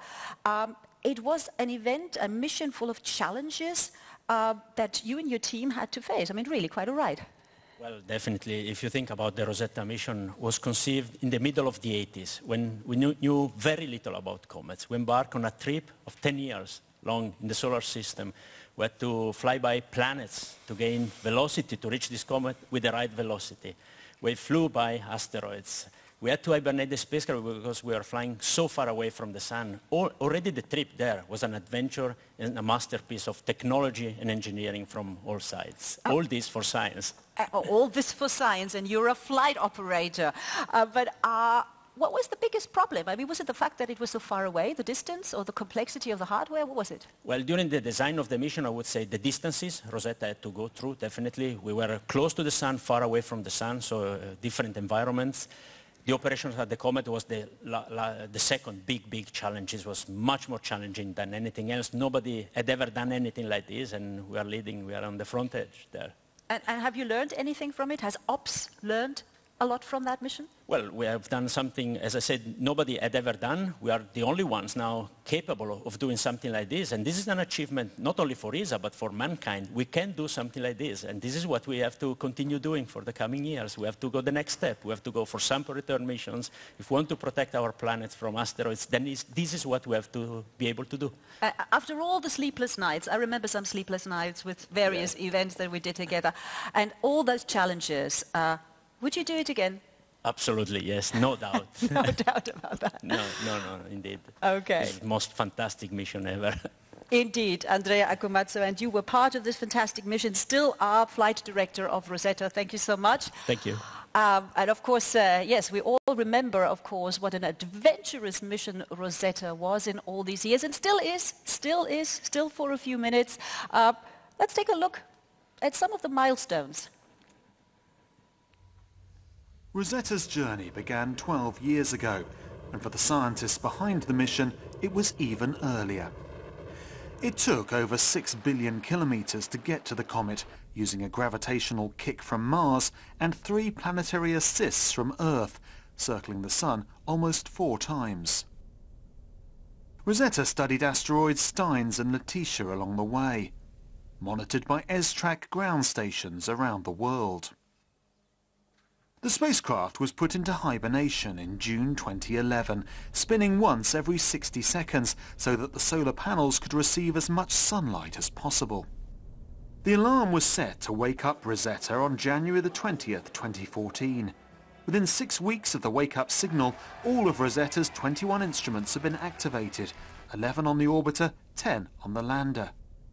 It was an event, a mission full of challenges that you and your team had to face. I mean, really, quite a ride. Well, definitely. If you think about the Rosetta mission, was conceived in the middle of the 80s, when we knew very little about comets. We embarked on a trip of 10 years long in the solar system. We had to fly by planets to gain velocity to reach this comet with the right velocity. We flew by asteroids. We had to hibernate the spacecraft because we were flying so far away from the sun. Already the trip there was an adventure and a masterpiece of technology and engineering from all sides. All this for science. All this for science, and you're a flight operator. But what was the biggest problem? I mean, was it the fact that it was so far away, the distance, or the complexity of the hardware? What was it? Well, during the design of the mission, I would say the distances Rosetta had to go through, definitely. We were close to the sun, far away from the sun, so different environments. The operations at the comet was the second big challenge. It was much more challenging than anything else. Nobody had ever done anything like this, and we are leading, we are on the front edge there. And have you learned anything from it? Has OPS learned a lot from that mission? Well, we have done something, as I said, nobody had ever done. We are the only ones now capable of doing something like this. And this is an achievement not only for ESA, but for mankind. We can do something like this. And this is what we have to continue doing for the coming years. We have to go the next step. We have to go for sample return missions. If we want to protect our planet from asteroids, then this is what we have to be able to do. After all the sleepless nights, I remember some sleepless nights with various events that we did together, and all those challenges, would you do it again? Absolutely, yes, no doubt. No doubt about that. No, indeed. Okay. It's the most fantastic mission ever. Indeed, Andrea Accomazzo, and you were part of this fantastic mission, still are flight director of Rosetta. Thank you so much. Thank you. And of course, yes, we all remember, of course, what an adventurous mission Rosetta was in all these years, and still is for a few minutes. Let's take a look at some of the milestones. Rosetta's journey began 12 years ago, and for the scientists behind the mission, it was even earlier. It took over 6 billion kilometers to get to the comet, using a gravitational kick from Mars and 3 planetary assists from Earth, circling the Sun almost 4 times. Rosetta studied asteroids Steins and Letitia along the way, monitored by ESTRAC ground stations around the world. The spacecraft was put into hibernation in June 2011, spinning once every 60 seconds so that the solar panels could receive as much sunlight as possible. The alarm was set to wake up Rosetta on January the 20th, 2014. Within 6 weeks of the wake-up signal, all of Rosetta's 21 instruments have been activated, 11 on the orbiter, 10 on the lander.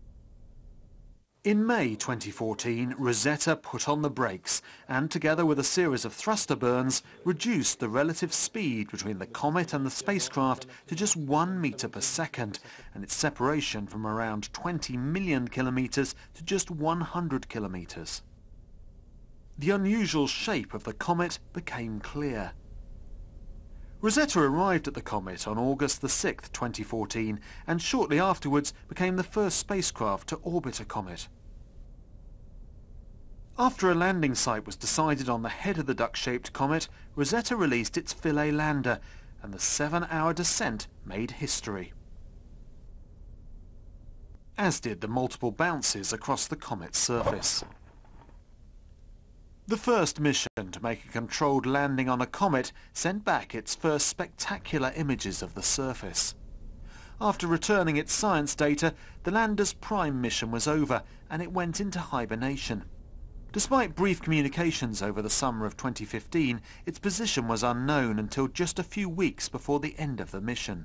In May 2014, Rosetta put on the brakes and, together with a series of thruster burns, reduced the relative speed between the comet and the spacecraft to just 1 meter per second, and its separation from around 20 million kilometers to just 100 kilometers. The unusual shape of the comet became clear. Rosetta arrived at the comet on August the 6th, 2014, and shortly afterwards became the first spacecraft to orbit a comet. After a landing site was decided on the head of the duck-shaped comet, Rosetta released its Philae lander, and the 7-hour descent made history. As did the multiple bounces across the comet's surface. The first mission to make a controlled landing on a comet sent back its first spectacular images of the surface. After returning its science data, the lander's prime mission was over and it went into hibernation. Despite brief communications over the summer of 2015, its position was unknown until just a few weeks before the end of the mission.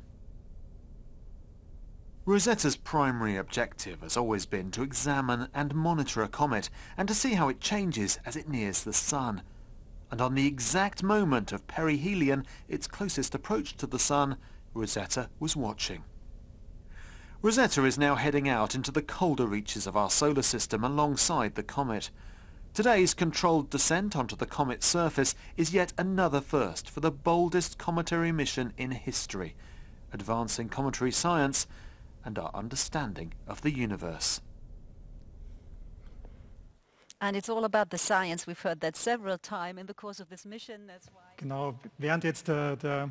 Rosetta's primary objective has always been to examine and monitor a comet and to see how it changes as it nears the Sun. And on the exact moment of perihelion, its closest approach to the Sun, Rosetta was watching. Rosetta is now heading out into the colder reaches of our solar system alongside the comet. Today's controlled descent onto the comet's surface is yet another first for the boldest cometary mission in history, advancing cometary science and our understanding of the universe. And it's all about the science. We've heard that several times in the course of this mission. That's why. Genau, während jetzt der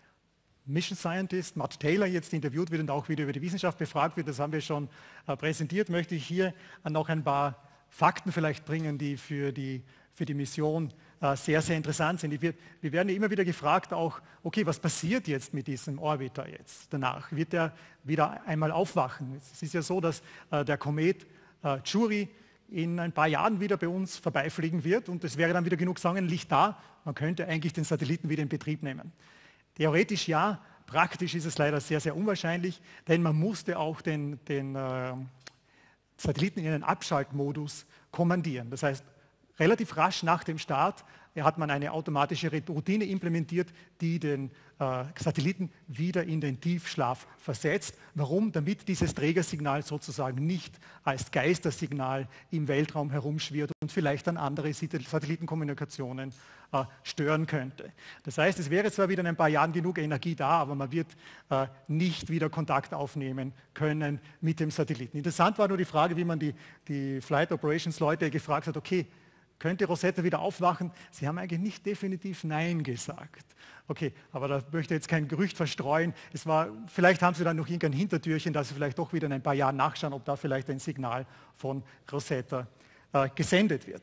Mission Scientist Matt Taylor jetzt interviewt wird und auch wieder über die Wissenschaft befragt wird, das haben wir schon präsentiert, möchte ich hier noch ein paar Fakten vielleicht bringen, die für die Mission sehr, sehr interessant sind. Wir werden ja immer wieder gefragt auch, okay, was passiert jetzt mit diesem Orbiter jetzt danach? Wird er wieder einmal aufwachen? Es ist ja so, dass der Komet Chury in ein paar Jahren wieder bei uns vorbeifliegen wird und es wäre dann wieder genug Sonnenlicht da, man könnte eigentlich den Satelliten wieder in Betrieb nehmen. Theoretisch ja, praktisch ist es leider sehr, sehr unwahrscheinlich, denn man musste auch den Satelliten in einen Abschaltmodus kommandieren. Das heißt, relativ rasch nach dem Start hat man eine automatische Routine implementiert, die den Satelliten wieder in den Tiefschlaf versetzt. Warum? Damit dieses Trägersignal sozusagen nicht als Geistersignal im Weltraum herumschwirrt und vielleicht dann andere Satellitenkommunikationen stören könnte. Das heißt, es wäre zwar wieder in ein paar Jahren genug Energie da, aber man wird nicht wieder Kontakt aufnehmen können mit dem Satelliten. Interessant war nur die Frage, wie man die Flight Operations Leute gefragt hat, okay, könnte Rosetta wieder aufwachen? Sie haben eigentlich nicht definitiv Nein gesagt. Okay, aber da möchte ich jetzt kein Gerücht verstreuen. Vielleicht haben Sie dann noch irgendein Hintertürchen, dass Sie vielleicht doch wieder in ein paar Jahren nachschauen, ob da vielleicht ein Signal von Rosetta gesendet wird.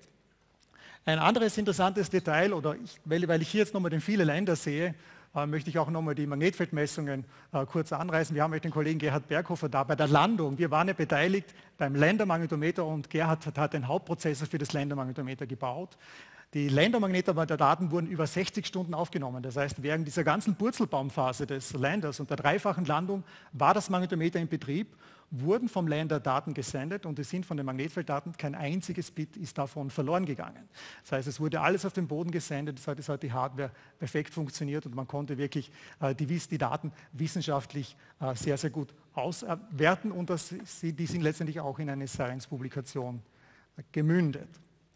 Ein anderes interessantes Detail, weil ich hier jetzt nochmal den viele Länder sehe, möchte ich auch nochmal die Magnetfeldmessungen kurz anreißen. Wir haben mit dem Kollegen Gerhard Berghofer da bei der Landung. Wir waren ja beteiligt beim Ländermagnetometer und Gerhard hat den Hauptprozessor für das Ländermagnetometer gebaut. Die Ländermagnetometerdaten wurden über 60 Stunden aufgenommen. Das heißt, während dieser ganzen Purzelbaumphase des Landers und der dreifachen Landung war das Magnetometer in Betrieb, wurden vom Lander Daten gesendet und es sind von den Magnetfelddaten kein einziges Bit ist davon verloren gegangen. Das heißt, es wurde alles auf den Boden gesendet, das hat die Hardware perfekt funktioniert und man konnte wirklich die Daten wissenschaftlich sehr, sehr gut auswerten und die sind letztendlich auch in eine Science-Publikation gemündet.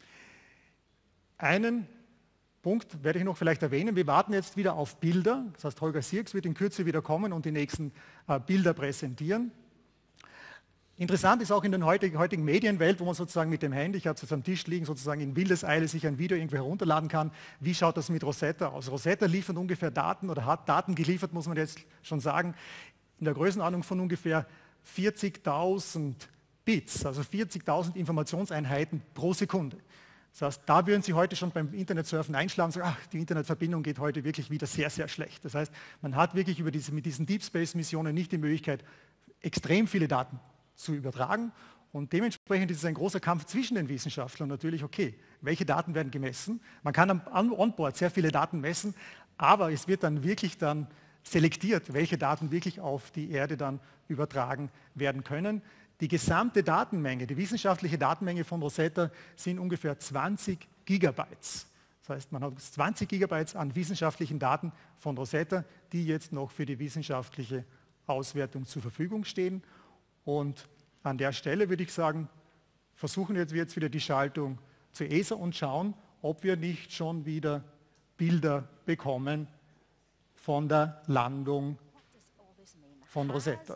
Einen Punkt werde ich noch vielleicht erwähnen. Wir warten jetzt wieder auf Bilder. Das heißt, Holger Sierks wird in Kürze wieder kommen und die nächsten Bilder präsentieren. Interessant ist auch in der heutigen Medienwelt, wo man sozusagen mit dem Handy, ich habe es am Tisch liegen, sozusagen in Windeseile sich ein Video irgendwo herunterladen kann. Wie schaut das mit Rosetta aus? Rosetta liefert ungefähr Daten oder hat Daten geliefert, muss man jetzt schon sagen, in der Größenordnung von ungefähr 40.000 Bits, also 40.000 Informationseinheiten pro Sekunde. Das heißt, da würden Sie heute schon beim Internetsurfen einschlagen und sagen, ach, die Internetverbindung geht heute wirklich wieder sehr, sehr schlecht. Das heißt, man hat wirklich mit diesen Deep Space-Missionen nicht die Möglichkeit, extrem viele Daten zu übertragen. Und dementsprechend ist es ein großer Kampf zwischen den Wissenschaftlern natürlich, okay, welche Daten werden gemessen? Man kann am Onboard sehr viele Daten messen, aber es wird dann wirklich selektiert, welche Daten wirklich auf die Erde dann übertragen werden können. Die gesamte Datenmenge, die wissenschaftliche Datenmenge von Rosetta sind ungefähr 20 Gigabytes. Das heißt, man hat 20 Gigabytes an wissenschaftlichen Daten von Rosetta, die jetzt noch für die wissenschaftliche Auswertung zur Verfügung stehen. Und an der Stelle würde ich sagen, versuchen wir jetzt wieder die Schaltung zur ESA und schauen, ob wir nicht schon wieder Bilder bekommen von der Landung von Rosetta.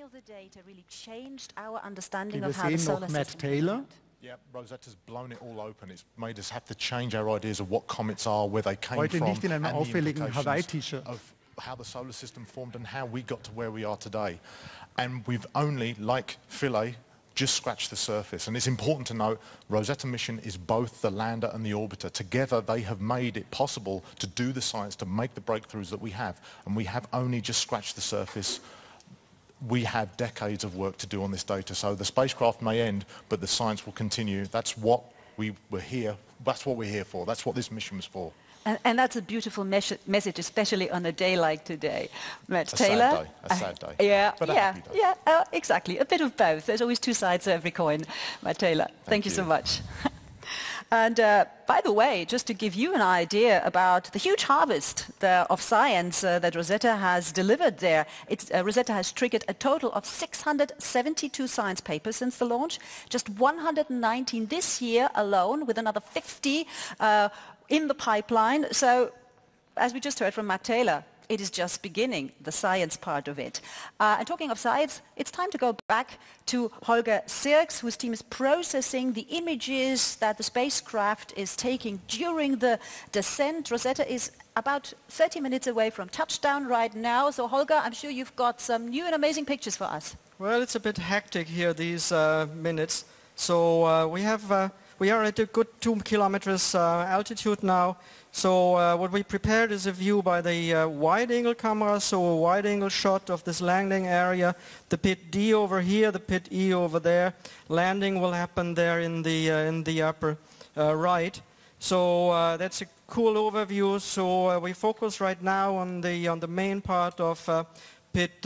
Wir sehen noch Matt Taylor. Yeah, Rosetta's blown it all open. It's made us have to change our ideas of what comets are, where they came Heute from, nicht in einem and the auffälligen implications Hawaii-T-Shirt. of how the solar system formed and how we got to where we are today. And we've only, like Philae, just scratched the surface. And it's important to note, Rosetta mission is both the lander and the orbiter. Together they have made it possible to do the science, to make the breakthroughs that we have. And we have only just scratched the surface. We have decades of work to do on this data. So the spacecraft may end, but the science will continue. That's what we were here. That's what we're here for. That's what this mission was for. And that's a beautiful message, especially on a day like today. Matt Taylor? A sad day. Yeah, but a happy day. Exactly. A bit of both. There's always two sides to every coin. Matt Taylor, thank you so much. And by the way, just to give you an idea about the huge harvest of science that Rosetta has delivered there, Rosetta has triggered a total of 672 science papers since the launch, just 119 this year alone, with another 50 in the pipeline. So, as we just heard from Matt Taylor, it is just beginning, the science part of it. And talking of science, it's time to go back to Holger Sirks, whose team is processing the images that the spacecraft is taking during the descent. Rosetta is about 30 minutes away from touchdown right now. So Holger, I'm sure you've got some new and amazing pictures for us. Well, it's a bit hectic here these minutes. So we are at a good 2 kilometers altitude now. So what we prepared is a view by the wide-angle camera, so a wide-angle shot of this landing area, the pit D over here, the pit E over there. Landing will happen there in the upper right. So that's a cool overview. So we focus right now on the main part of pit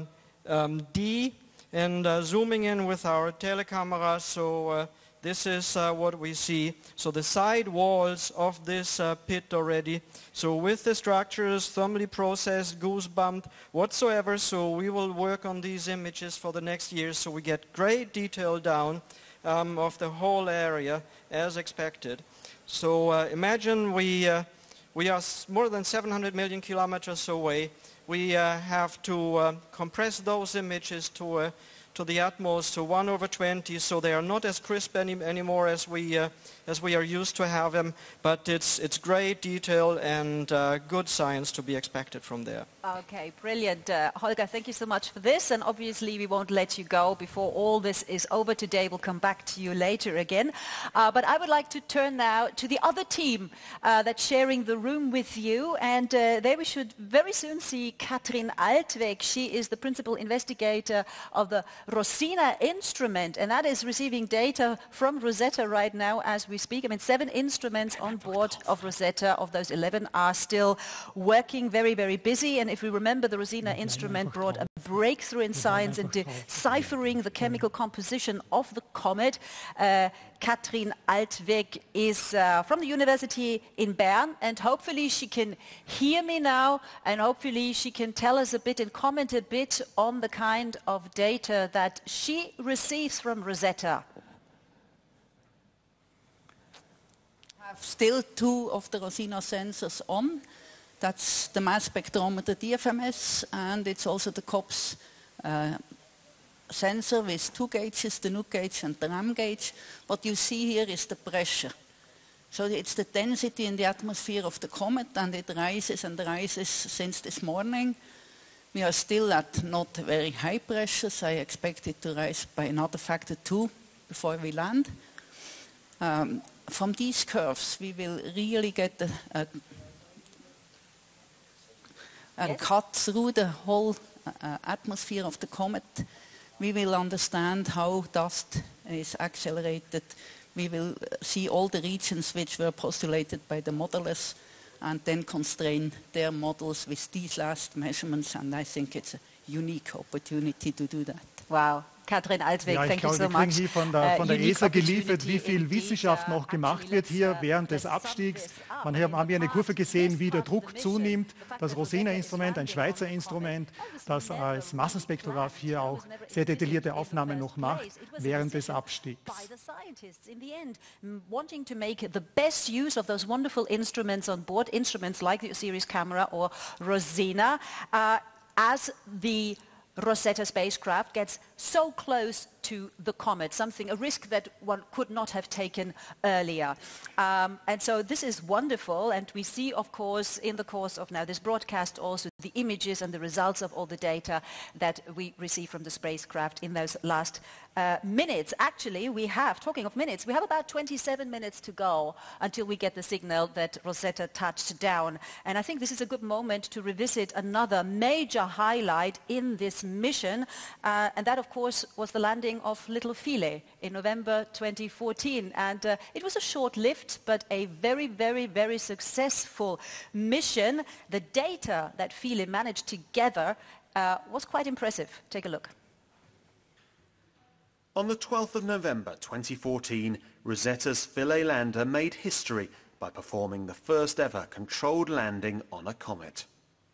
D, and zooming in with our telecamera. So this is what we see. So the side walls of this pit already. So with the structures, thermally processed, goose bumped, whatsoever. So we will work on these images for the next year. So we get great detail down of the whole area as expected. So imagine we are more than 700 million kilometers away. We have to compress those images to the utmost, to 1/20, so they are not as crisp anymore as we are used to have them, but it's great detail and good science to be expected from there. Okay, brilliant. Holger, thank you so much for this, and obviously we won't let you go before all this is over today. We'll come back to you later again. But I would like to turn now to the other team that's sharing the room with you, and there we should very soon see Katrin Altweg. She is the principal investigator of the Rosina instrument, and that is receiving data from Rosetta right now as we speak. I mean, 7 instruments on board of Rosetta. Of those, 11 are still working, very, very busy. And if we remember, the Rosina instrument brought a breakthrough in science in deciphering the chemical composition of the comet. Katrin Altweg is from the University in Bern, and hopefully she can hear me now, and hopefully she can tell us a bit and comment a bit on the kind of data that she receives from Rosetta. I have still 2 of the Rosina sensors on. That's the mass spectrometer DFMS, and it's also the COPS sensor with 2 gauges, the Nuke gauge and the RAM gauge. What you see here is the pressure. So it's the density in the atmosphere of the comet, and it rises and rises since this morning. We are still at not very high pressures. I expect it to rise by another factor 2 before we land. from these curves, we will really get a cut through the whole atmosphere of the comet. We will understand how dust is accelerated. We will see all the regions which were postulated by the modelers and then constrain their models with these last measurements, and I think it's a unique opportunity to do that. Wow. Katrin Altweg, ja, thank you so much. Wir kriegen hier von der ESA geliefert, wie viel Wissenschaft noch gemacht wird hier während des Abstiegs. Man haben hier eine Kurve gesehen, wie der Druck zunimmt. Das Rosina-Instrument, ein Schweizer Instrument, das als Massenspektrograph hier auch sehr detaillierte Aufnahmen noch macht während des Abstiegs. Wanting to make the best use of those wonderful instruments on board, instruments like the Osiris camera or Rosina, as the Rosetta spacecraft gets so close to the comet, a risk that one could not have taken earlier. And so this is wonderful, and we see, of course, in the course of now this broadcast also the images and the results of all the data that we receive from the spacecraft in those last minutes. Actually, we have, talking of minutes, we have about 27 minutes to go until we get the signal that Rosetta touched down. And I think this is a good moment to revisit another major highlight in this mission, and that, of course, was the landing of little Philae in November 2014. And it was a short-lived but a very, very, very successful mission. The data that Philae managed to gather was quite impressive. Take a look. On the 12th of November 2014, Rosetta's Philae lander made history by performing the first ever controlled landing on a comet.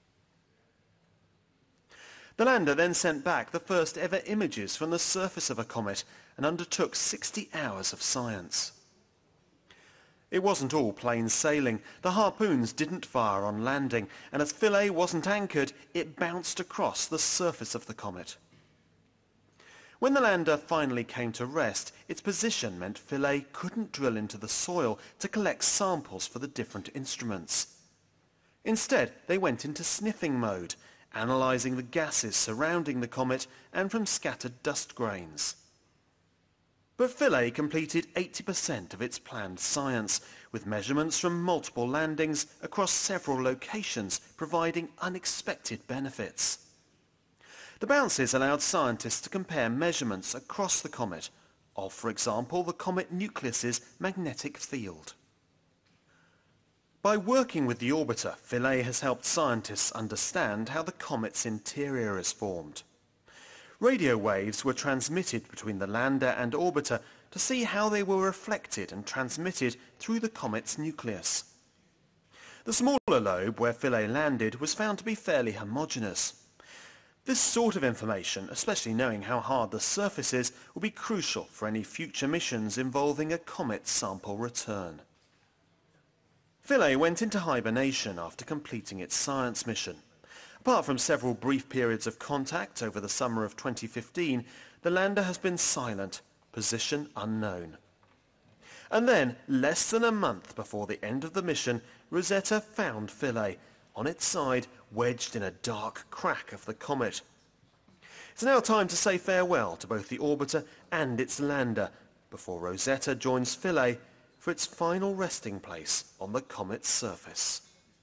The lander then sent back the first ever images from the surface of a comet and undertook 60 hours of science. It wasn't all plain sailing. The harpoons didn't fire on landing, and as Philae wasn't anchored, it bounced across the surface of the comet. When the lander finally came to rest, its position meant Philae couldn't drill into the soil to collect samples for the different instruments. Instead, they went into sniffing mode, analysing the gases surrounding the comet and from scattered dust grains. But Philae completed 80% of its planned science, with measurements from multiple landings across several locations providing unexpected benefits. The bounces allowed scientists to compare measurements across the comet of, for example, the comet nucleus's magnetic field. By working with the orbiter, Philae has helped scientists understand how the comet's interior is formed. Radio waves were transmitted between the lander and orbiter to see how they were reflected and transmitted through the comet's nucleus. The smaller lobe where Philae landed was found to be fairly homogeneous. This sort of information, especially knowing how hard the surface is, will be crucial for any future missions involving a comet sample return. Philae went into hibernation after completing its science mission. Apart from several brief periods of contact over the summer of 2015, the lander has been silent, position unknown. And then, less than a month before the end of the mission, Rosetta found Philae, on its side, wedged in a dark crack of the comet. It's now time to say farewell to both the orbiter and its lander, before Rosetta joins Philae for its final resting place on the comet's surface.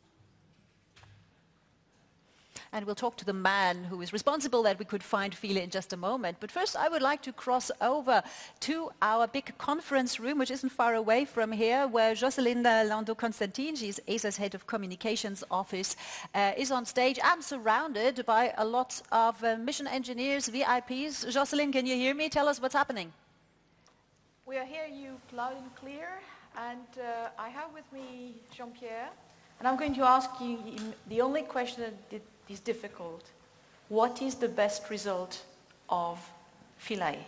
And we'll talk to the man who is responsible that we could find Philae in just a moment. But first I would like to cross over to our big conference room, which isn't far away from here, where Jocelyne Landau-Constantin, she's ESA's head of communications office, is on stage and surrounded by a lot of mission engineers, VIPs. Jocelyne, can you hear me? Tell us what's happening. We are hearing you loud and clear, and I have with me Jean-Pierre, and I'm going to ask you the only question that is difficult. What is the best result of Philae?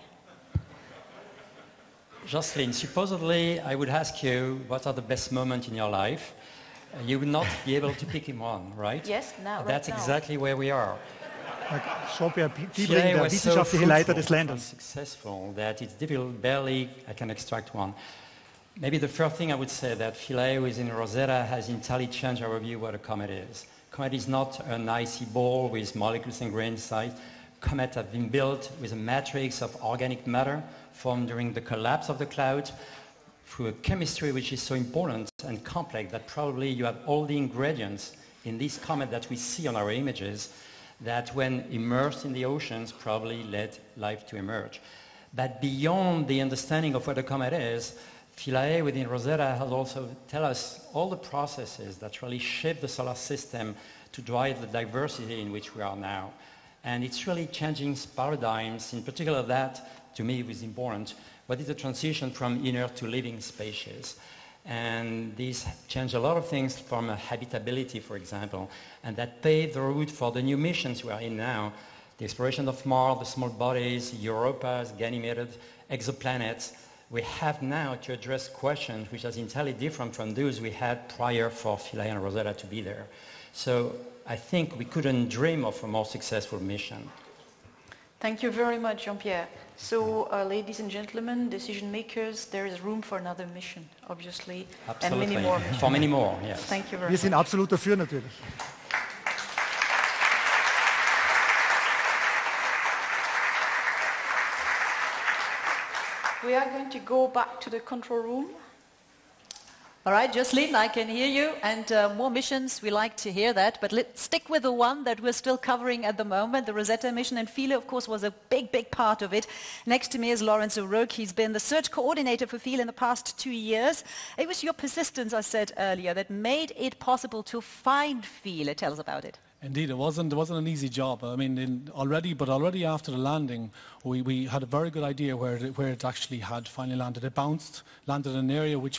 Jocelyne, supposedly I would ask you what are the best moments in your life. You would not be able to pick one, right? Yes, now. That's right exactly where we are. Jean-Pierre Diebring, der wissenschaftliche Leiter des Landes. Successful that it's difficult, barely I can extract one. Maybe the first thing I would say that Philae within Rosetta has entirely changed our view what a comet is. Comet is not an icy ball with molecules and grains inside. Comets have been built with a matrix of organic matter formed during the collapse of the cloud. through a chemistry which is so important and complex that probably you have all the ingredients in this comet that we see on our images that when immersed in the oceans probably led life to emerge. But beyond the understanding of what a comet is, Philae within Rosetta has also tell us all the processes that really shape the solar system to drive the diversity in which we are now. And it's really changing paradigms, in particular that, to me, was important. What is the transition from inert to living species? And this changed a lot of things from habitability, for example, and that paved the route for the new missions we are in now. The exploration of Mars, the small bodies, Europas, Ganymede, exoplanets. We have now to address questions which are entirely different from those we had prior for Philae and Rosetta to be there. So I think we couldn't dream of a more successful mission. Thank you very much, Jean-Pierre. So, ladies and gentlemen, decision makers, there is room for another mission, obviously, Absolutely. and many more missions. For many more, yes. Thank you very Wir much. sind absolut dafür natürlich. We are going to go back to the control room. All right, Jocelyn, I can hear you, and more missions, we like to hear that, but let's stick with the one that we're still covering at the moment, the Rosetta mission, and Philae, of course, was a big, big part of it. Next to me is Lawrence O'Rourke. He's been the search coordinator for Philae in the past 2 years. It was your persistence, I said earlier, that made it possible to find Philae. Tell us about it. Indeed, it wasn't an easy job. I mean, already after the landing, we had a very good idea where it actually had finally landed. It landed in an area which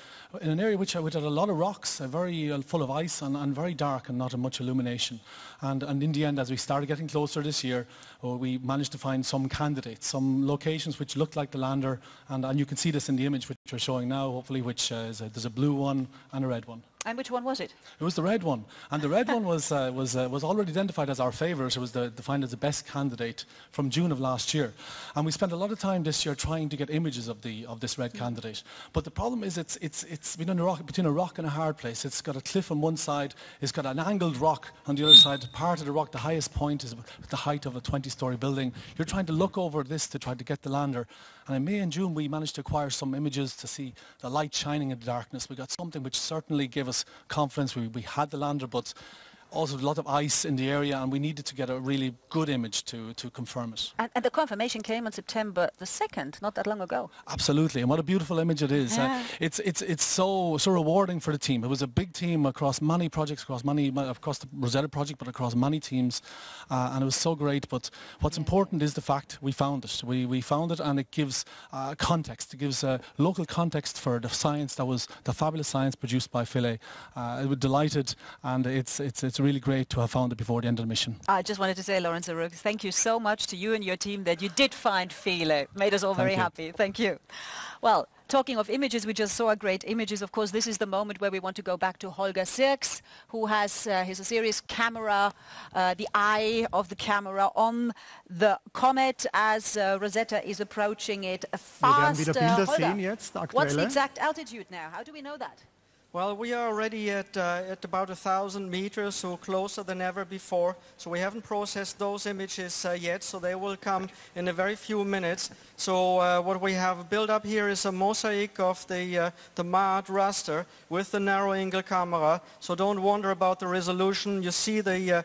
had a lot of rocks, very full of ice and very dark and not much illumination. And in the end, as we started getting closer this year, we managed to find some candidates, some locations which looked like the lander, and you can see this in the image which we're showing now, hopefully, which there's a blue one and a red one. And which one was it? It was the red one, and the red one was already identified as our favourite. It was defined as the best candidate from June of last year, and we spent a lot of time this year trying to get images of this red candidate. But the problem is it's between a rock and a hard place. It's got a cliff on one side, it's got an angled rock on the other side. Part of the rock, the highest point, is the height of a 20-story building. You're trying to look over this to try to get the lander. And in May and June, we managed to acquire some images to see the light shining in the darkness. We got something which certainly gave us confidence. We had the lander, but also a lot of ice in the area, and we needed to get a really good image to confirm it. And the confirmation came on September the 2nd, not that long ago. Absolutely, and what a beautiful image it is. Yeah. It's so rewarding for the team. It was a big team across many projects, across the Rosetta project, but across many teams, and it was so great. But what's important is the fact we found it. We found it, and it gives context. It gives local context for the science that was the fabulous science produced by Philae. We're delighted, and it's really great to have found it before the end of the mission. I just wanted to say, Lawrence O'Rourke, thank you so much to you and your team that you did find Philae. Made us all very happy. Thank you. Well, talking of images, we just saw great images. Of course, this is the moment where we want to go back to Holger Sirks, who has his serious camera, the eye of the camera on the comet as Rosetta is approaching it fast. Wir werden wieder Bilder sehen jetzt, aktuelle. What's the exact altitude now? How do we know that? Well, we are already at about 1,000 meters, so closer than ever before. So we haven't processed those images yet, so they will come in a very few minutes. So what we have built up here is a mosaic of the MAD raster with the narrow-angle camera. So don't wonder about the resolution. You see the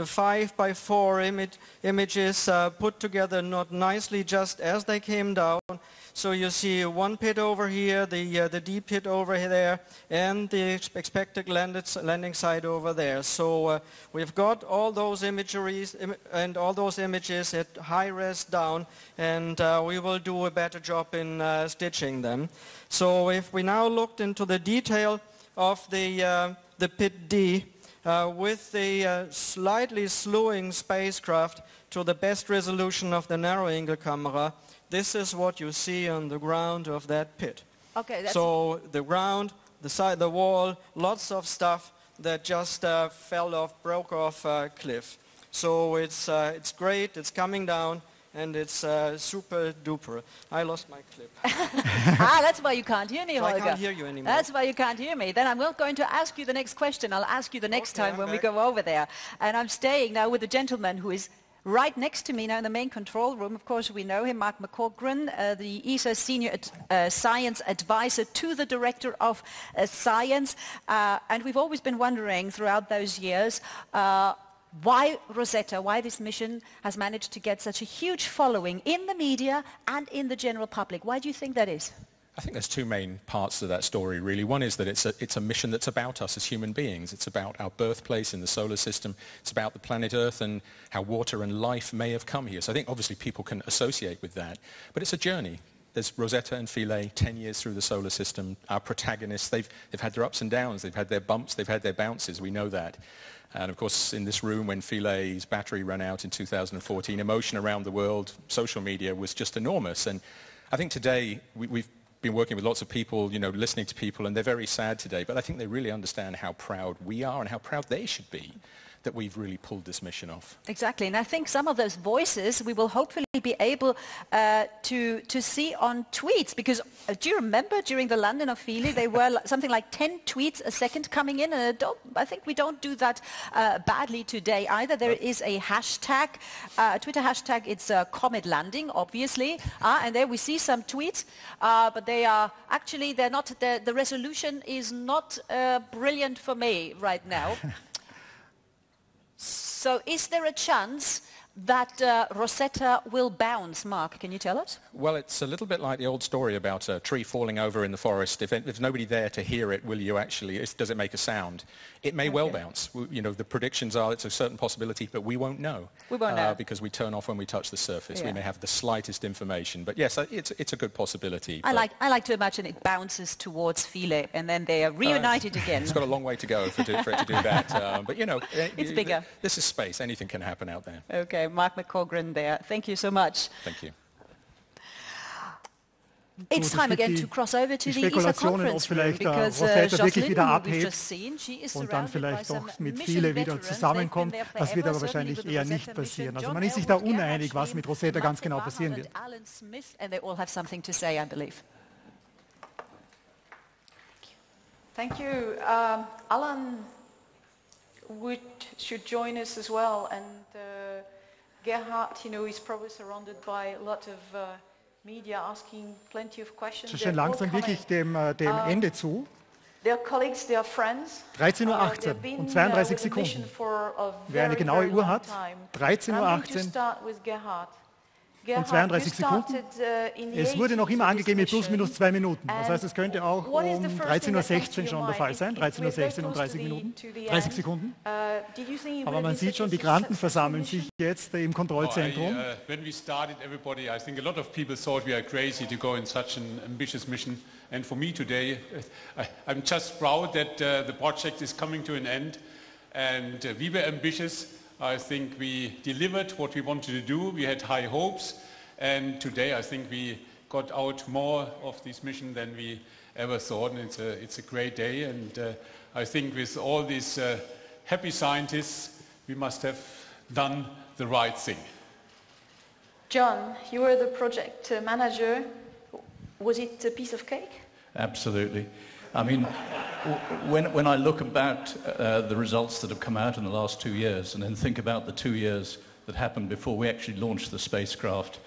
5x4 images put together not nicely just as they came down. So you see one pit over here, the deep pit over there, and the expected landing site over there. So we've got all those imageries and all those images at high res down, and we will do a better job in stitching them. So if we now looked into the detail of the pit D, with the slightly slewing spacecraft to the best resolution of the narrow-angle camera, this is what you see on the ground of that pit. Okay, that's so the ground, the side, the wall, lots of stuff that just fell off, broke off a cliff. So it's great, it's coming down, and it's super duper. I lost my clip. That's why you can't hear me, So Holger. I can't hear you anymore. That's why you can't hear me. Then I'm not going to ask you the next question. I'll ask you the next time when we go over there. And I'm staying now with a gentleman who is Right next to me now in the main control room, of course we know him, Mark McCaughrean, the ESA Senior Science Advisor to the Director of Science. And we've always been wondering throughout those years why Rosetta, why this mission has managed to get such a huge following in the media and in the general public. Why do you think that is? I think there's two main parts to that story, really. One is that it's a mission that's about us as human beings. It's about our birthplace in the solar system. It's about the planet Earth and how water and life may have come here. So I think obviously people can associate with that. But it's a journey. There's Rosetta and Philae, 10 years through the solar system. Our protagonists, they've had their ups and downs. They've had their bumps. They've had their bounces. We know that. And of course, in this room, when Philae's battery ran out in 2014, emotion around the world, social media was just enormous. And I think today we've been working with lots of people, you know, listening to people, and they're very sad today, but I think they really understand how proud we are and how proud they should be that we've really pulled this mission off. Exactly, and I think some of those voices we will hopefully be able to see on tweets, because do you remember during the landing of Philae there were something like 10 tweets a second coming in, and I think we don't do that badly today either. There is a hashtag, Twitter hashtag, it's Comet Landing, obviously, and there we see some tweets, but they are actually, they're not, the resolution is not brilliant for me right now. So is there a chance that Rosetta will bounce? Mark, can you tell us? Well, it's a little bit like the old story about a tree falling over in the forest. If there's nobody there to hear it, will you actually, does it make a sound? It may well bounce. You know, the predictions are it's a certain possibility, but we won't know. We won't know. Because we turn off when we touch the surface. Yeah. We may have the slightest information. But yes, it's a good possibility. I like to imagine it bounces towards Philae and then they are reunited again. It's got a long way to go for it to do that. But, you know, it's bigger. This is space. Anything can happen out there. Okay, Mark McCaughrean there. Thank you so much. Thank you. It's time again to cross over to the ESA conference room, because Jocelyn, who we've just seen, she is und dann surrounded by vielleicht some doch mit mission Philae wieder veterans. zusammenkommt. They've been there Das wird aber forever, wahrscheinlich certainly eher with the nicht Rosetta passieren. mission. Also John man ist sich da Elwood, Gerhard uneinig, was Schwem, mit Rosetta ganz Martin genau passieren Maher wird. and Alan Smith, and they all have something to say, I believe. Thank you. Alan should join us as well, and Gerhard, you know, is probably surrounded by a lot of media asking plenty of questions. Es ist schon langsam wirklich dem Ende zu. Their colleagues, their friends. 13:18 Uhr und 32 Sekunden. Wer eine genaue Uhr hat, 13:18 Uhr und 32 Sekunden. Es wurde noch immer angegeben mit plus minus 2 Minuten. Das heißt, es könnte auch um 13:16 Uhr schon der Fall sein. 13:16 Uhr und 30 Sekunden. Aber man sieht schon, die Granden versammeln sich jetzt im Kontrollzentrum. When we started, everybody, I think a lot of people thought we are crazy to go in such an ambitious mission. And for me today, I'm just proud that the project is coming to an end. And we were ambitious. I think we delivered what we wanted to do. We had high hopes. And today I think we got out more of this mission than we ever thought. And it's a great day. And I think with all these happy scientists, we must have done the right thing. John, you were the project manager. Was it a piece of cake? Absolutely. I mean, when I look about the results that have come out in the last 2 years and then think about the 2 years that happened before we actually launched the spacecraft,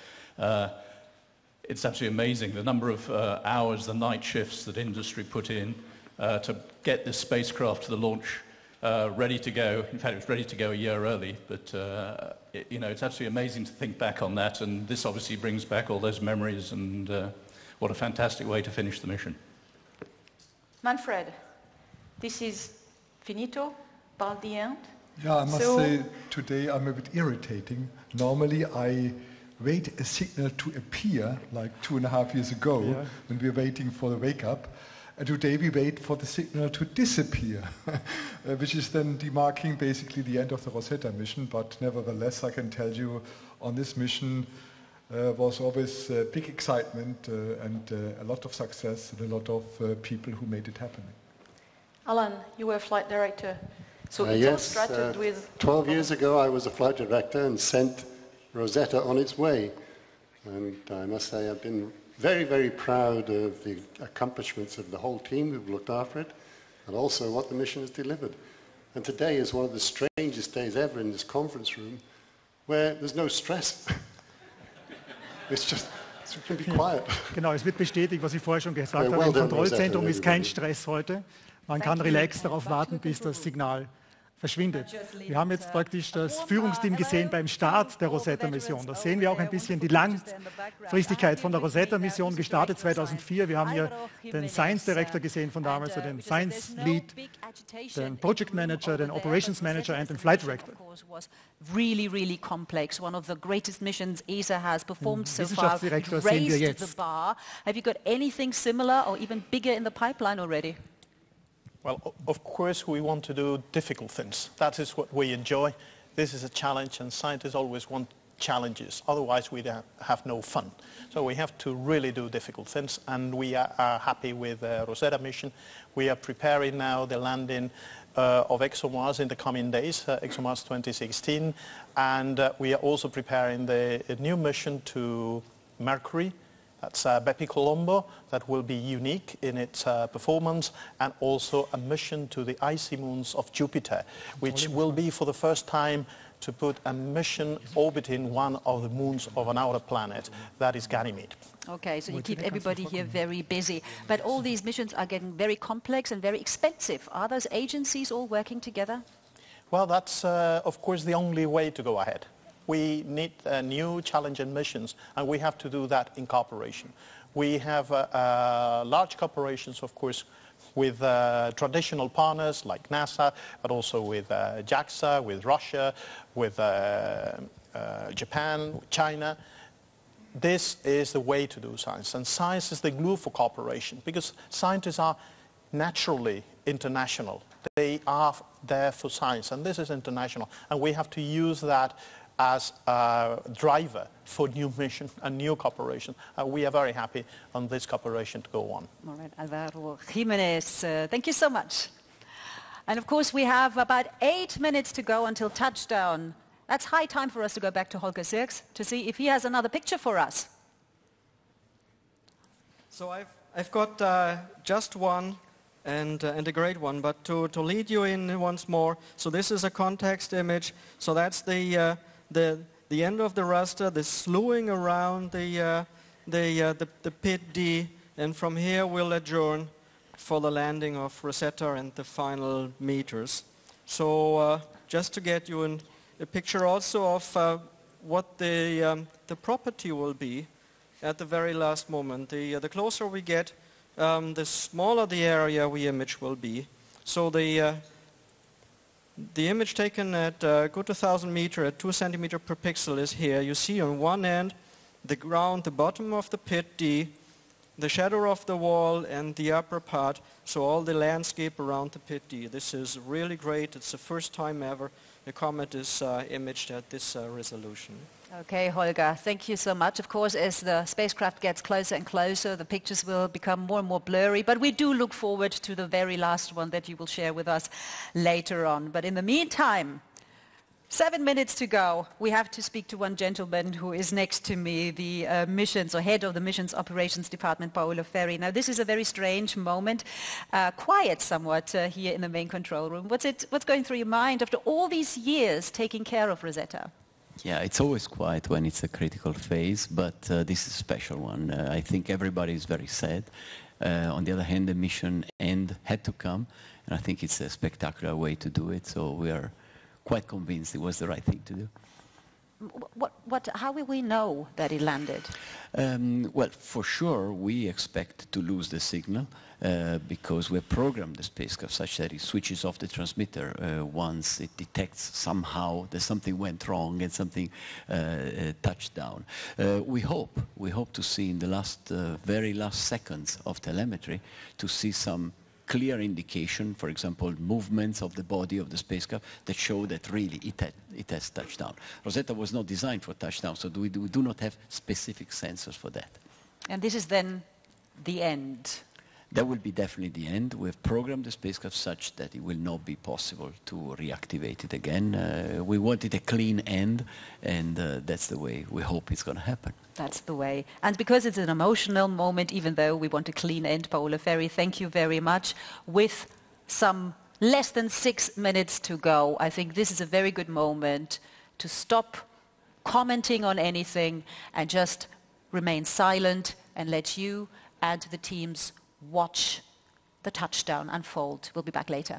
it's absolutely amazing the number of hours, the night shifts that industry put in to get this spacecraft to the launch ready to go. In fact, it was ready to go a year early, but you know, it's absolutely amazing to think back on that, and this obviously brings back all those memories, and what a fantastic way to finish the mission. Manfred, this is finito, about the end. Yeah, I must say today I'm a bit irritating. Normally I wait a signal to appear like 2.5 years ago when we were waiting for the wake up. And today we wait for the signal to disappear, which is then demarking basically the end of the Rosetta mission. But nevertheless, I can tell you on this mission was always big excitement and a lot of success and a lot of people who made it happen. Alan, you were flight director. So it all yes, started with... 12 years ago I was a flight director and sent Rosetta on its way. And I must say I've been very, very proud of the accomplishments of the whole team who've looked after it, and also what the mission has delivered. And today is one of the strangest days ever in this conference room, where there's no stress. It can be quiet. Genau, es wird bestätigt, was ich vorher schon gesagt habe. Im Kontrollzentrum ist kein Stress heute. Man kann relax darauf warten, bis das Signal verschwindet. Wir haben jetzt praktisch das Führungsteam gesehen beim Start der Rosetta-Mission. Da sehen wir auch ein bisschen die Langfristigkeit von der Rosetta-Mission, gestartet 2004. Wir haben hier den Science Director gesehen von damals, den Science Lead, den Project Manager, den Operations Manager und den Flight Director. Really complex. One of the greatest missions ESA has performed so far. Raised the bar. Have you got anything similar or even bigger in the pipeline already? Well, of course we want to do difficult things. That is what we enjoy. This is a challenge, and scientists always want challenges. Otherwise we have no fun. So we have to really do difficult things, and we are happy with the Rosetta mission. We are preparing now the landing of ExoMars in the coming days, ExoMars 2016, and we are also preparing a new mission to Mercury. That's Bepi Colombo, that will be unique in its performance, and also a mission to the icy moons of Jupiter, which will be for the first time to put a mission orbiting one of the moons of an outer planet, that is Ganymede. Okay, so you keep everybody here very busy. But all these missions are getting very complex and very expensive. Are those agencies all working together? Well, that's of course the only way to go ahead. We need new challenging missions, and we have to do that in cooperation. We have large cooperations, of course, with traditional partners like NASA, but also with JAXA, with Russia, with Japan, China. This is the way to do science, and science is the glue for cooperation, because scientists are naturally international. They are there for science, and this is international, and we have to use that as a driver for new mission and new cooperation. We are very happy on this cooperation to go on. All right, Alvaro Jimenez, thank you so much. And of course we have about 8 minutes to go until touchdown. That's high time for us to go back to Holger Sirks to see if he has another picture for us. So I've got just one, and a great one, but to lead you in once more. So this is a context image. So that's the end of the raster, the slewing around the pit D, and from here we'll adjourn for the landing of Rosetta and the final meters. So just to get you a picture also of what the property will be at the very last moment. The closer we get, the smaller the area we image will be. So the image taken at good 1,000 meter at 2 centimeter per pixel is here. You see on one end the ground, the bottom of the pit D, the shadow of the wall, and the upper part, so all the landscape around the pit D. This is really great. It's the first time ever the comet is imaged at this resolution. Okay, Holger, thank you so much. Of course, as the spacecraft gets closer and closer, the pictures will become more and more blurry, but we do look forward to the very last one that you will share with us later on. But in the meantime, 7 minutes to go. We have to speak to one gentleman who is next to me, the missions, or head of the missions operations department, Paolo Ferri. Now, this is a very strange moment, quiet somewhat here in the main control room. What's going through your mind after all these years taking care of Rosetta? Yeah, it's always quiet when it's a critical phase, but this is a special one. I think everybody is very sad. On the other hand, the mission end had to come, and I think it's a spectacular way to do it, so we are quite convinced it was the right thing to do. How will we know that it landed? Well, for sure, we expect to lose the signal because we programmed the spacecraft such that it switches off the transmitter once it detects somehow that something went wrong and something touched down. We hope to see in the very last seconds of telemetry to see some clear indication, for example, movements of the body of the spacecraft that show that really it has touched down. Rosetta was not designed for touchdown, so we do not have specific sensors for that. And this is then the end? That will be definitely the end. We have programmed the spacecraft such that it will not be possible to reactivate it again. We wanted a clean end, and that's the way we hope it's going to happen. That's the way. And because it's an emotional moment, even though we want a clean end, Paolo Ferri, thank you very much. With some less than 6 minutes to go, I think this is a very good moment to stop commenting on anything, and just remain silent and let you and the teams watch the touchdown unfold. We'll be back later.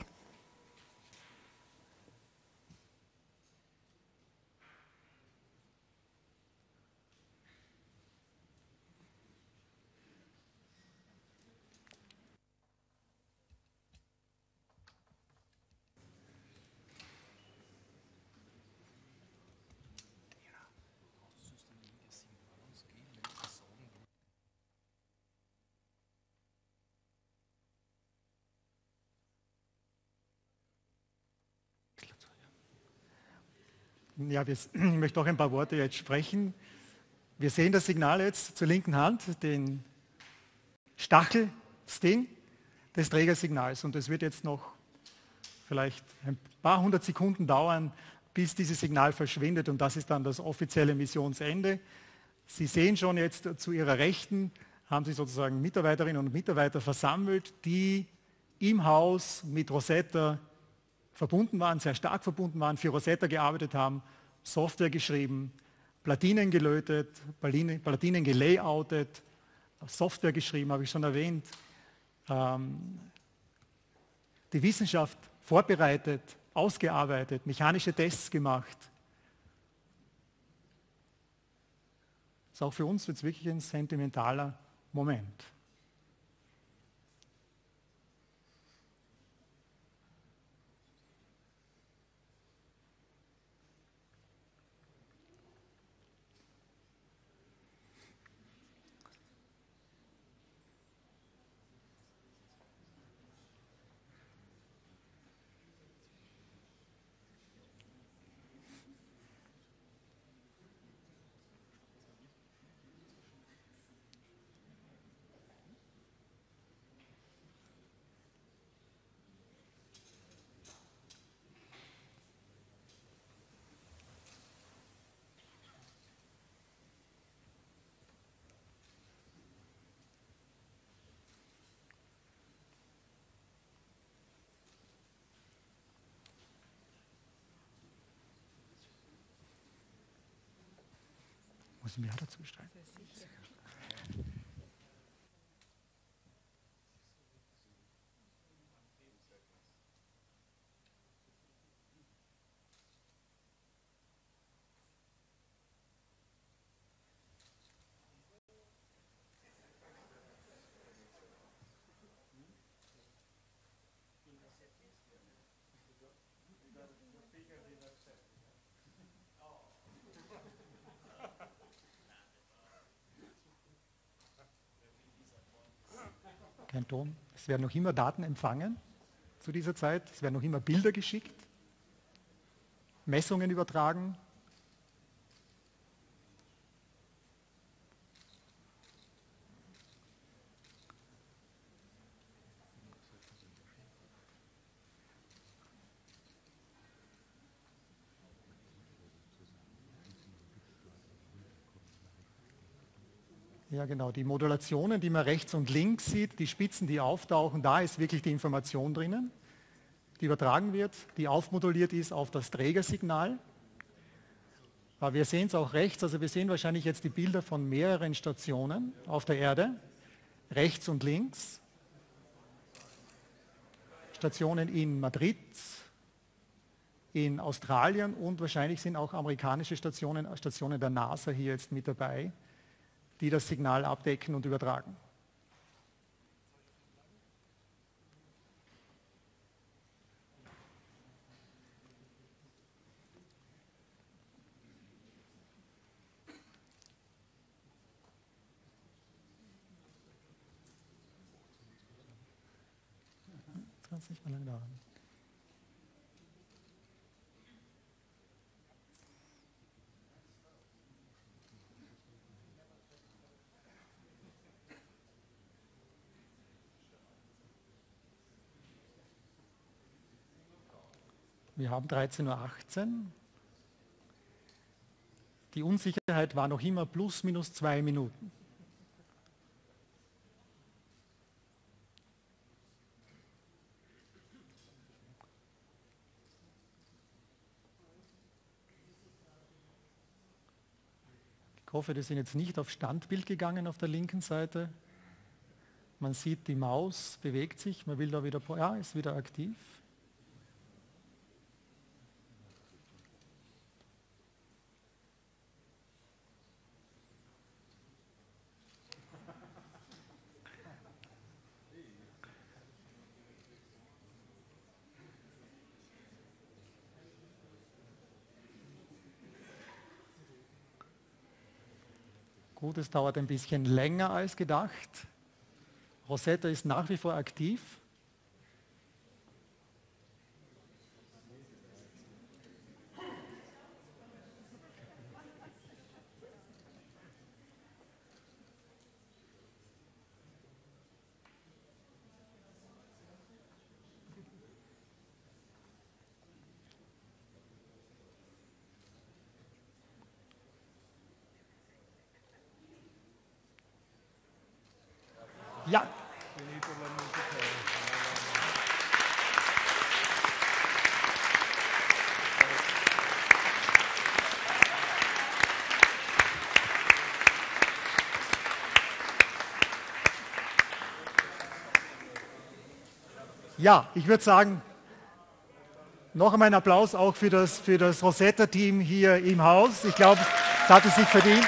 Ja, ich möchte auch ein paar Worte jetzt sprechen. Wir sehen das Signal jetzt zur linken Hand, den Stachelsting des Trägersignals. Und es wird jetzt noch vielleicht ein paar hundert Sekunden dauern, bis dieses Signal verschwindet. Und das ist dann das offizielle Missionsende. Sie sehen schon jetzt zu Ihrer Rechten, haben sich sozusagen Mitarbeiterinnen und Mitarbeiter versammelt, die im Haus mit Rosetta verbunden waren, sehr stark verbunden waren, für Rosetta gearbeitet haben, Software geschrieben, Platinen gelötet, Platinen gelayoutet, Software geschrieben, habe ich schon erwähnt, die Wissenschaft vorbereitet, ausgearbeitet, mechanische Tests gemacht. Das ist auch für uns jetzt wirklich ein sentimentaler Moment. Muss ich mir dazu stellen? Kein Ton. Es werden noch immer Daten empfangen zu dieser Zeit. Es werden noch immer Bilder geschickt, Messungen übertragen. Ja, genau, die Modulationen, die man rechts und links sieht, die Spitzen, die auftauchen, da ist wirklich die Information drinnen, die übertragen wird, die aufmoduliert ist auf das Trägersignal. Aber wir sehen es auch rechts, also wir sehen wahrscheinlich jetzt die Bilder von mehreren Stationen auf der Erde, rechts und links. Stationen in Madrid, in Australien und wahrscheinlich sind auch amerikanische Stationen der NASA hier jetzt mit dabei, die das Signal abdecken und übertragen. Jetzt kann es nicht mehr lange dauern. Wir haben 13:18 Uhr. Die Unsicherheit war noch immer plus minus 2 Minuten. Ich hoffe, die sind jetzt nicht auf Standbild gegangen auf der linken Seite. Man sieht, die Maus bewegt sich. Man will da wieder, ja, ist wieder aktiv. Gut, es dauert ein bisschen länger als gedacht. Rosetta ist nach wie vor aktiv. Ja. Ja, ich würde sagen, noch einmal einen Applaus auch für das Rosetta-Team hier im Haus. Ich glaube, es hat es sich verdient.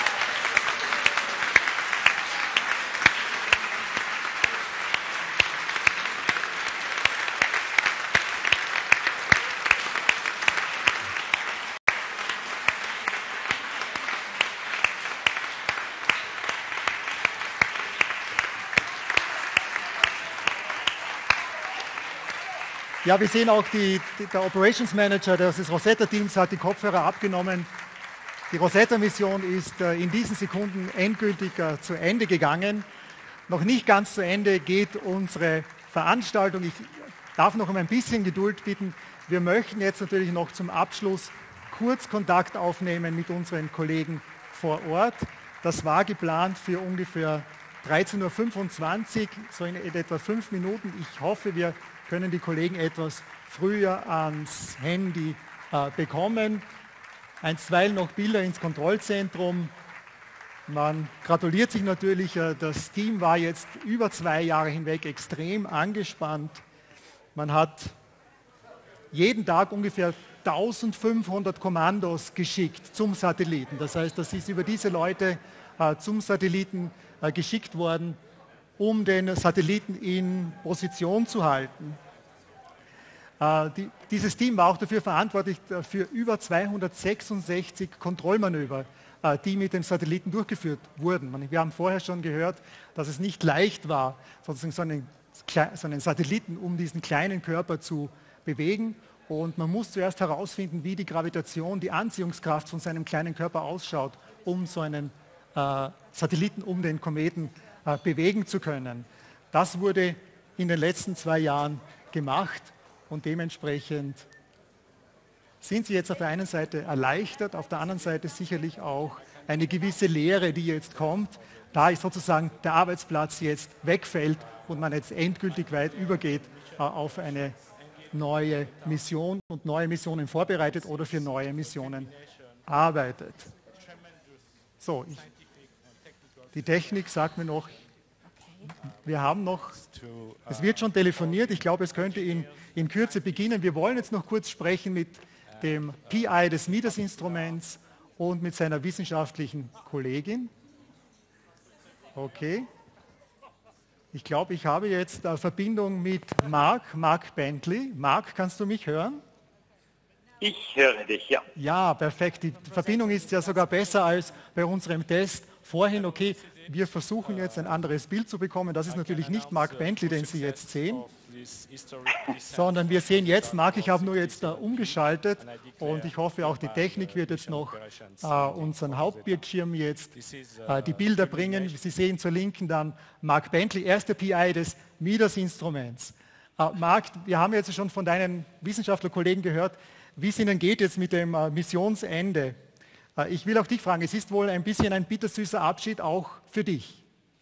Ja, wir sehen auch, der Operations Manager des Rosetta-Teams hat die Kopfhörer abgenommen. Die Rosetta-Mission ist in diesen Sekunden endgültig zu Ende gegangen. Noch nicht ganz zu Ende geht unsere Veranstaltung. Ich darf noch um ein bisschen Geduld bitten. Wir möchten jetzt natürlich noch zum Abschluss kurz Kontakt aufnehmen mit unseren Kollegen vor Ort. Das war geplant für ungefähr 13:25 Uhr, so in etwa 5 Minuten. Ich hoffe, wir können die Kollegen etwas früher ans Handy bekommen. Einstweilen noch Bilder ins Kontrollzentrum. Man gratuliert sich natürlich. Das Team war jetzt über 2 Jahre hinweg extrem angespannt. Man hat jeden Tag ungefähr 1500 Kommandos geschickt zum Satelliten. Das heißt, das ist über diese Leute zum Satelliten geschickt worden, um den Satelliten in Position zu halten. Dieses Team war auch dafür verantwortlich für über 266 Kontrollmanöver, die mit dem Satelliten durchgeführt wurden. Wir haben vorher schon gehört, dass es nicht leicht war, sozusagen so einen Satelliten um diesen kleinen Körper zu bewegen. Und man muss zuerst herausfinden, wie die Gravitation, die Anziehungskraft von seinem kleinen Körper ausschaut, um so einen Satelliten um den Kometen bewegen zu können. Das wurde in den letzten 2 Jahren gemacht und dementsprechend sind Sie jetzt auf der einen Seite erleichtert, auf der anderen Seite sicherlich auch eine gewisse Leere, die jetzt kommt, da sozusagen der Arbeitsplatz jetzt wegfällt und man jetzt endgültig weit übergeht auf eine neue Mission und neue Missionen vorbereitet oder für neue Missionen arbeitet. So, die Technik sagt mir noch, wir haben noch, es wird schon telefoniert, ich glaube, es könnte in Kürze beginnen. Wir wollen jetzt noch kurz sprechen mit dem PI des Midas-Instruments und mit seiner wissenschaftlichen Kollegin. Okay. Ich glaube, ich habe jetzt eine Verbindung mit Mark Bentley. Mark, kannst du mich hören? Ich höre dich, ja. Ja, perfekt. Die Verbindung ist ja sogar besser als bei unserem Test vorhin. Okay, wir versuchen jetzt ein anderes Bild zu bekommen. Das ist natürlich nicht Mark Bentley, den Sie jetzt sehen, sondern wir sehen jetzt, Mark, ich habe nur jetzt umgeschaltet und ich hoffe, auch die Technik wird jetzt noch unseren Hauptbildschirm jetzt die Bilder bringen. Sie sehen zur Linken dann Mark Bentley, erster PI des Midas-Instruments. Mark, wir haben jetzt schon von deinen Wissenschaftlerkollegen gehört, wie es Ihnen geht jetzt mit dem Missionsende. Ich will auch dich fragen, es ist wohl ein bisschen ein bittersüßer Abschied auch für dich.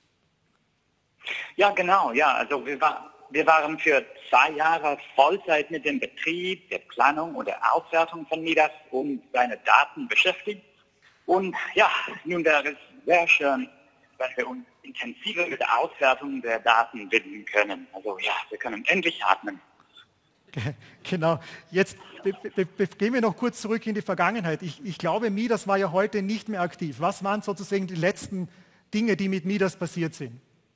Ja, genau. Ja, also wir waren für 2 Jahre Vollzeit mit dem Betrieb, der Planung und der Auswertung von Midas und seine Daten beschäftigt. Und ja, nun wäre es sehr schön, wenn wir uns intensiver mit der Auswertung der Daten widmen können. Also ja, wir können endlich atmen. Genau. Jetzt gehen wir noch kurz zurück in die Vergangenheit. Ich glaube, Midas war ja heute nicht mehr aktiv. Was waren sozusagen die letzten Dinge, die mit Midas passiert sind?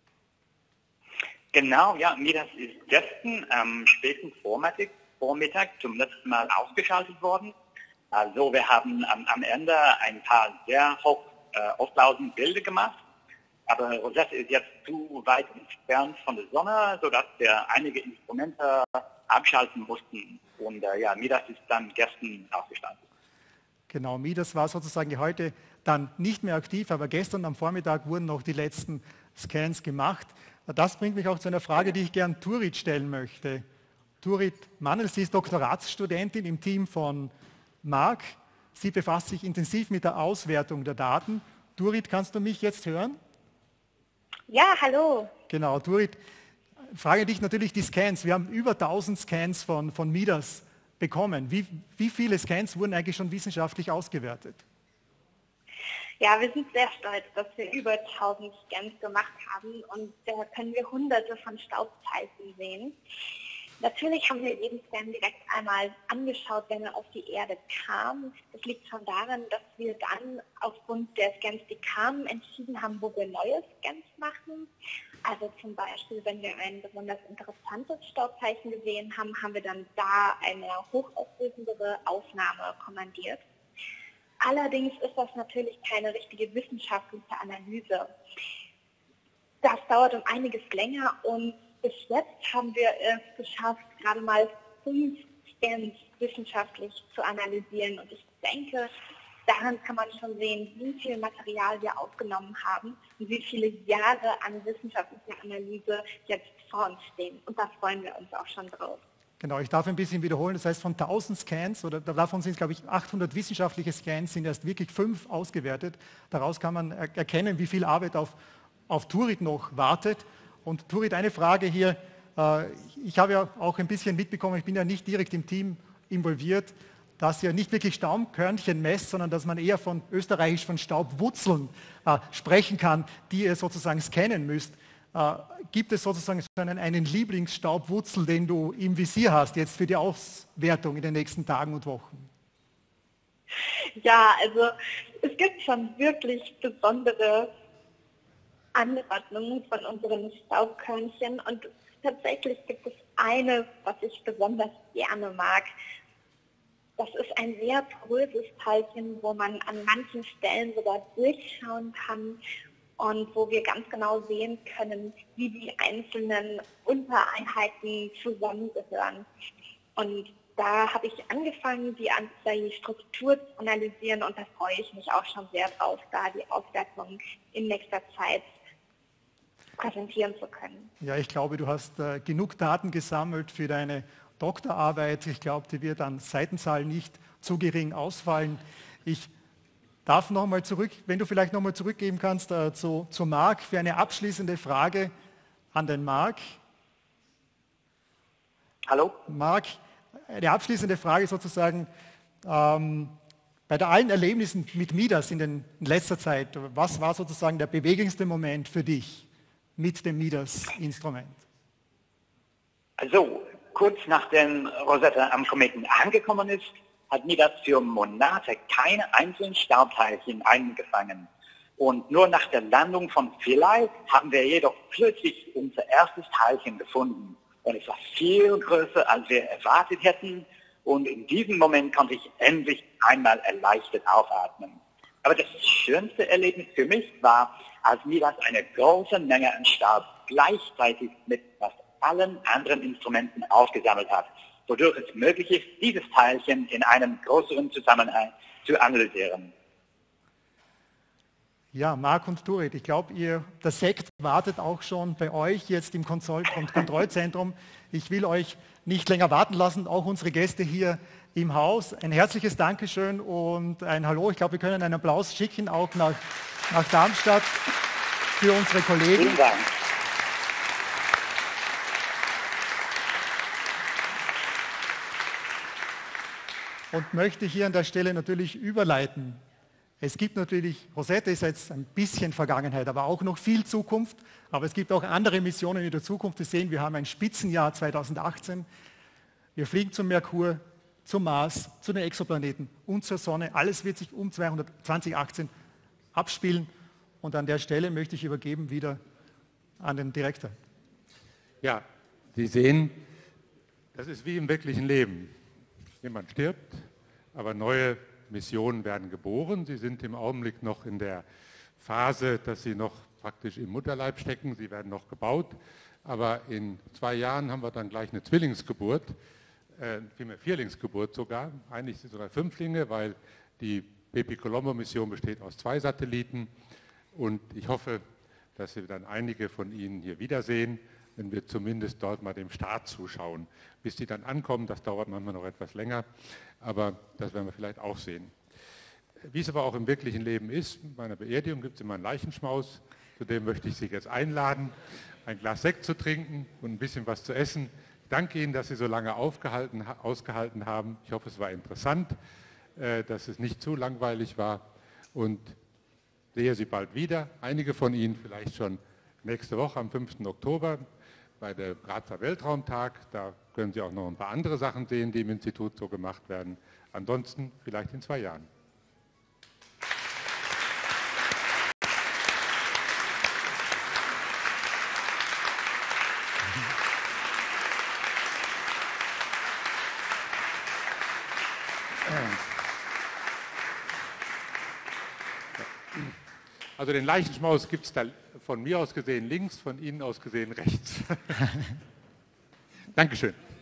Genau, ja, Midas ist gestern am späten Vormittag zum letzten Mal ausgeschaltet worden. Also wir haben am Ende ein paar sehr hoch aufblausende Bilder gemacht, aber Rosetta ist jetzt zu weit entfernt von der Sonne, sodass wir einige Instrumente abschalten mussten. Und ja, Midas ist dann gestern ausgeschaltet. Genau, Midas war sozusagen heute dann nicht mehr aktiv, aber gestern am Vormittag wurden noch die letzten Scans gemacht. Das bringt mich auch zu einer Frage, die ich gern Turit stellen möchte. Turit Mannel, sie ist Doktoratsstudentin im Team von Marc. Sie befasst sich intensiv mit der Auswertung der Daten. Turit, kannst du mich jetzt hören? Ja, hallo. Genau, Turit, frage dich natürlich die Scans. Wir haben über 1000 Scans von Midas bekommen. Wie viele Scans wurden eigentlich schon wissenschaftlich ausgewertet? Ja, wir sind sehr stolz, dass wir über 1000 Scans gemacht haben und da können wir hunderte von Staubteilchen sehen. Natürlich haben wir jeden Scan direkt einmal angeschaut, wenn er auf die Erde kam. Das liegt schon daran, dass wir dann aufgrund der Scans, die kamen, entschieden haben, wo wir neue Scans machen. Also zum Beispiel, wenn wir ein besonders interessantes Staubzeichen gesehen haben, haben wir dann da eine hochauflösendere Aufnahme kommandiert. Allerdings ist das natürlich keine richtige wissenschaftliche Analyse. Das dauert um einiges länger und bis jetzt haben wir es geschafft, gerade mal 5 Scans wissenschaftlich zu analysieren. Und ich denke, daran kann man schon sehen, wie viel Material wir aufgenommen haben und wie viele Jahre an wissenschaftlicher Analyse jetzt vor uns stehen. Und da freuen wir uns auch schon drauf. Genau, ich darf ein bisschen wiederholen. Das heißt, von 1000 Scans, oder davon sind es, glaube ich, 800 wissenschaftliche Scans, sind erst wirklich 5 ausgewertet. Daraus kann man erkennen, wie viel Arbeit auf Turit noch wartet. Und Turit, eine Frage hier. Ich habe ja auch ein bisschen mitbekommen, ich bin ja nicht direkt im Team involviert, dass ihr nicht wirklich Staubkörnchen messt, sondern dass man eher von österreichisch von Staubwurzeln sprechen kann, die ihr sozusagen scannen müsst. Gibt es sozusagen einen Lieblingsstaubwurzel, den du im Visier hast, jetzt für die Auswertung in den nächsten Tagen und Wochen? Ja, also es gibt schon wirklich besondere Anordnungen von unseren Staubkörnchen und tatsächlich gibt es eine, was ich besonders gerne mag. Das ist ein sehr poröses Teilchen, wo man an manchen Stellen sogar durchschauen kann und wo wir ganz genau sehen können, wie die einzelnen Untereinheiten zusammengehören. Und da habe ich angefangen, die Struktur zu analysieren und da freue ich mich auch schon sehr drauf, da die Auswertung in nächster Zeit präsentieren zu können. Ja, ich glaube, du hast genug Daten gesammelt für deine Doktorarbeit. Ich glaube, die wird an Seitenzahl nicht zu gering ausfallen. Ich darf nochmal zurück, wenn du vielleicht nochmal zurückgeben kannst zu Marc für eine abschließende Frage an den Marc. Hallo? Marc, eine abschließende Frage sozusagen. Bei allen Erlebnissen mit Midas in letzter Zeit, was war sozusagen der bewegendste Moment für dich mit dem Midas-Instrument? Also, kurz nachdem Rosetta am Kometen angekommen ist, hat Midas für Monate keine einzelnen Staubteilchen eingefangen. Und nur nach der Landung von Philae haben wir jedoch plötzlich unser erstes Teilchen gefunden. Und es war viel größer, als wir erwartet hätten. Und in diesem Moment konnte ich endlich einmal erleichtert aufatmen. Aber das schönste Erlebnis für mich war, als Midas eine große Menge an Staub gleichzeitig mit fast allen anderen Instrumenten aufgesammelt hat, wodurch es möglich ist, dieses Teilchen in einem größeren Zusammenhang zu analysieren. Ja, Marc und Turit, ich glaube, der Sekt wartet auch schon bei euch jetzt im Kontrollzentrum. Ich will euch nicht länger warten lassen, auch unsere Gäste hier im Haus. Ein herzliches Dankeschön und ein Hallo. Ich glaube, wir können einen Applaus schicken, auch nach Darmstadt für unsere Kollegen. Vielen Dank. Und möchte hier an der Stelle natürlich überleiten Es gibt natürlich, Rosetta ist jetzt ein bisschen Vergangenheit, aber auch noch viel Zukunft. Aber es gibt auch andere Missionen in der Zukunft. Wir sehen, wir haben ein Spitzenjahr 2018. Wir fliegen zum Merkur, zum Mars, zu den Exoplaneten und zur Sonne. Alles wird sich um 2018 abspielen. Und an der Stelle möchte ich übergeben wieder an den Direktor. Ja, Sie sehen, das ist wie im wirklichen Leben. Jemand stirbt, aber neue Missionen werden geboren. Sie sind im Augenblick noch in der Phase, dass sie noch praktisch im Mutterleib stecken. Sie werden noch gebaut. Aber in 2 Jahren haben wir dann gleich eine Zwillingsgeburt, vielmehr Vierlingsgeburt sogar. Eigentlich sind es sogar 5-Linge, weil die Bepi-Colombo-Mission besteht aus 2 Satelliten. Und ich hoffe, dass wir dann einige von Ihnen hier wiedersehen, wenn wir zumindest dort mal dem Start zuschauen. Bis die dann ankommen, das dauert manchmal noch etwas länger, aber das werden wir vielleicht auch sehen. Wie es aber auch im wirklichen Leben ist, bei einer Beerdigung gibt es immer einen Leichenschmaus, zu dem möchte ich Sie jetzt einladen, ein Glas Sekt zu trinken und ein bisschen was zu essen. Ich danke Ihnen, dass Sie so lange ausgehalten haben. Ich hoffe, es war interessant, dass es nicht zu langweilig war und sehe Sie bald wieder. Einige von Ihnen vielleicht schon nächste Woche am 5. Oktober bei der Grazer Weltraumtag. Da können Sie auch noch ein paar andere Sachen sehen, die im Institut so gemacht werden. Ansonsten vielleicht in 2 Jahren. Also den Leichenschmaus gibt es da von mir aus gesehen links, von Ihnen aus gesehen rechts. Dankeschön.